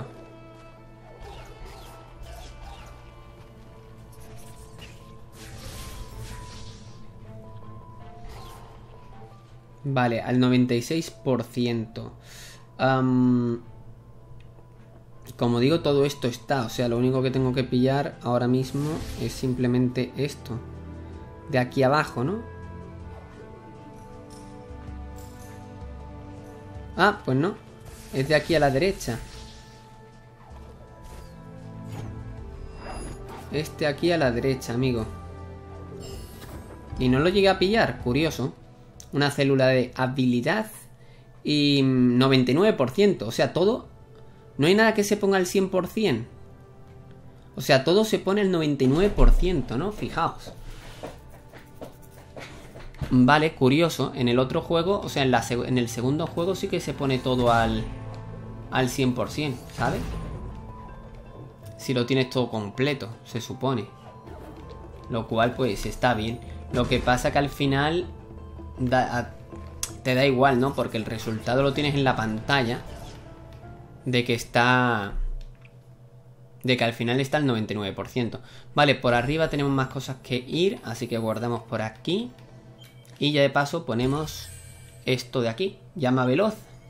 Vale, al noventa y seis por ciento. Um, como digo, todo esto está. O sea, lo único que tengo que pillar ahora mismo es simplemente esto. De aquí abajo, ¿no? Ah, pues no. Es de aquí a la derecha. Este aquí a la derecha, amigo. Y no lo llegué a pillar, curioso. Una célula de habilidad y noventa y nueve por ciento. O sea, todo... No hay nada que se ponga al cien por ciento. O sea, todo se pone al noventa y nueve por ciento, ¿no? Fijaos. Vale, curioso. En el otro juego, o sea, en, la seg en el segundo juego sí que se pone todo al, al cien por ciento, ¿sabes? Si lo tienes todo completo, se supone. Lo cual, pues, está bien. Lo que pasa que al final da, a, te da igual, ¿no? Porque el resultado lo tienes en la pantalla. De que está... De que al final está el noventa y nueve por ciento. Vale, por arriba tenemos más cosas que ir. Así que guardamos por aquí. Y ya de paso ponemos esto de aquí. Llama veloz.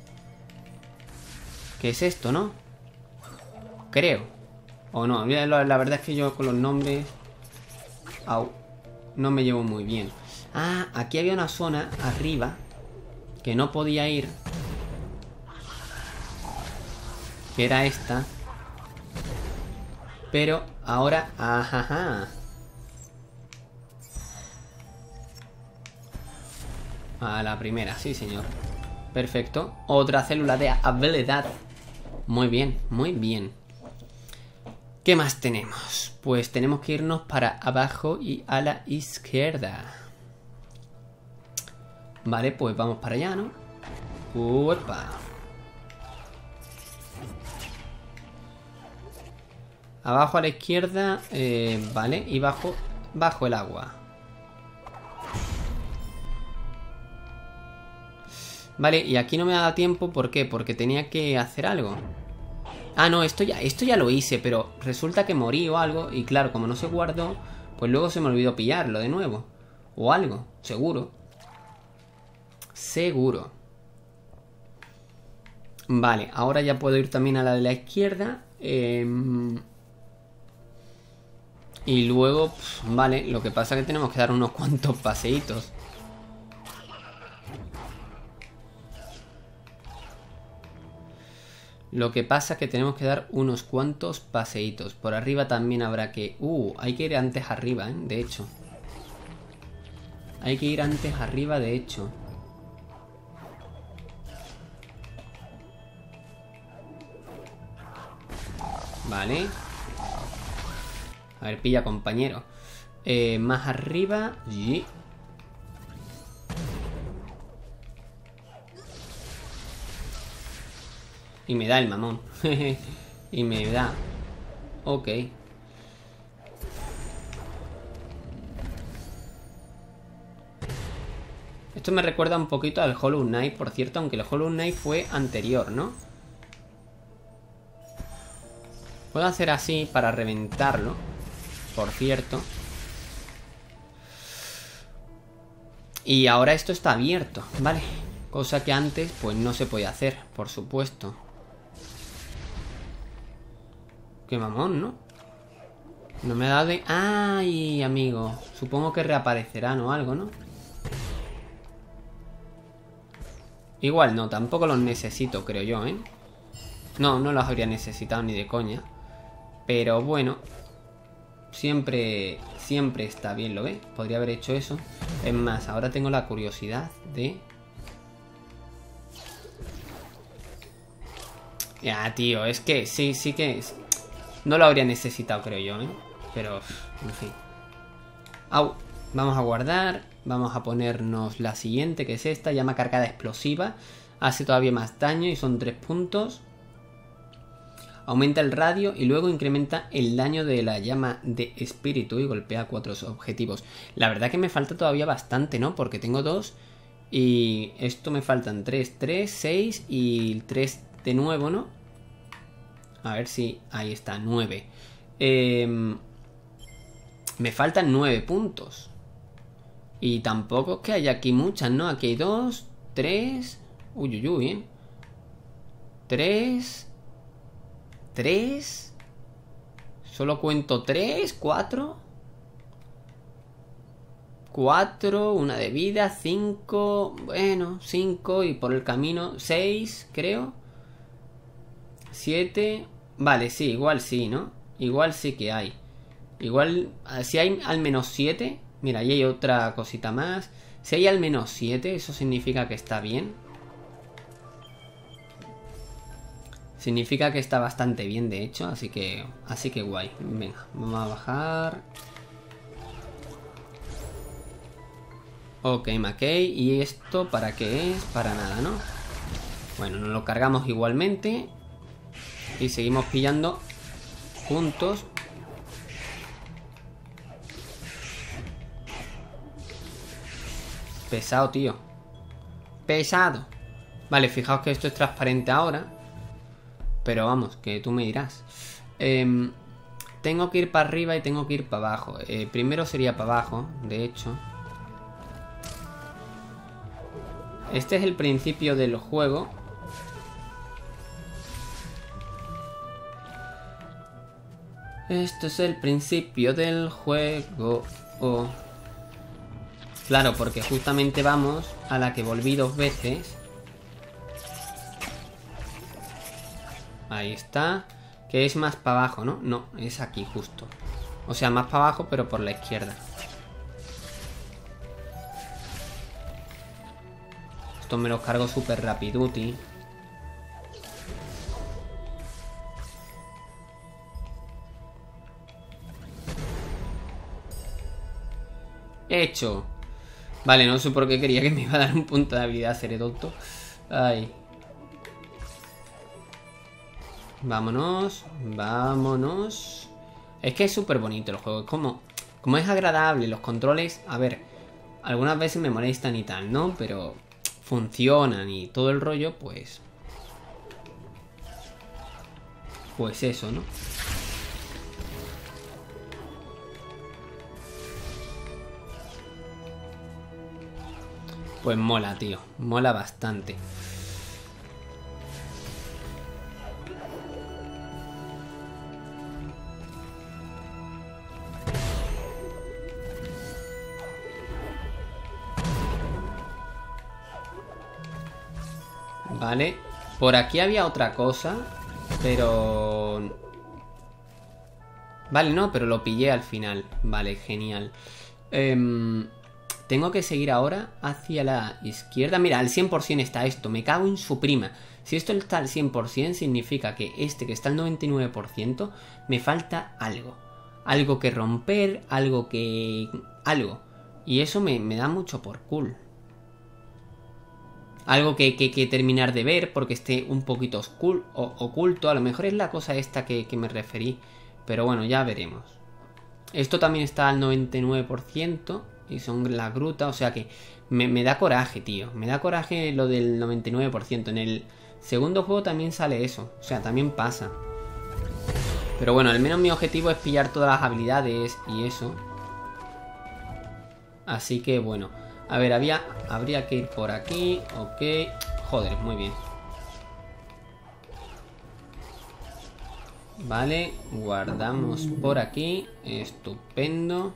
¿Qué es esto, no? Creo. O no, la verdad es que yo con los nombres... Au, no me llevo muy bien. Ah, aquí había una zona arriba que no podía ir. Que era esta. Pero ahora... Ajaja. A la primera, sí señor. Perfecto. Otra célula de habilidad. Muy bien, muy bien. ¿Qué más tenemos? Pues tenemos que irnos para abajo y a la izquierda. Vale, pues vamos para allá, ¿no? Uepa. Abajo a la izquierda, eh, vale, y bajo, bajo el agua. Vale, y aquí no me ha dado tiempo, ¿por qué? Porque tenía que hacer algo. Ah, no, esto ya, esto ya lo hice, pero resulta que morí o algo, y claro, como no se guardó, pues luego se me olvidó pillarlo de nuevo. O algo, seguro. Seguro. Vale, ahora ya puedo ir también a la de la izquierda. Eh... Y luego, pff, vale, lo que pasa es que tenemos que dar unos cuantos paseitos. Lo que pasa es que tenemos que dar unos cuantos paseitos. Por arriba también habrá que... Uh, hay que ir antes arriba, ¿eh? De hecho. Hay que ir antes arriba, de hecho. Vale. A ver, pilla, compañero. Eh, más arriba. Y... y me da el mamón. Y me da. Ok. Esto me recuerda un poquito al Hollow Knight, por cierto, aunque el Hollow Knight fue anterior, ¿no? Puedo hacer así para reventarlo, por cierto. Y ahora esto está abierto, ¿vale? Cosa que antes, pues no se podía hacer, por supuesto. Qué mamón, ¿no? No me ha dado de... ¡Ay, amigo! Supongo que reaparecerán o algo, ¿no? Igual no, tampoco los necesito, creo yo, ¿eh? No, no los habría necesitado ni de coña. Pero bueno, siempre, siempre está bien, ¿lo ves? Podría haber hecho eso. Es más, ahora tengo la curiosidad de... Ya, tío, es que sí, sí que... Es... No lo habría necesitado, creo yo, ¿eh? Pero, en fin. Au, vamos a guardar. Vamos a ponernos la siguiente, que es esta. Llama cargada explosiva. Hace todavía más daño y son tres puntos. Aumenta el radio y luego incrementa el daño de la llama de espíritu y golpea cuatro objetivos. La verdad que me falta todavía bastante, ¿no? Porque tengo dos y esto me faltan tres, tres, seis y tres de nuevo, ¿no? A ver si... ahí está, nueve. Eh, me faltan nueve puntos. Y tampoco es que haya aquí muchas, ¿no? Aquí hay dos, tres. Uy, uy, uy, ¿eh? Tres. Tres. Solo cuento tres, cuatro. Cuatro, una de vida, cinco. Bueno, cinco y por el camino seis, creo. Siete. Vale, sí, igual sí, ¿no? Igual sí que hay. Igual, si hay al menos siete. Mira, ahí hay otra cosita más. Si hay al menos siete, eso significa que está bien. Significa que está bastante bien, de hecho. Así que, así que guay. Venga, vamos a bajar. Ok, Mackay. ¿Y esto para qué es? Para nada, ¿no? Bueno, nos lo cargamos igualmente. Y seguimos pillando juntos. Pesado, tío. Pesado. Vale, fijaos que esto es transparente ahora. Pero vamos, que tú me dirás. Eh, tengo que ir para arriba y tengo que ir para abajo. Eh, primero sería para abajo, de hecho. Este es el principio del juego. Esto es el principio del juego. Oh. Claro, porque justamente vamos a la que volví dos veces. Ahí está. Que es más para abajo, ¿no? No, es aquí justo. O sea, más para abajo, pero por la izquierda. Esto me lo cargo súper rapiduti. Hecho. Vale, no sé por qué quería que me iba a dar un punto de habilidad, seré tonto. Ay. Vámonos. Vámonos. Es que es súper bonito el juego. Es como, como es agradable. Los controles, a ver, algunas veces me molestan y tal, ¿no? Pero funcionan y todo el rollo, pues... Pues eso, ¿no? Pues mola, tío. Mola bastante. Vale. Por aquí había otra cosa. Pero... Vale, no, pero lo pillé al final. Vale, genial. Eh... Tengo que seguir ahora hacia la izquierda. Mira, al cien por cien está esto. Me cago en su prima. Si esto está al cien por cien, significa que este que está al noventa y nueve por ciento, me falta algo. Algo que romper, algo que... Algo. Y eso me, me da mucho por cool. Algo que, que, que terminar de ver porque esté un poquito oscuro, o, oculto. A lo mejor es la cosa esta que, que me referí. Pero bueno, ya veremos. Esto también está al noventa y nueve por ciento. Y son la gruta, o sea que me, me da coraje, tío. Me da coraje lo del noventa y nueve por ciento. En el segundo juego también sale eso. O sea, también pasa. Pero bueno, al menos mi objetivo es pillar todas las habilidades y eso. Así que bueno. A ver, había, habría que ir por aquí. Ok. Joder, muy bien. Vale, guardamos por aquí. Estupendo.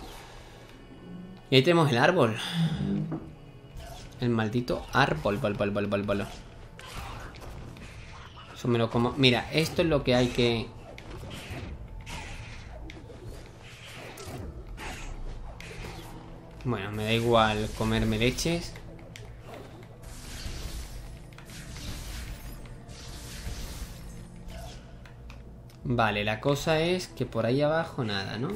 Y ahí tenemos el árbol. El maldito árbol. Bol, bol, bol, bol, bol. Eso me lo como. Mira, esto es lo que hay que... Bueno, me da igual comerme leches. Vale, la cosa es que por ahí abajo nada, ¿no?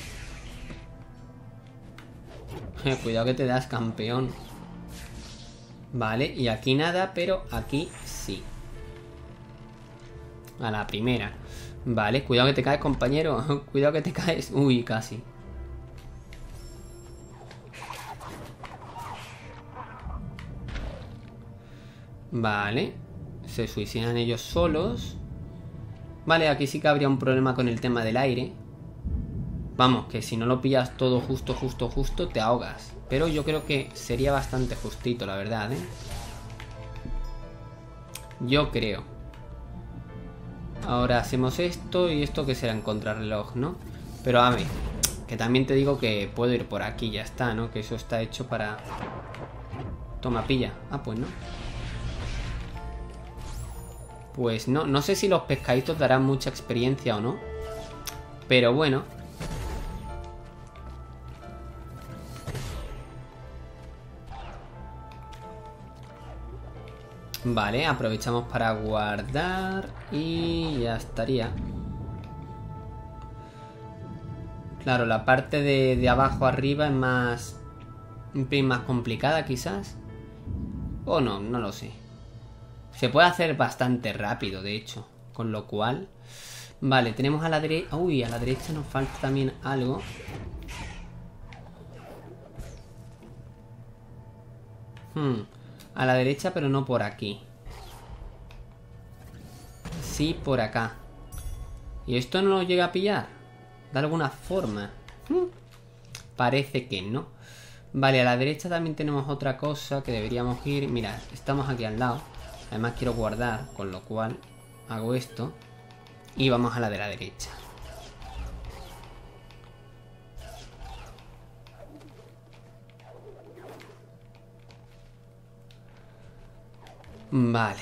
Cuidado que te das, campeón. Vale, y aquí nada, pero aquí sí. A la primera. Vale, cuidado que te caes, compañero. Cuidado que te caes. Uy, casi. Vale. Se suicidan ellos solos. Vale, aquí sí que habría un problema con el tema del aire. Vamos, que si no lo pillas todo justo, justo, justo, te ahogas. Pero yo creo que sería bastante justito, la verdad, ¿eh? Yo creo. Ahora hacemos esto y esto que será en contrarreloj, ¿no? Pero a ver, que también te digo que puedo ir por aquí, ya está, ¿no? Que eso está hecho para... Toma, pilla. Ah, pues no. Pues no, no sé si los pescaditos darán mucha experiencia o no. Pero bueno. Vale, aprovechamos para guardar y ya estaría. Claro, la parte de, de abajo arriba es más... un pelín más complicada quizás. O no, no lo sé. Se puede hacer bastante rápido, de hecho. Con lo cual... Vale, tenemos a la derecha... Uy, a la derecha nos falta también algo. Hmm... A la derecha, pero no por aquí. Sí, por acá. ¿Y esto no lo llega a pillar? ¿De alguna forma? Hmm. Parece que no. Vale, a la derecha también tenemos otra cosa que deberíamos ir. Mira, estamos aquí al lado. Además quiero guardar, con lo cual hago esto. Y vamos a la de la derecha. Vale.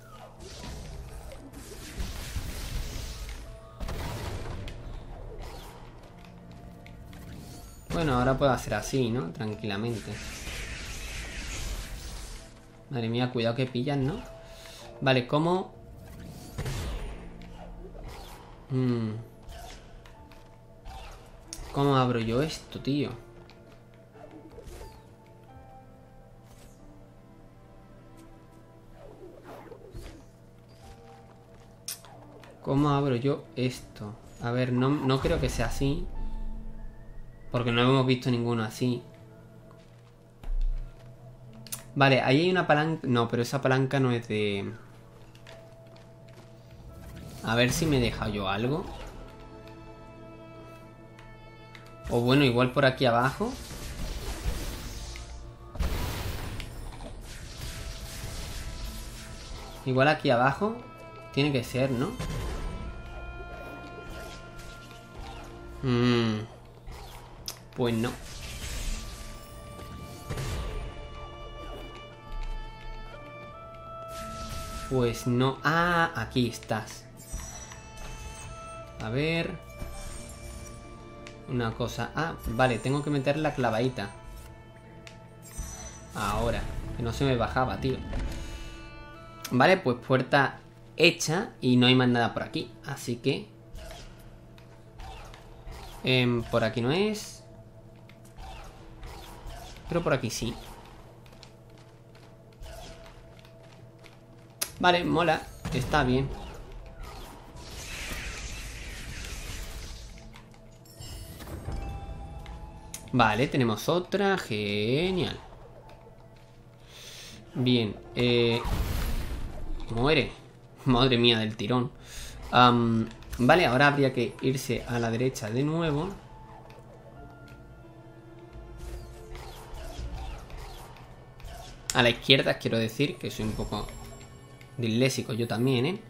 Bueno, ahora puedo hacer así, ¿no? Tranquilamente. Madre mía, cuidado que pillan, ¿no? Vale, ¿cómo? Hmm. ¿Cómo abro yo esto, tío? ¿Cómo abro yo esto? A ver, no, no creo que sea así. Porque no hemos visto ninguno así. Vale, ahí hay una palanca... No, pero esa palanca no es de... A ver si me deja yo algo. O bueno, igual por aquí abajo. Igual aquí abajo. Tiene que ser, ¿no? Mmm... Pues no. Pues no. Ah, aquí estás. A ver. Una cosa. Ah, vale, tengo que meter la clavadita. Ahora. Que no se me bajaba, tío. Vale, pues puerta hecha. Y no hay más nada por aquí. Así que... Eh, por aquí no es... Pero por aquí sí. Vale, mola. Está bien. Vale, tenemos otra. Genial. Bien. Eh... Muere. Madre mía del tirón. Um, vale, ahora habría que irse a la derecha de nuevo. A la izquierda, quiero decir, que soy un poco disléxico yo también, ¿eh?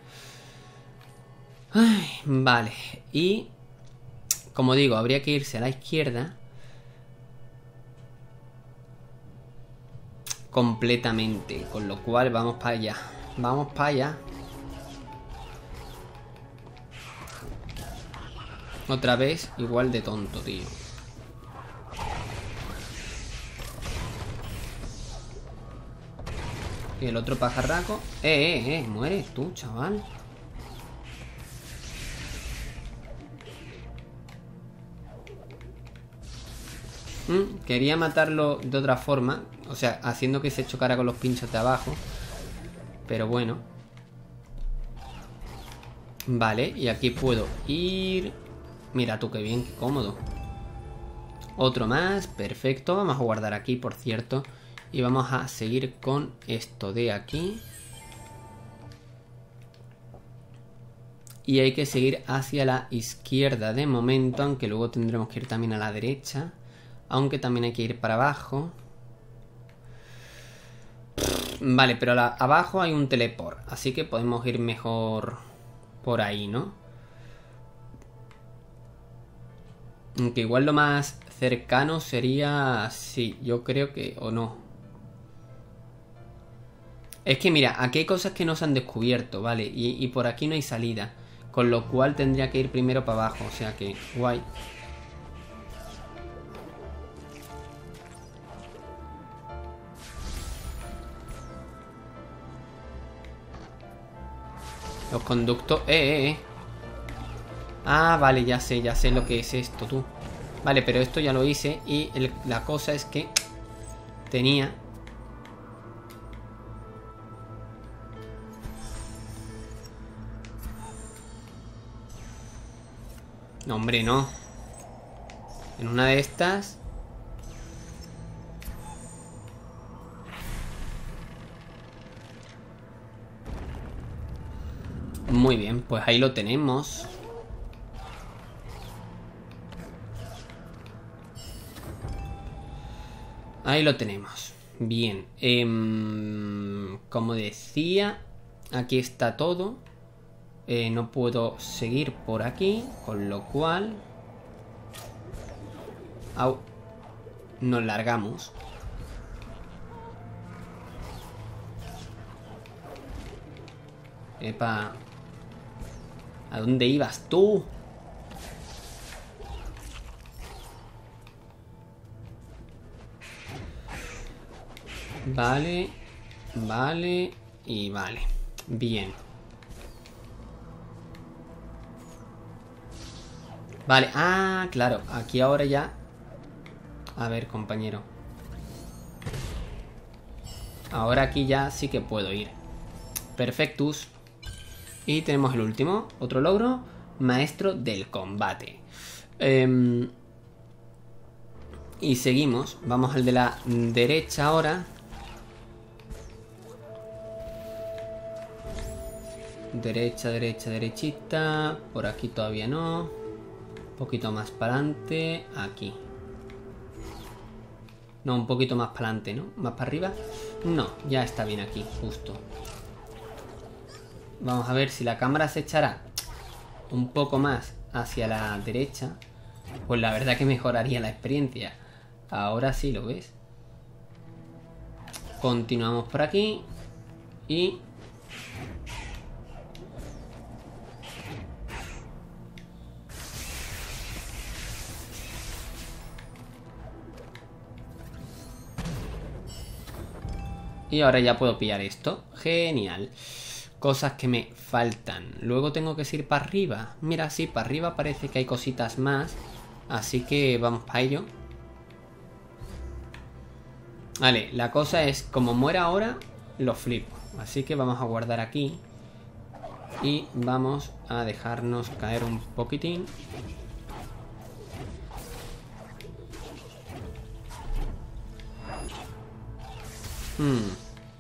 Ay, vale. Y, como digo, habría que irse a la izquierda. Completamente. Con lo cual vamos para allá. Vamos para allá. Otra vez, igual de tonto, tío. Y el otro pajarraco. Eh, eh, eh. Mueres tú, chaval. Mm, quería matarlo de otra forma. O sea, haciendo que se chocara con los pinchos de abajo. Pero bueno. Vale, y aquí puedo ir. Mira tú, qué bien, qué cómodo. Otro más, perfecto. Vamos a guardar aquí, por cierto. Y vamos a seguir con esto de aquí. Y hay que seguir hacia la izquierda de momento, aunque luego tendremos que ir también a la derecha. Aunque también hay que ir para abajo. Vale, pero la, abajo hay un teleport. Así que podemos ir mejor por ahí, ¿no? Aunque igual lo más cercano sería... Sí, yo creo que... O no. Es que mira, aquí hay cosas que no se han descubierto, ¿vale? Y, y por aquí no hay salida. Con lo cual tendría que ir primero para abajo. O sea que... Guay. Los conductos... Eh, eh, eh. Ah, vale, ya sé, ya sé lo que es esto, tú. Vale, pero esto ya lo hice. Y el, la cosa es que... Tenía... No, hombre, no. En una de estas... Muy bien, pues ahí lo tenemos. Ahí lo tenemos. Bien. Eh, como decía, aquí está todo. Eh, no puedo seguir por aquí, con lo cual... Au, nos largamos. Epa. ¿A dónde ibas tú? Vale. Vale. Y vale. Bien. Vale. Ah, claro. Aquí ahora ya... A ver, compañero. Ahora aquí ya sí que puedo ir. Perfectus. Y tenemos el último. Otro logro. Maestro del combate. Eh, y seguimos. Vamos al de la derecha ahora. Derecha, derecha, derechita. Por aquí todavía no. Un poquito más para adelante. Aquí. No, un poquito más para adelante, ¿no? Más para arriba. No, ya está bien aquí, justo. Vamos a ver si la cámara se echará un poco más hacia la derecha. Pues la verdad que mejoraría la experiencia. Ahora sí, ¿lo ves? Continuamos por aquí. Y... Y ahora ya puedo pillar esto. Genial. Cosas que me faltan. Luego tengo que ir para arriba. Mira, sí, para arriba parece que hay cositas más. Así que vamos para ello. Vale, la cosa es, como muera ahora, lo flipo. Así que vamos a guardar aquí. Y vamos a dejarnos caer un poquitín. Hmm.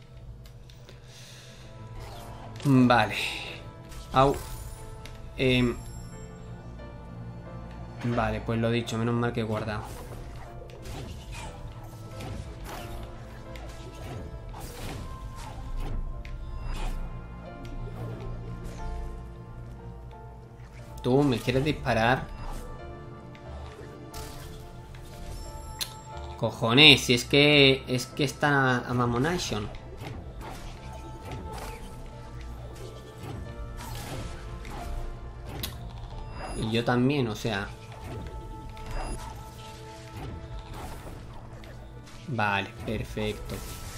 Vale. Au. Eh... Vale, pues lo dicho, menos mal que he guardado. ¿Tú me quieres disparar? Cojones, si es que... Es que está a Mamonation. Y yo también, o sea... Vale, perfecto.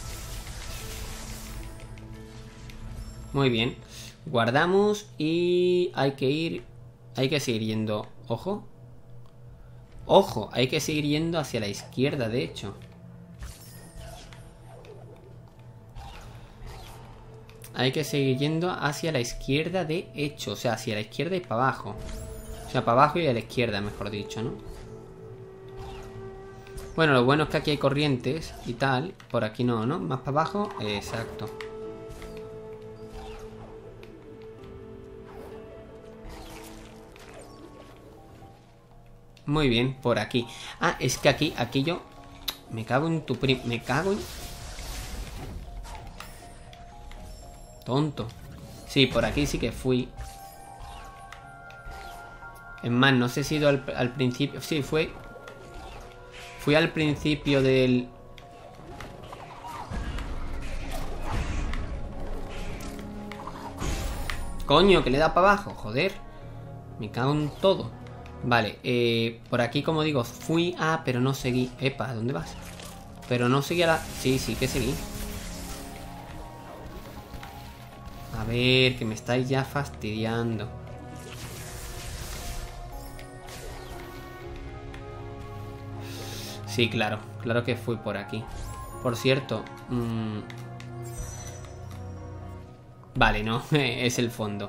Muy bien. Guardamos y hay que ir... Hay que seguir yendo... Ojo. Ojo, hay que seguir yendo hacia la izquierda, de hecho. Hay que seguir yendo hacia la izquierda, de hecho. O sea, hacia la izquierda y para abajo. O sea, para abajo y a la izquierda, mejor dicho, ¿no? Bueno, lo bueno es que aquí hay corrientes y tal. Por aquí no, ¿no? Más para abajo. Exacto. Muy bien, por aquí. Ah, es que aquí, aquí yo... Me cago en tu prim... Me cago en... Tonto. Sí, por aquí sí que fui. Es más, no sé si he ido al, al principio... Sí, fue... Fui al principio del... Coño, que le da para abajo, joder. Me cago en todo. Vale, eh, por aquí como digo, fui... Ah, pero no seguí. Epa, ¿dónde vas? Pero no seguí a la... Sí, sí que seguí. A ver, que me estáis ya fastidiando. Sí, claro, claro que fui por aquí. Por cierto, mmm... vale, no, es el fondo.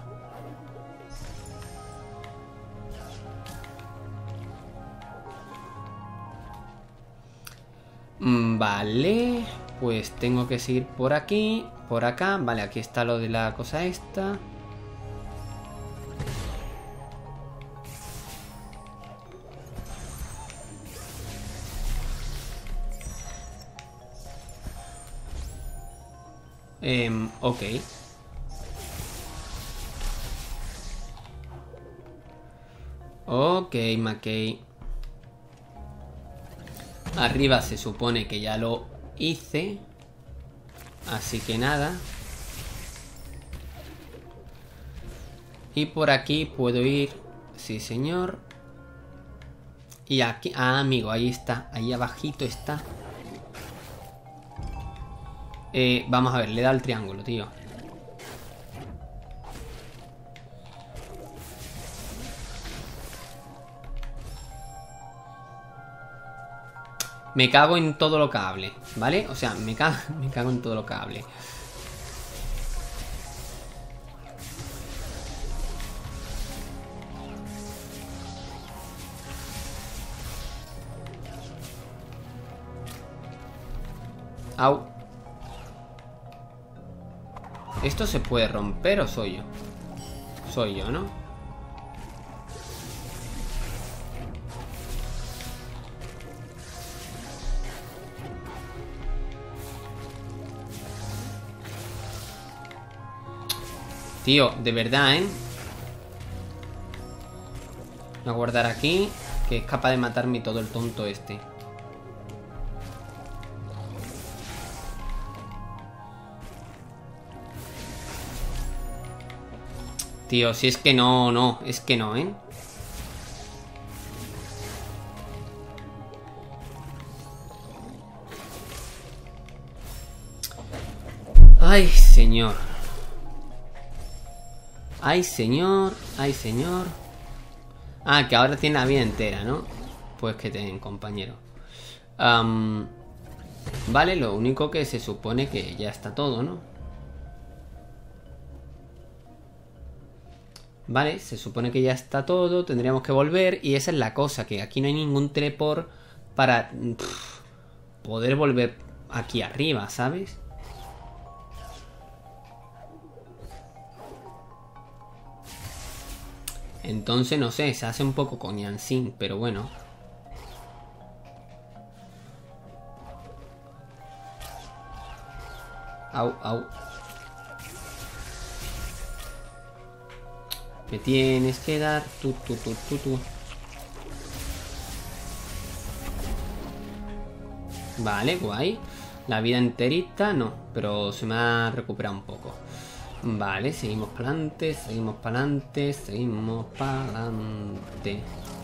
Mm, vale, pues tengo que seguir por aquí, por acá. Vale, aquí está lo de la cosa esta. Eh, ok. Ok, Mackey. Arriba se supone que ya lo hice. Así que nada. Y por aquí puedo ir. Sí, señor. Y aquí... Ah, amigo, ahí está. Ahí abajito está. Eh, vamos a ver, le da el triángulo, tío. Me cago en todo lo que hable, ¿vale? O sea, me cago, me cago en todo lo que hable. Au. ¿Esto se puede romper o soy yo? Soy yo, ¿no? Tío, de verdad, ¿eh? Voy a guardar aquí, que es capaz de matarme todo el tonto este. Tío, si es que no, no, es que no, ¿eh? Ay, señor. Ay, señor, ay, señor. Ah, que ahora tiene la vida entera, ¿no? Pues que ten, compañero. um, Vale, lo único que se supone que ya está todo, ¿no? Vale, se supone que ya está todo. Tendríamos que volver. Y esa es la cosa, que aquí no hay ningún teleport para pff, poder volver aquí arriba, ¿sabes? Entonces, no sé, se hace un poco coñancín, pero bueno. Au, au. Me tienes que dar tu, tu, tu, tu, tu. Vale, guay. La vida enterita, no, pero se me ha recuperado un poco. Vale, seguimos para adelante, seguimos para adelante, seguimos para adelante.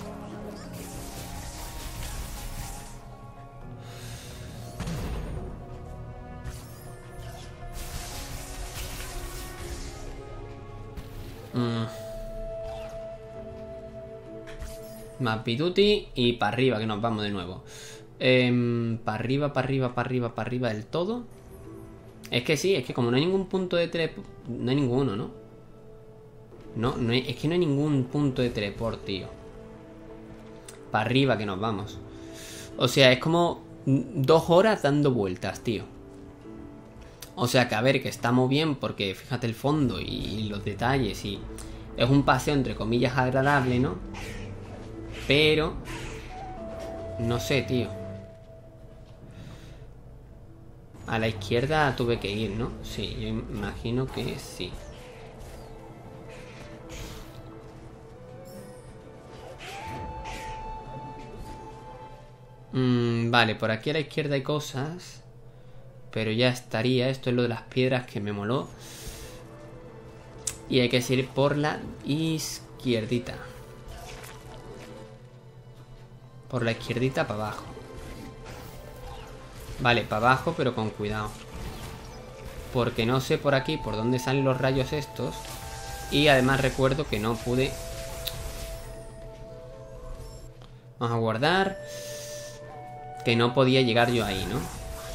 Mm. Más pituti y para arriba, que nos vamos de nuevo. Eh, para arriba, para arriba, para arriba, para arriba del todo. Es que sí, es que como no hay ningún punto de teleport... No hay ninguno, ¿no? No, no hay, es que no hay ningún punto de teleport, tío. Para arriba que nos vamos. O sea, es como dos horas dando vueltas, tío. O sea que a ver, que estamos bien porque fíjate el fondo y los detalles y... Es un paseo entre comillas agradable, ¿no? Pero... no sé, tío. A la izquierda tuve que ir, ¿no? Sí, yo imagino que sí. Mm, vale, por aquí a la izquierda hay cosas. Pero ya estaría. Esto es lo de las piedras que me moló. Y hay que seguir por la izquierdita. Por la izquierdita para abajo. Vale, para abajo, pero con cuidado. Porque no sé por aquí por dónde salen los rayos estos. Y además recuerdo que no pude... Vamos a guardar. Que no podía llegar yo ahí, ¿no?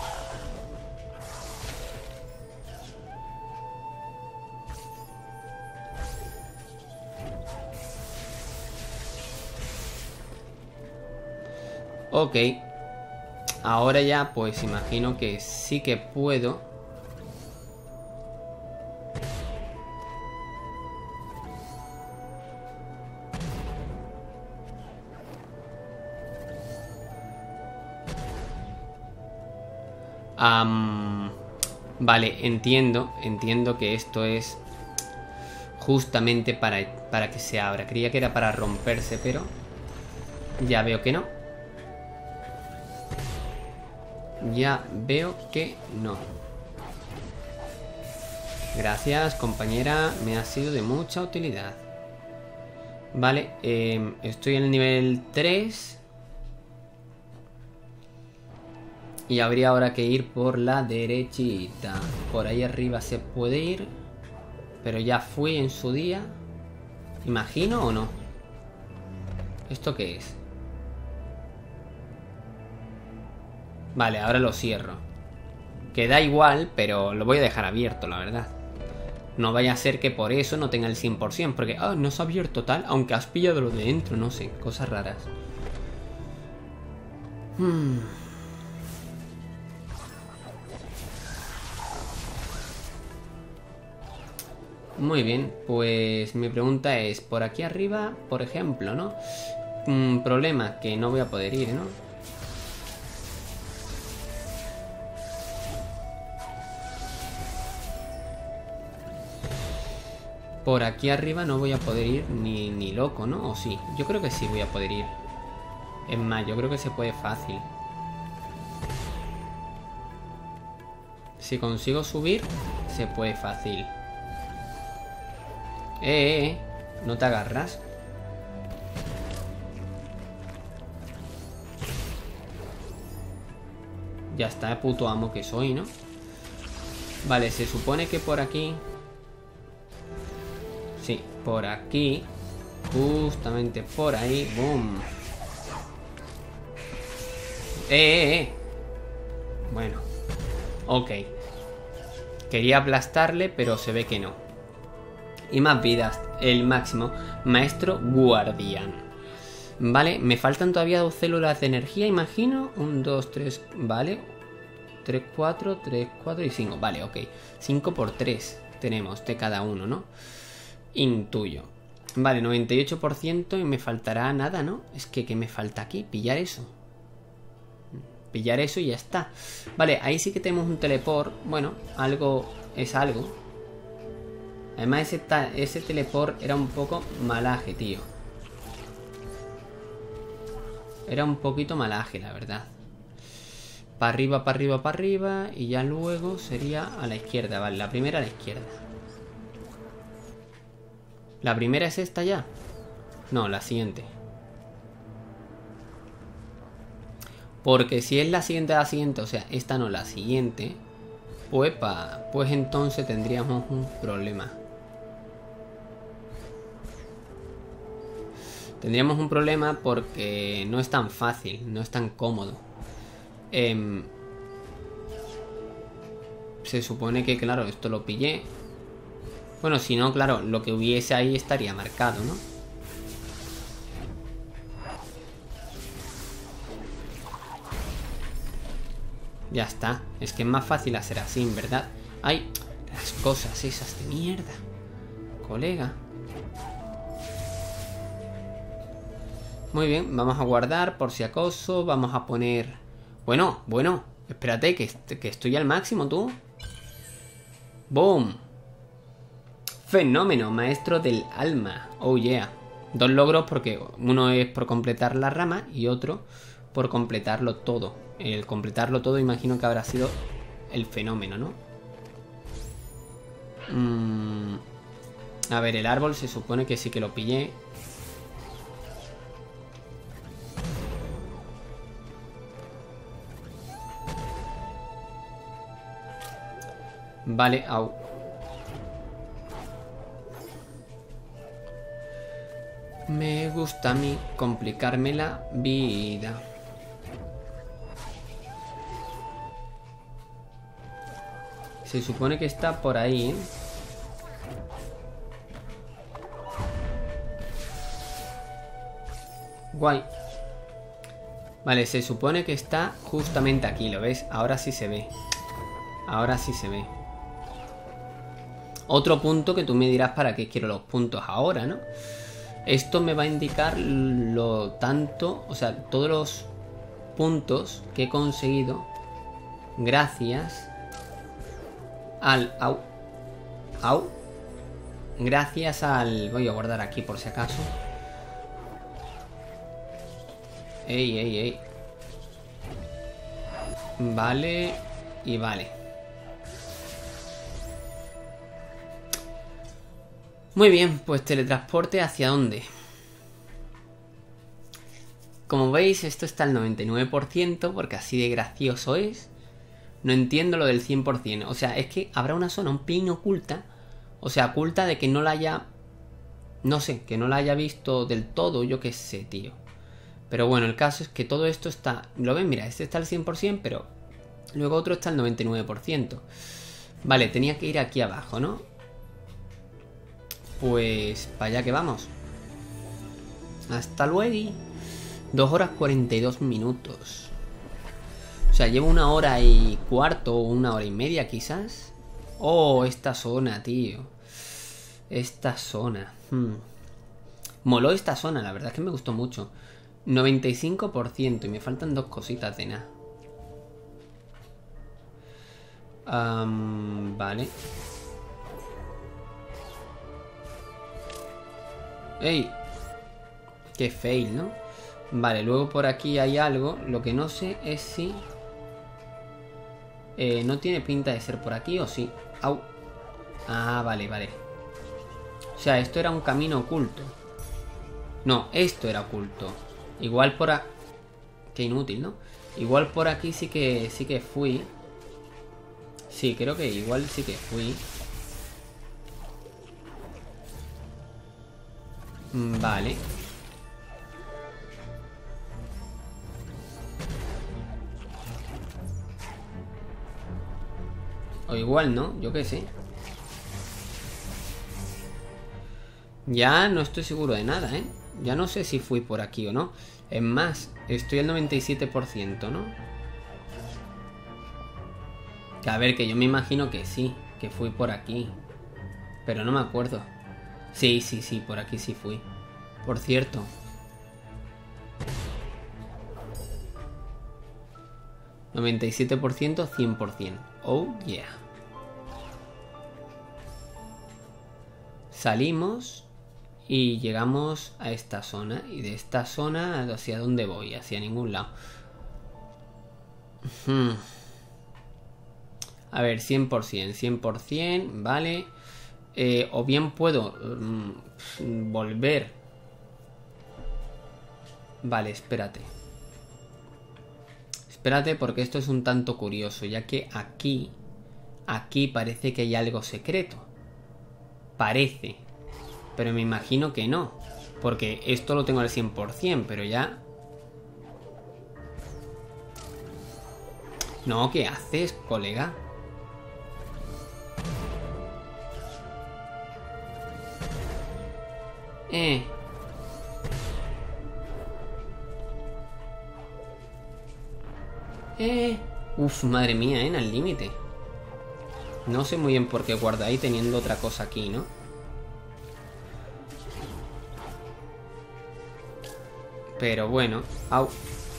Ok. Ahora ya, pues imagino que sí que puedo. Um, vale, entiendo. Entiendo que esto es justamente para, para que se abra. Creía que era para romperse, pero ya veo que no. Ya veo que no. Gracias, compañera. Me ha sido de mucha utilidad. Vale, eh, estoy en el nivel tres. Y habría ahora que ir por la derechita. Por ahí arriba se puede ir. Pero ya fui en su día. ¿Imagino o no? ¿Esto qué es? Vale, ahora lo cierro. Que da igual, pero lo voy a dejar abierto, la verdad. No vaya a ser que por eso no tenga el cien por cien. Porque, ah, no se ha abierto tal. Aunque has pillado lo de dentro, no sé. Cosas raras. Hmm... Muy bien, pues mi pregunta es, por aquí arriba, por ejemplo, ¿no? Un problema que no voy a poder ir, ¿no? Por aquí arriba no voy a poder ir ni, ni loco, ¿no? ¿O sí? Yo creo que sí voy a poder ir. Es más, yo creo que se puede fácil. Si consigo subir, se puede fácil. Eh, eh, eh, no te agarras. Ya está, puto amo que soy, ¿no? Vale, se supone que por aquí... Sí, por aquí. Justamente por ahí. Boom. Eh, eh, eh. Bueno. Ok. Quería aplastarle, pero se ve que no. Y más vidas, el máximo. Maestro guardián. Vale, me faltan todavía dos células de energía, imagino. Un, dos, tres, vale. Tres, cuatro, tres, cuatro y cinco. Vale, ok. Cinco por tres tenemos de cada uno, ¿no? Intuyo. Vale, noventa y ocho por ciento y me faltará nada, ¿no? Es que, ¿qué me falta aquí? Pillar eso. Pillar eso y ya está. Vale, ahí sí que tenemos un teleport. Bueno, algo es algo. Además ese, ese teleport era un poco malaje, tío. Era un poquito malaje, la verdad. Para arriba, para arriba, para arriba. Y ya luego sería a la izquierda. Vale, la primera a la izquierda. ¿La primera es esta ya? No, la siguiente. Porque si es la siguiente a la siguiente, o sea, esta no, la siguiente, pues, pa, pues entonces tendríamos un problema. Tendríamos un problema porque no es tan fácil, no es tan cómodo. Eh, se supone que, claro, esto lo pillé. Bueno, si no, claro, lo que hubiese ahí estaría marcado, ¿no? Ya está. Es que es más fácil hacer así, ¿verdad? ¡Ay! Las cosas esas de mierda. Colega. Muy bien, vamos a guardar por si acaso. Vamos a poner... Bueno, bueno, espérate, que, que estoy al máximo, tú. ¡Boom! Fenómeno, maestro del alma. Oh, yeah. Dos logros porque uno es por completar la rama y otro por completarlo todo. El completarlo todo imagino que habrá sido el fenómeno, ¿no? Mm, a ver, el árbol se supone que sí que lo pillé. Vale, au. Me gusta a mí complicarme la vida. Se supone que está por ahí, ¿eh? Guay. Vale, se supone que está justamente aquí, ¿lo ves? Ahora sí se ve. Ahora sí se ve. Otro punto que tú me dirás para qué quiero los puntos ahora, ¿no? Esto me va a indicar lo tanto, o sea, todos los puntos que he conseguido gracias al... Au. Au. Gracias al... Voy a guardar aquí por si acaso. Ey, ey, ey. Vale. Y vale. Muy bien, pues teletransporte ¿hacia dónde? Como veis, esto está al noventa y nueve por ciento porque así de gracioso es. No entiendo lo del cien por cien. O sea, es que habrá una zona un pelín oculta. O sea, oculta de que no la haya... No sé, que no la haya visto del todo, yo qué sé, tío. Pero bueno, el caso es que todo esto está... ¿Lo ven? Mira, este está al cien por cien, pero luego otro está al noventa y nueve por ciento. Vale, tenía que ir aquí abajo, ¿no? Pues para allá que vamos. Hasta luego. dos horas cuarenta y dos minutos. O sea, llevo una hora y cuarto o una hora y media quizás. Oh, esta zona, tío. Esta zona. Hmm. Moló esta zona, la verdad es que me gustó mucho. noventa y cinco por ciento y me faltan dos cositas de nada. Um, vale. ¡Ey! Qué fail, ¿no? Vale, luego por aquí hay algo. Lo que no sé es si... Eh, no tiene pinta de ser por aquí, ¿o sí? ¡Au! Ah, vale, vale. O sea, esto era un camino oculto. No, esto era oculto. Igual por aquí... Qué inútil, ¿no? Igual por aquí sí que, sí que fui. Sí, creo que igual sí que fui. Vale. O igual no, yo qué sé. Ya no estoy seguro de nada, ¿eh? Ya no sé si fui por aquí o no. Es más, estoy al noventa y siete por ciento, ¿no? Que a ver, que yo me imagino que sí, que fui por aquí. Pero no me acuerdo. Sí, sí, sí, por aquí sí fui. Por cierto. noventa y siete por ciento, cien por ciento. Oh, yeah. Salimos y llegamos a esta zona. Y de esta zona, ¿hacia dónde voy? Hacia ningún lado. Hmm. A ver, cien por ciento, cien por ciento, vale. Eh, o bien puedo mm, volver. Vale, espérate. Espérate porque esto es un tanto curioso, ya que aquí, aquí parece que hay algo secreto. Parece. Pero me imagino que no. Porque esto lo tengo al cien por ciento, pero ya... No, ¿qué haces, colega? Eh... Eh... Uf, madre mía, ¿eh? En el límite. No sé muy bien por qué guarda ahí teniendo otra cosa aquí, ¿no? Pero bueno. Au.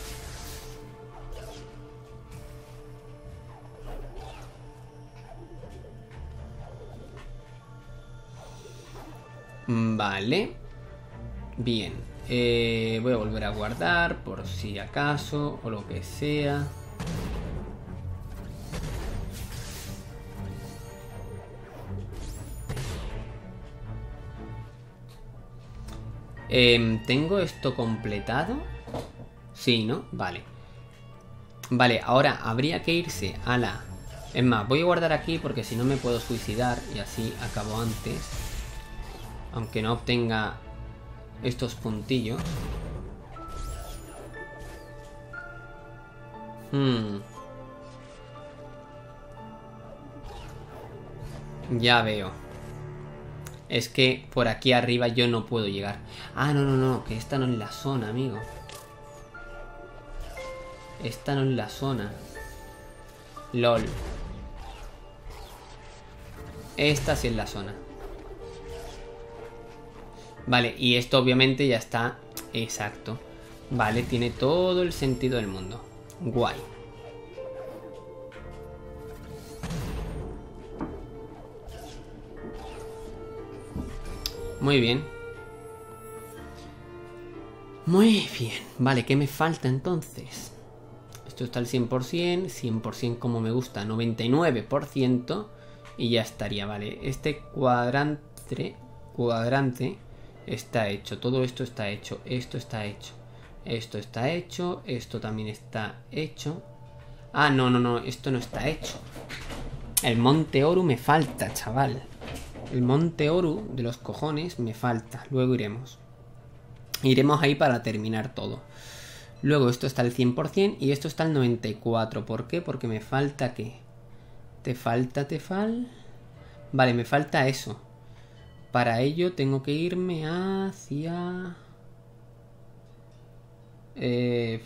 Vale. Bien. Eh, voy a volver a guardar por si acaso o lo que sea. Eh, ¿Tengo esto completado? Sí, ¿no? Vale. Vale, ahora habría que irse a la... Es más, voy a guardar aquí porque si no me puedo suicidar y así acabo antes. Aunque no obtenga estos puntillos. Hmm. Ya veo. Es que por aquí arriba yo no puedo llegar. Ah, no, no, no, que esta no es la zona, amigo. Esta no es la zona. LOL. Esta sí es la zona. Vale, y esto obviamente ya está. Exacto. Vale, tiene todo el sentido del mundo. Guay. Muy bien. Muy bien. Vale, ¿qué me falta entonces? Esto está al cien por cien. cien por cien como me gusta. noventa y nueve por ciento. Y ya estaría, vale. Este cuadrante... Cuadrante... Está hecho. Todo esto está hecho. Esto está hecho. Esto está hecho. Esto también está hecho. Ah, no, no, no. Esto no está hecho. El Monte Oru me falta, chaval. El Monte Oru de los cojones me falta. Luego iremos. Iremos ahí para terminar todo. Luego esto está al cien por cien y esto está al noventa y cuatro por ciento. ¿Por qué? Porque me falta ¿qué? Te falta, te falta... Vale, me falta eso. Para ello tengo que irme hacia... Eh...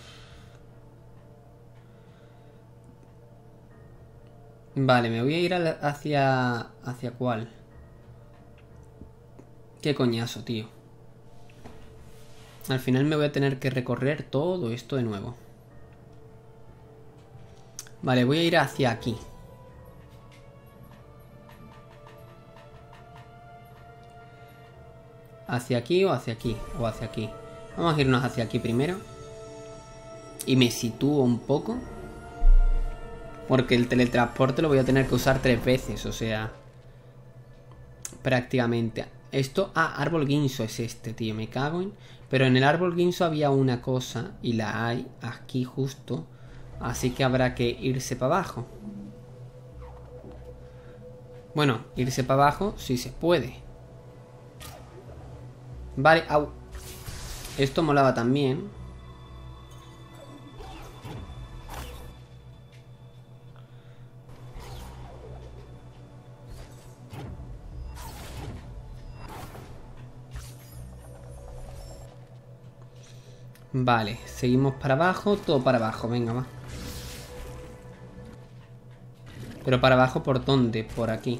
Vale, me voy a ir hacia... ¿Hacia cuál? Qué coñazo, tío. Al final me voy a tener que recorrer todo esto de nuevo. Vale, voy a ir hacia aquí. ¿Hacia aquí o hacia aquí? O hacia aquí. Vamos a irnos hacia aquí primero. Y me sitúo un poco. Porque el teletransporte lo voy a tener que usar tres veces, o sea... Prácticamente. Esto... Ah, árbol guinso es este, tío, me cago en... Pero en el árbol guinso había una cosa y la hay aquí justo. Así que habrá que irse para abajo. Bueno, irse para abajo sí se puede. Vale, au. Esto molaba también. Vale, seguimos para abajo. Todo para abajo, venga, va. Pero para abajo, ¿por dónde? Por aquí.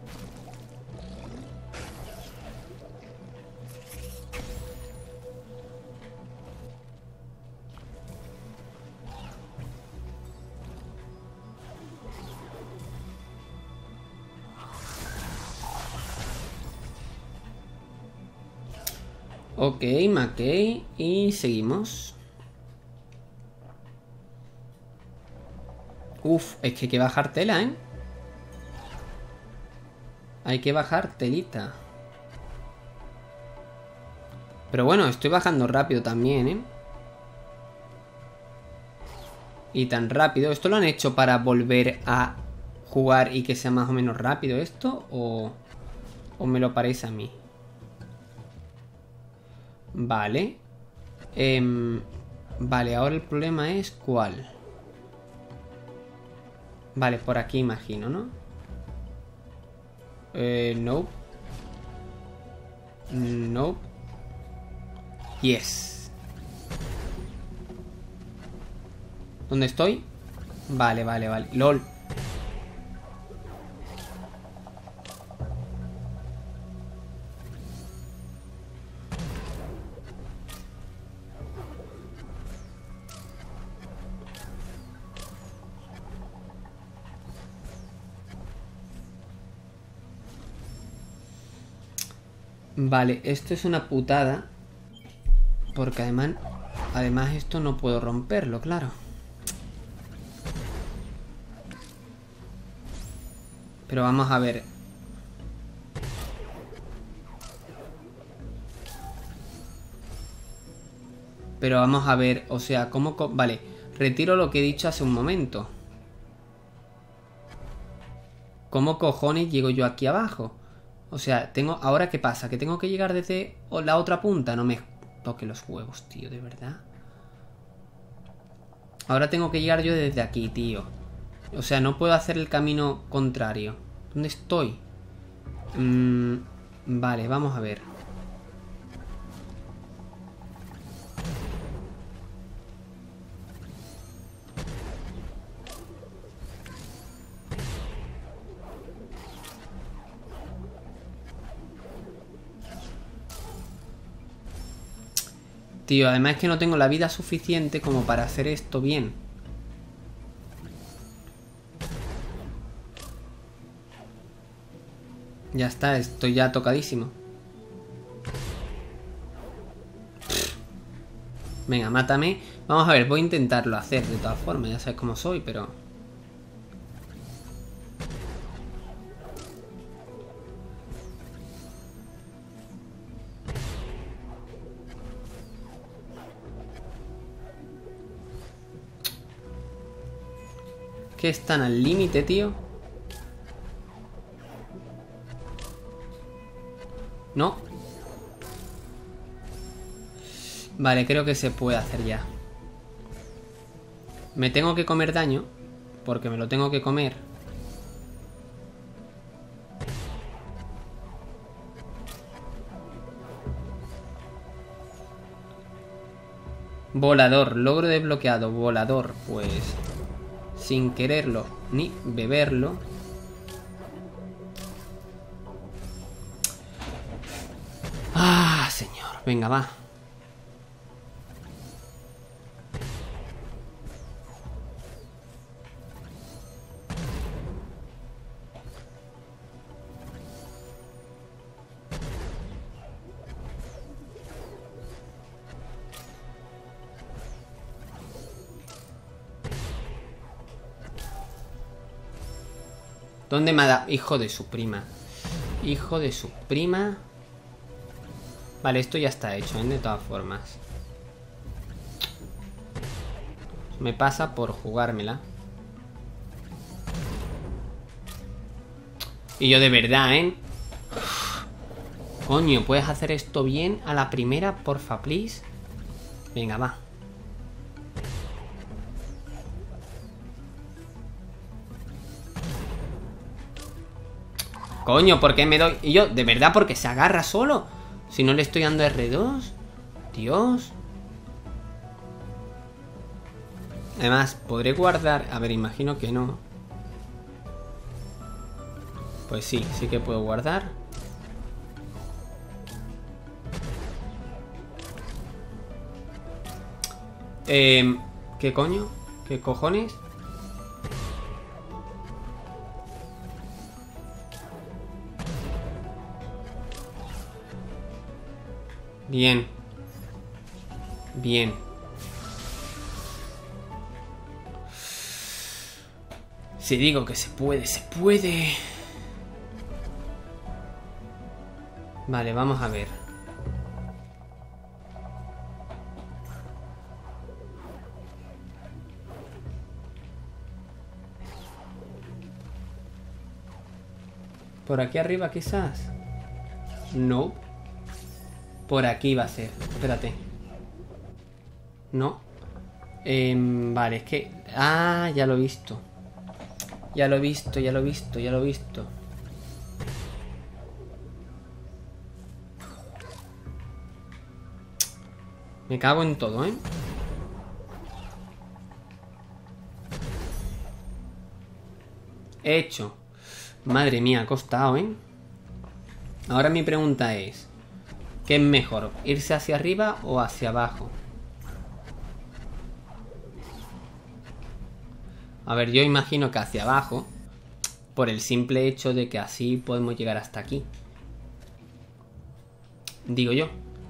Ok, Mackey. Y seguimos. Uf, es que hay que bajar tela, ¿eh? Hay que bajar telita. Pero bueno, estoy bajando rápido también, ¿eh? Y tan rápido. ¿Esto lo han hecho para volver a jugar y que sea más o menos rápido esto? ¿O, o me lo parece a mí? Vale. Eh, vale, ahora el problema es ¿cuál? Vale, por aquí imagino, ¿no? Eh, no. No. Yes. ¿Dónde estoy? Vale, vale, vale. LOL. Vale, esto es una putada. Porque además... Además esto no puedo romperlo, claro. Pero vamos a ver. Pero vamos a ver, o sea, ¿cómo...? Co vale, retiro lo que he dicho hace un momento. ¿Cómo cojones llego yo aquí abajo? O sea, tengo... ¿Ahora qué pasa? ¿Que tengo que llegar desde la otra punta? No me toque los huevos, tío, de verdad. Ahora tengo que llegar yo desde aquí, tío. O sea, no puedo hacer el camino contrario. ¿Dónde estoy? Mm, vale, vamos a ver. Tío, además es que no tengo la vida suficiente como para hacer esto bien. Ya está, estoy ya tocadísimo. Venga, mátame. Vamos a ver, voy a intentarlo hacer de todas formas. Ya sabes cómo soy, pero... que están al límite, tío. No. Vale, creo que se puede hacer ya. Me tengo que comer daño, porque me lo tengo que comer. Volador, logro desbloqueado. Volador, pues... sin quererlo ni beberlo. Ah, señor. Venga, va. ¿Dónde me ha dado? Hijo de su prima. Hijo de su prima. Vale, esto ya está hecho, ¿eh? De todas formas. Me pasa por jugármela. Y yo de verdad, ¿eh? Coño, ¿puedes hacer esto bien a la primera, porfa, please? Venga, va. Coño, ¿por qué me doy? Y yo, de verdad, porque se agarra solo. Si no le estoy dando erre dos. Dios. Además, ¿podré guardar? A ver, imagino que no. Pues sí, sí que puedo guardar. Eh, ¿Qué coño? ¿Qué cojones? Bien. Bien. Si digo que se puede, se puede. Vale, vamos a ver. ¿Por aquí arriba quizás? No. Por aquí va a ser. Espérate. No. Eh, vale, es que... Ah, ya lo he visto. Ya lo he visto, ya lo he visto, ya lo he visto. Me cago en todo, ¿eh? He hecho. Madre mía, ha costado, ¿eh? Ahora mi pregunta es... ¿qué es mejor? ¿Irse hacia arriba o hacia abajo? A ver, yo imagino que hacia abajo, por el simple hecho de que así podemos llegar hasta aquí. Digo yo.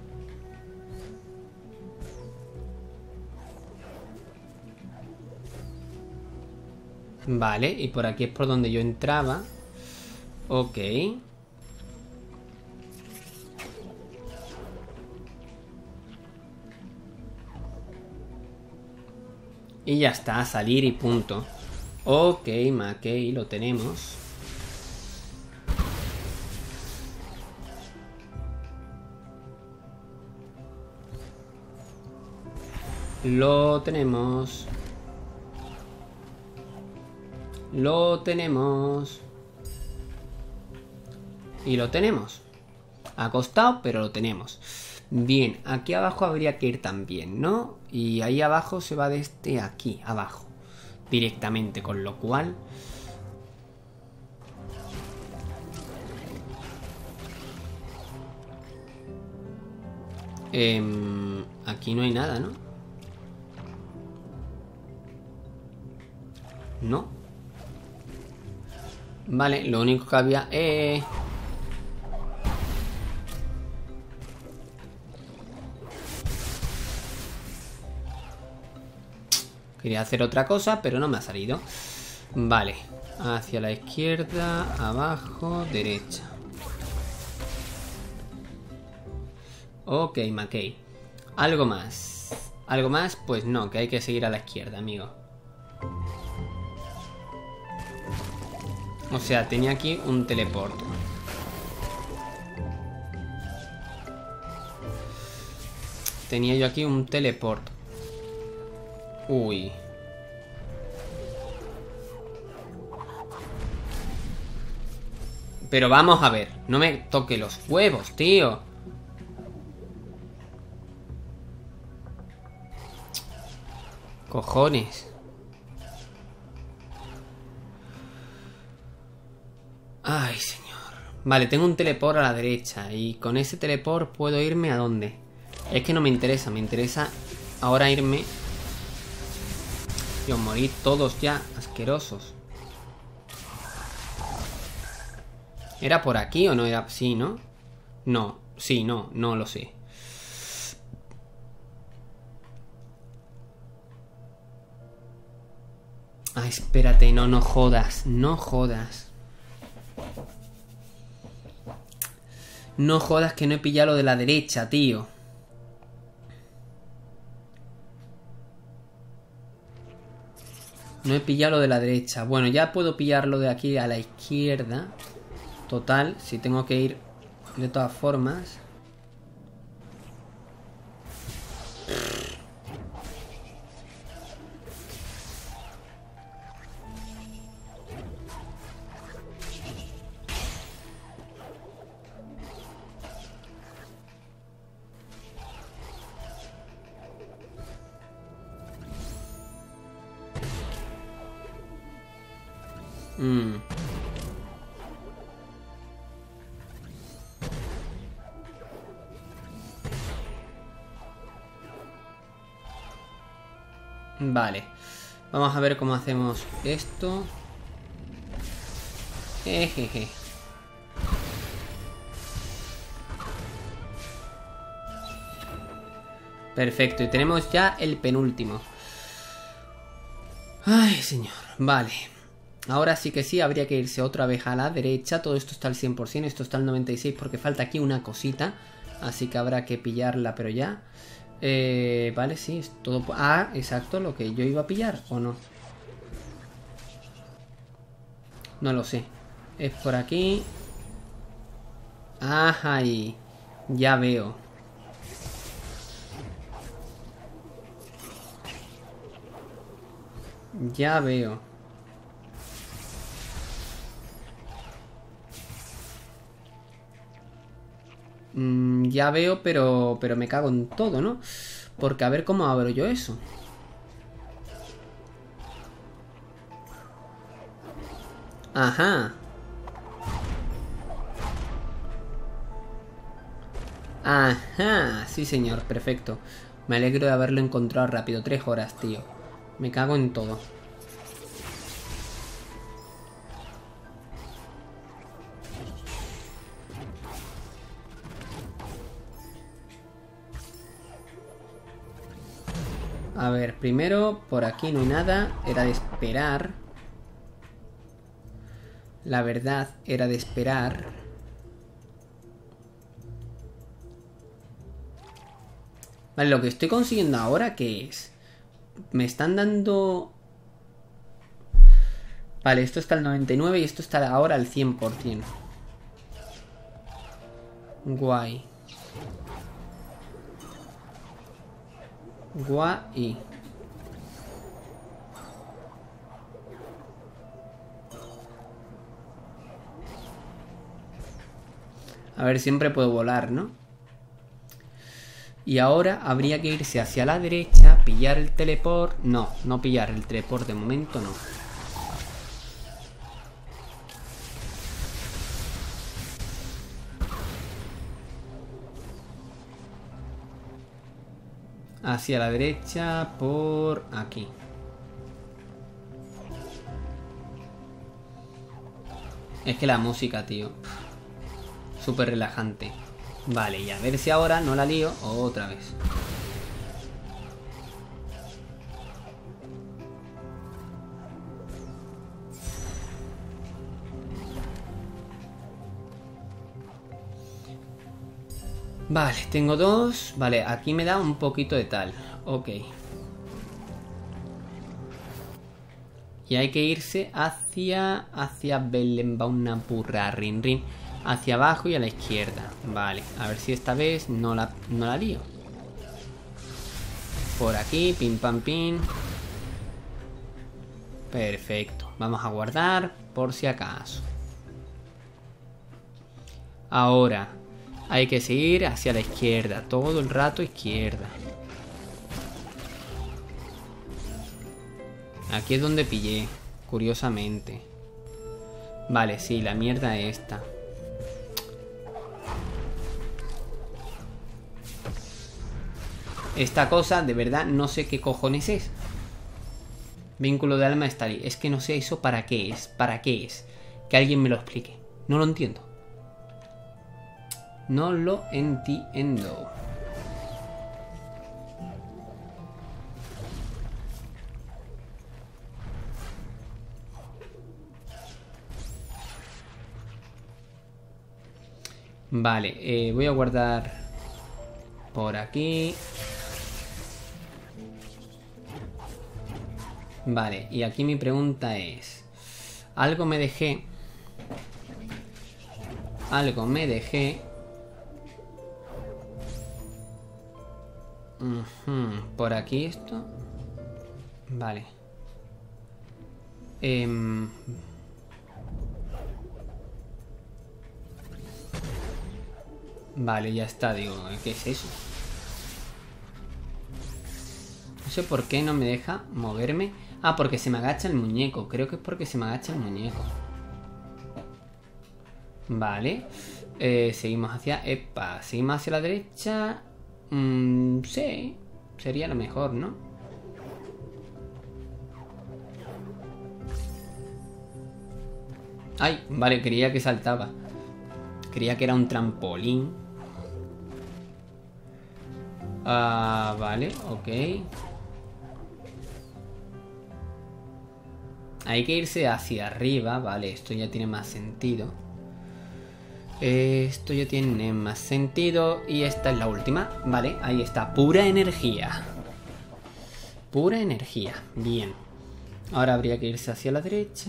Vale, y por aquí es por donde yo entraba. Ok. Y ya está, a salir y punto. Ok, Mackey, lo tenemos. Lo tenemos. Lo tenemos. Y lo tenemos. Ha costado, pero lo tenemos. Bien, aquí abajo habría que ir también, ¿no? Y ahí abajo se va desde aquí, abajo. Directamente, con lo cual... Eh, aquí no hay nada, ¿no? No. Vale, lo único que había... Eh... Quería hacer otra cosa, pero no me ha salido. Vale. Hacia la izquierda, abajo, derecha. Ok, Mackey. ¿Algo más? ¿Algo más? Pues no, que hay que seguir a la izquierda, amigo. O sea, tenía aquí un teleporte. Tenía yo aquí un teleporte. Uy. Pero vamos a ver. No me toque los huevos, tío. Cojones. Ay, señor. Vale, tengo un teleport a la derecha. Y con ese teleport puedo irme ¿a dónde? Es que no me interesa. Me interesa ahora irme... Dios, morir todos ya. Asquerosos. ¿Era por aquí o no era? Sí, ¿no? No, sí, no, no lo sé. Ah, espérate, no, no jodas. No jodas. No jodas que no he pillado lo de la derecha, tío. No he pillado lo de la derecha. Bueno, ya puedo pillarlo de aquí a la izquierda. Total, si tengo que ir de todas formas. Mm. Vale. Vamos a ver cómo hacemos esto. Jejeje. Perfecto, y tenemos ya el penúltimo. Ay, señor. Vale. Ahora sí que sí, habría que irse otra vez a la derecha. Todo esto está al cien por cien, esto está al noventa y seis porque falta aquí una cosita. Así que habrá que pillarla, pero ya. Eh, vale, sí, es todo... Ah, exacto, lo que yo iba a pillar, ¿o no? No lo sé. Es por aquí. Ajá, y... Ya veo. Ya veo. Mm, ya veo, pero, pero me cago en todo, ¿no? Porque a ver cómo abro yo eso. Ajá. Ajá. Sí, señor, perfecto. Me alegro de haberlo encontrado rápido. Tres horas, tío. Me cago en todo. A ver, primero por aquí no hay nada. Era de esperar. La verdad, era de esperar. Vale, lo que estoy consiguiendo ahora, ¿qué es? Me están dando... Vale, esto está al noventa y nueve y esto está ahora al cien por cien. Guay. Guay. A ver, siempre puedo volar, ¿no? Y ahora habría que irse hacia la derecha, pillar el teleport... No, no pillar el teleport de momento, no. Hacia la derecha por aquí. Es que la música, tío. Súper relajante. Vale, y a ver si ahora no la lío otra vez. Vale, tengo dos. Vale, aquí me da un poquito de tal. Ok. Y hay que irse hacia... Hacia Belenbaunapurra Rin Rin. Hacia abajo y a la izquierda. Vale, a ver si esta vez no la, no la lío. Por aquí, pim pam pim. Perfecto. Vamos a guardar por si acaso. Ahora hay que seguir hacia la izquierda. Todo el rato izquierda. Aquí es donde pillé, curiosamente. Vale, sí, la mierda es esta. Esta cosa, de verdad, no sé qué cojones es. Vínculo de alma está ahí. Es que no sé eso para qué es. ¿Para qué es? Que alguien me lo explique. No lo entiendo. No lo entiendo. Vale, eh, voy a guardar por aquí. Vale, y aquí mi pregunta es... Algo me dejé... Algo me dejé... Uh-huh. Por aquí esto... Vale. Eh... Vale, ya está, digo, ¿qué es eso? No sé por qué no me deja moverme. Ah, porque se me agacha el muñeco. Creo que es porque se me agacha el muñeco. Vale. Eh, seguimos hacia... Epa, seguimos hacia la derecha. Mm, sí, sería lo mejor, ¿no? Ay, vale, creía que saltaba. Creía que era un trampolín. Ah, vale, ok. Hay que irse hacia arriba, vale, esto ya tiene más sentido. Esto ya tiene más sentido. Y esta es la última, vale, ahí está, pura energía. Pura energía, bien. Ahora habría que irse hacia la derecha.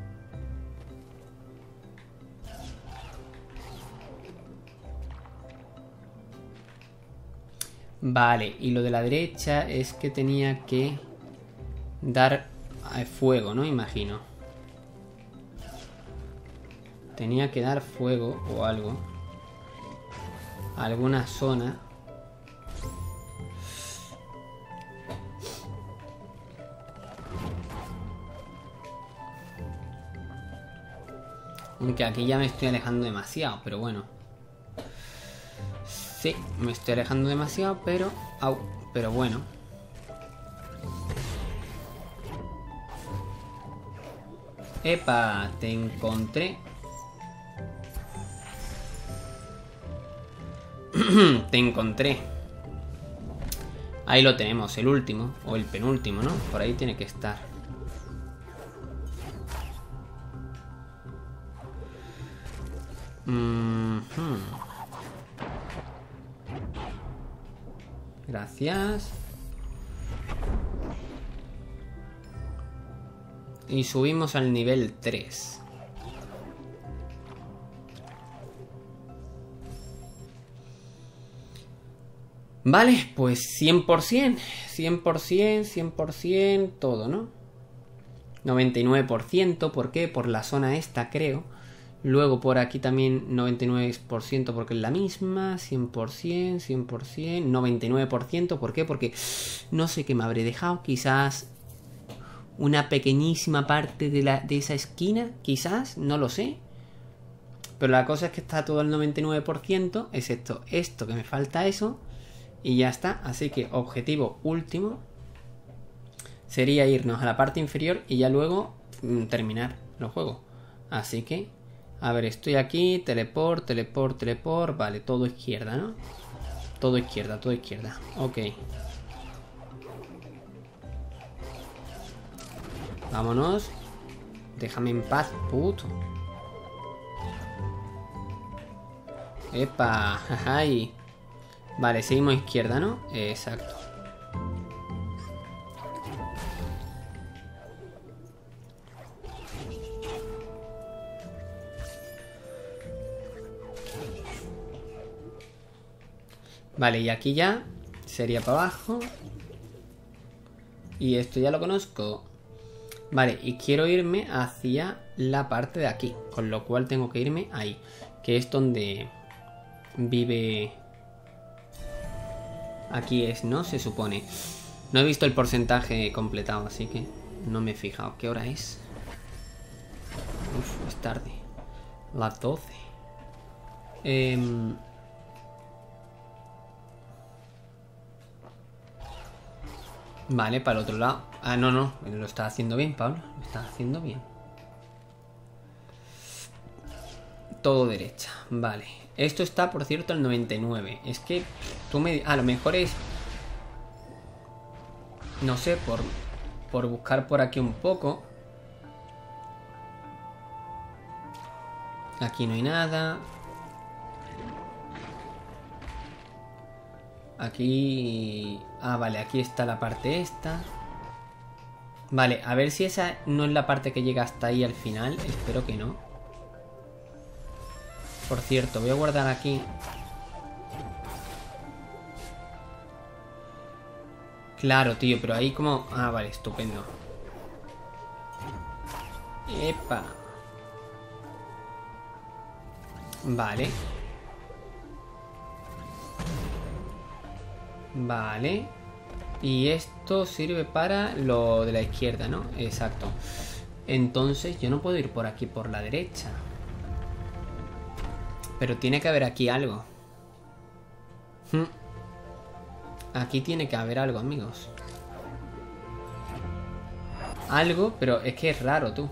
Vale, y lo de la derecha es que tenía que dar fuego, ¿no? Imagino. Tenía que dar fuego o algo. A alguna zona. Aunque aquí ya me estoy alejando demasiado, pero bueno. Sí, me estoy alejando demasiado, pero... Au, pero bueno. Epa, te encontré. Te encontré. Ahí lo tenemos, el último, o el penúltimo, ¿no? Por ahí tiene que estar. Mm-hmm. Gracias. Y subimos al nivel tres. Vale, pues cien por cien. cien por cien, cien por cien, todo, ¿no? noventa y nueve por ciento, ¿por qué? Por la zona esta, creo. Luego por aquí también noventa y nueve por ciento porque es la misma. cien por cien, cien por cien, noventa y nueve por ciento, ¿por qué? Porque no sé qué me habré dejado. Quizás una pequeñísima parte de, la, de esa esquina, quizás, no lo sé. Pero la cosa es que está todo el noventa y nueve por ciento, excepto esto, que me falta eso. Y ya está, así que objetivo último sería irnos a la parte inferior y ya luego mmm, terminar el juego. Así que, a ver, estoy aquí, teleport, teleport, teleport, vale, todo izquierda, ¿no? Todo izquierda, todo izquierda, ok. Vámonos. Déjame en paz, puto. Epa, ay. Vale, seguimos izquierda, ¿no? Exacto. Vale, y aquí ya sería para abajo. Y esto ya lo conozco. Vale, y quiero irme hacia la parte de aquí. Con lo cual tengo que irme ahí. Que es donde vive... Aquí es, ¿no? Se supone. No he visto el porcentaje completado, así que no me he fijado. ¿Qué hora es? Uf, es tarde. Las doce. Eh... Vale, para el otro lado. Ah, no, no. Lo está haciendo bien, Pablo. Lo está haciendo bien. Todo derecha. Vale. Esto está, por cierto, al noventa y nueve. Es que tú me... A lo mejor es... No sé, por, por buscar por aquí un poco. Aquí no hay nada. Aquí... Ah, vale, aquí está la parte esta. Vale, a ver si esa no es la parte que llega hasta ahí al final. Espero que no. Por cierto, voy a guardar aquí. Claro, tío, pero ahí como... Ah, vale, estupendo. Epa. Vale. Vale. Y esto sirve para lo de la izquierda, ¿no? Exacto. Entonces yo no puedo ir por aquí por la derecha. Pero tiene que haber aquí algo. Hmm. Aquí tiene que haber algo, amigos. Algo, pero es que es raro, tú.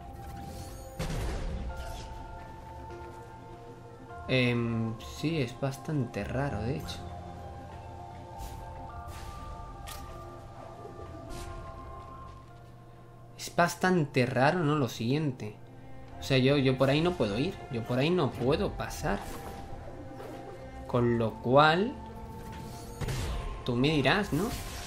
Eh, sí, es bastante raro, de hecho. Es bastante raro, ¿no? Lo siguiente. O sea, yo, yo por ahí no puedo ir. Yo por ahí no puedo pasar. Con lo cual... Tú me dirás, ¿no?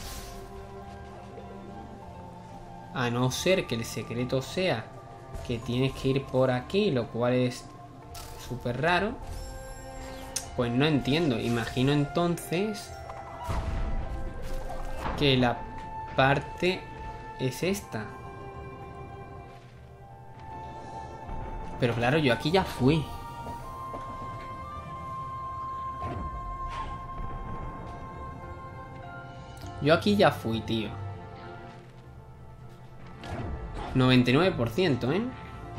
A no ser que el secreto sea que tienes que ir por aquí, lo cual es súper raro. Pues no entiendo. Imagino entonces que la parte es esta. Pero claro, yo aquí ya fui. Yo aquí ya fui, tío. noventa y nueve por ciento, ¿eh?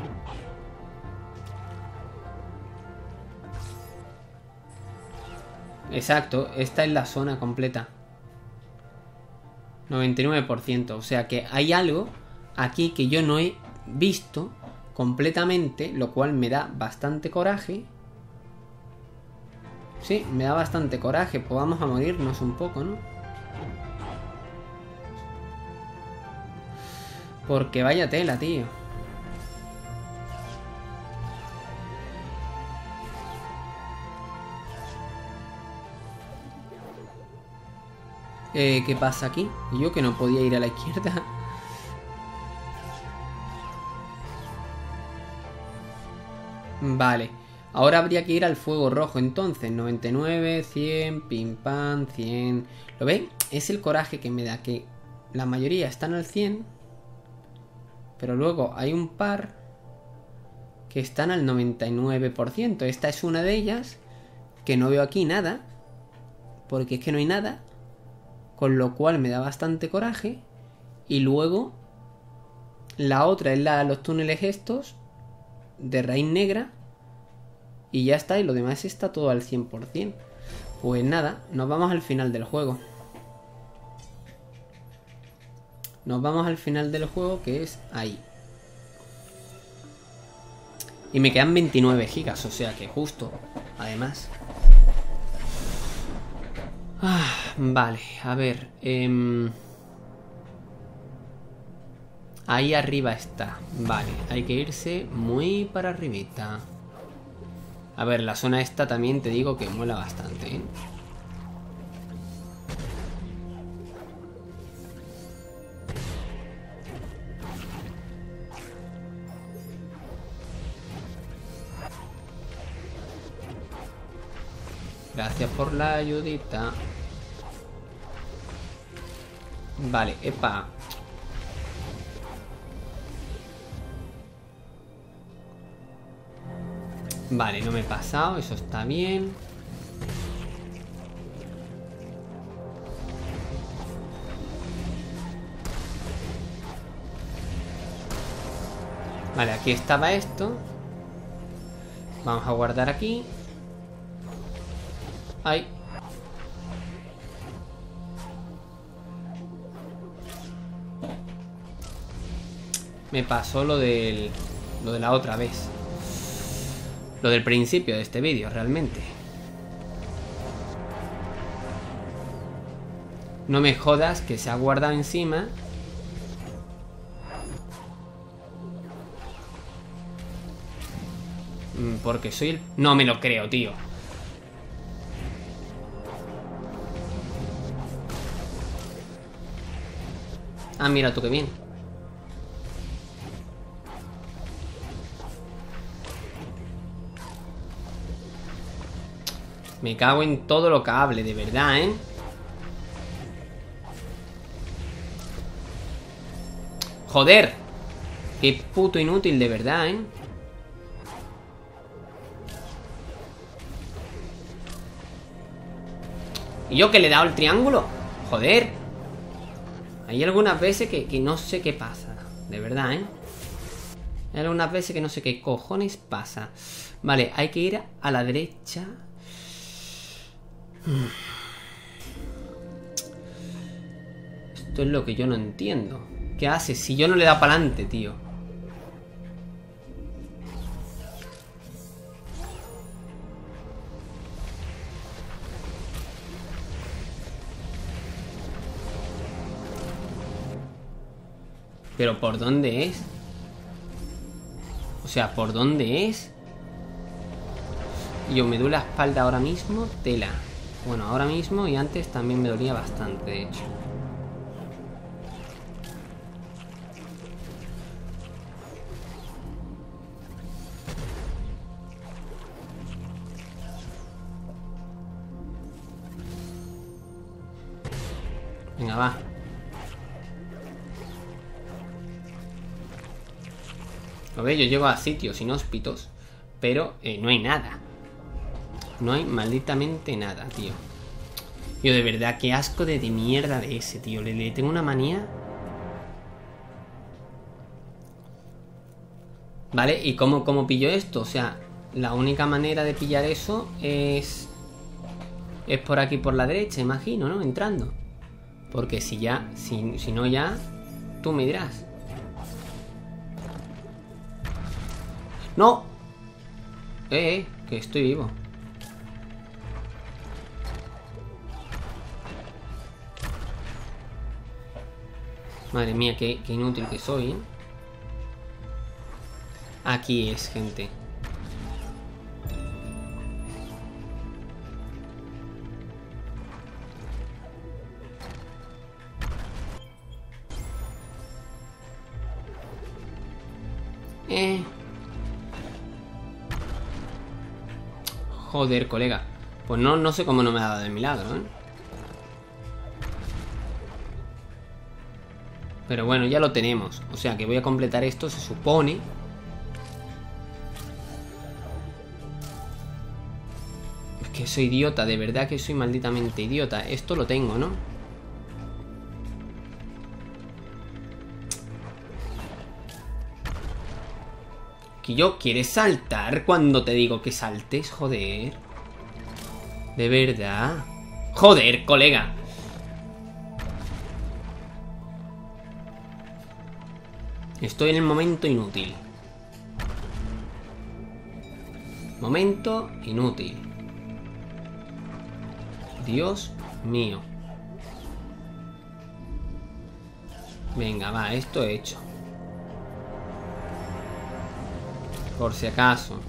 Exacto, esta es la zona completa. noventa y nueve por ciento. O sea que hay algo aquí que yo no he visto completamente, lo cual me da bastante coraje. Sí, me da bastante coraje. Pues vamos a morirnos un poco, ¿no? Porque vaya tela, tío. Eh, ¿qué pasa aquí? Yo que no podía ir a la izquierda. Vale. Ahora habría que ir al fuego rojo. Entonces, noventa y nueve, cien, pim pam, cien. ¿Lo veis? Es el coraje que me da, que la mayoría están al cien. Pero luego hay un par que están al noventa y nueve por ciento. Esta es una de ellas, que no veo aquí nada, porque es que no hay nada. Con lo cual me da bastante coraje. Y luego la otra es la de los túneles estos de raíz negra. Y ya está, y lo demás está todo al cien por cien. Pues nada, nos vamos al final del juego. Nos vamos al final del juego, que es ahí. Y me quedan veintinueve gigas, o sea que justo, además. Ah, vale, a ver. Eh... Ahí arriba está. Vale, hay que irse muy para arribita. A ver, la zona esta también te digo que mola bastante, ¿eh? Gracias por la ayudita. Vale, epa. Vale, no me he pasado, eso está bien. Vale, aquí estaba esto. Vamos a guardar aquí. Ay. Me pasó lo del... Lo de la otra vez. Lo del principio de este vídeo, realmente. No me jodas que se ha guardado encima. Porque soy el... No me lo creo, tío. Ah, mira tú qué bien. Me cago en todo lo que hable, de verdad, ¿eh? Joder. Qué puto inútil, de verdad, ¿eh? ¿Y yo que le he dado el triángulo? Joder. Hay algunas veces que, que no sé qué pasa. De verdad, ¿eh? Hay algunas veces que no sé qué cojones pasa. Vale, hay que ir a la derecha. Esto es lo que yo no entiendo. ¿Qué hace si yo no le da para adelante, tío? ¿Pero por dónde es? O sea, ¿por dónde es? Yo me duele la espalda ahora mismo, tela. Bueno, ahora mismo y antes también me dolía bastante, de hecho. Venga, va. Lo ve, yo llego a sitios inhóspitos, pero eh, no hay nada. No hay malditamente nada, tío. Yo de verdad, qué asco de, de mierda de ese, tío. Le, le tengo una manía. Vale, ¿y cómo, cómo pillo esto? O sea, la única manera de pillar eso es... Es por aquí, por la derecha, imagino, ¿no? Entrando. Porque si ya... Si, si no ya... Tú me dirás. ¡No! Eh, eh, que estoy vivo. Madre mía, qué, qué inútil que soy, ¿eh? Aquí es, gente. Eh. Joder, colega. Pues no, no sé cómo no me ha dado de milagro, ¿eh? Pero bueno, ya lo tenemos. O sea que voy a completar esto, se supone. Es que soy idiota, de verdad que soy malditamente idiota. Esto lo tengo, ¿no? Que yo, ¿quieres saltar cuando te digo que saltes? Joder. De verdad. Joder, colega. Estoy en el momento inútil. Momento inútil. Dios mío. Venga, va, esto he hecho. Por si acaso.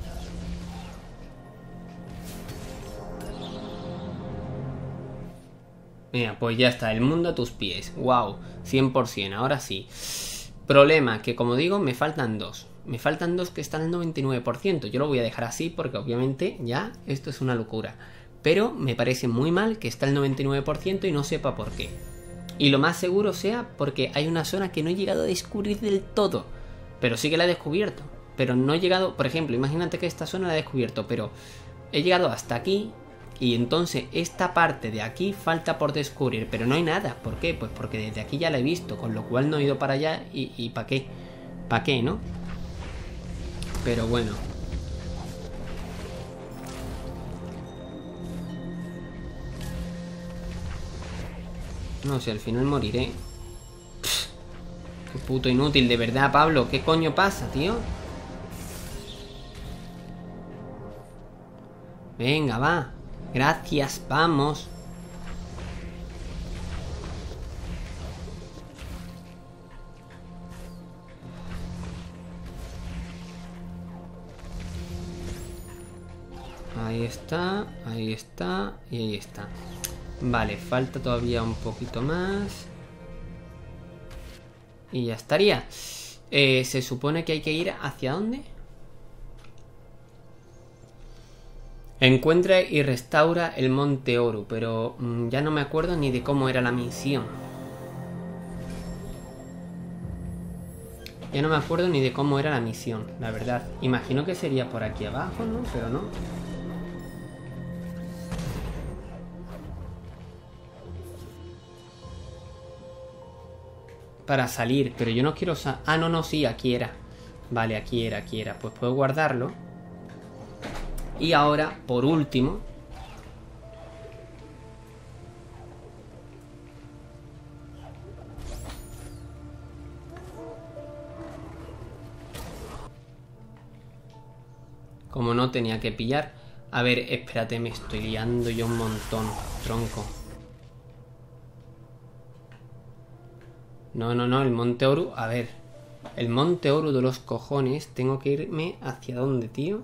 Mira, pues ya está, el mundo a tus pies. Wow, cien por cien, ahora sí. Problema, que como digo, me faltan dos. Me faltan dos que están al noventa y nueve por ciento. Yo lo voy a dejar así porque obviamente ya esto es una locura. Pero me parece muy mal que está al noventa y nueve por ciento y no sepa por qué. Y lo más seguro sea porque hay una zona que no he llegado a descubrir del todo. Pero sí que la he descubierto. Pero no he llegado, por ejemplo, imagínate que esta zona la he descubierto, pero he llegado hasta aquí. Y entonces esta parte de aquí falta por descubrir, pero no hay nada. ¿Por qué? Pues porque desde aquí ya la he visto, con lo cual no he ido para allá y, y ¿para qué? ¿Para qué, no? Pero bueno. No sé, al final moriré. Pff, qué puto inútil, de verdad, Pablo. ¿Qué coño pasa, tío? Venga, va. Gracias, vamos. Ahí está, ahí está y ahí está. Vale, falta todavía un poquito más. Y ya estaría. Eh, se supone que hay que ir ¿hacia dónde? Encuentra y restaura el Monte Oru, pero mmm, ya no me acuerdo ni de cómo era la misión. Ya no me acuerdo ni de cómo era la misión, la verdad. Imagino que sería por aquí abajo, ¿no? Pero no. Para salir, pero yo no quiero... Sa ah, no, no, sí, aquí era. Vale, aquí era, aquí era. Pues puedo guardarlo. Y ahora, por último... Como no tenía que pillar... A ver, espérate, me estoy liando yo un montón, tronco. No, no, no, el Monte Oru... A ver, el Monte Oru de los cojones... Tengo que irme hacia dónde, tío.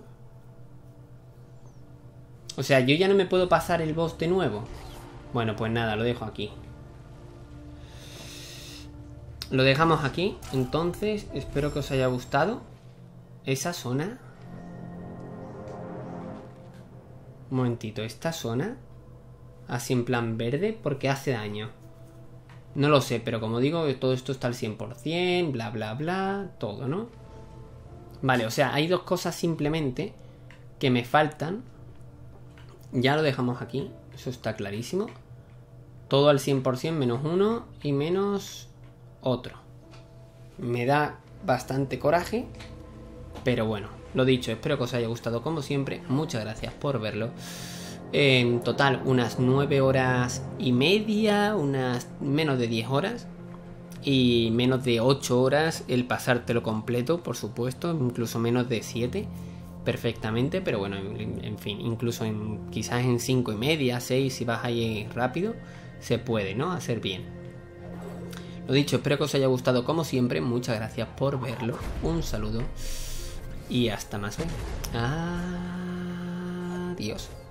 O sea, yo ya no me puedo pasar el boss de nuevo. Bueno, pues nada, lo dejo aquí. Lo dejamos aquí. Entonces, espero que os haya gustado esa zona. Un momentito, esta zona así en plan verde, porque hace daño. No lo sé, pero como digo, todo esto está al cien por cien, bla bla bla, todo, ¿no? Vale, o sea, hay dos cosas simplemente que me faltan. Ya lo dejamos aquí, eso está clarísimo. Todo al cien por cien menos uno y menos otro. Me da bastante coraje, pero bueno, lo dicho, espero que os haya gustado como siempre. Muchas gracias por verlo. En total, unas nueve horas y media, unas menos de diez horas. Y menos de ocho horas el pasártelo completo, por supuesto, incluso menos de siete. Perfectamente, pero bueno, en, en fin, incluso en, quizás en cinco y media, seis, si vas ahí rápido, se puede, ¿no? Hacer bien. Lo dicho, espero que os haya gustado como siempre. Muchas gracias por verlo. Un saludo. Y hasta más. ¿eh? Adiós.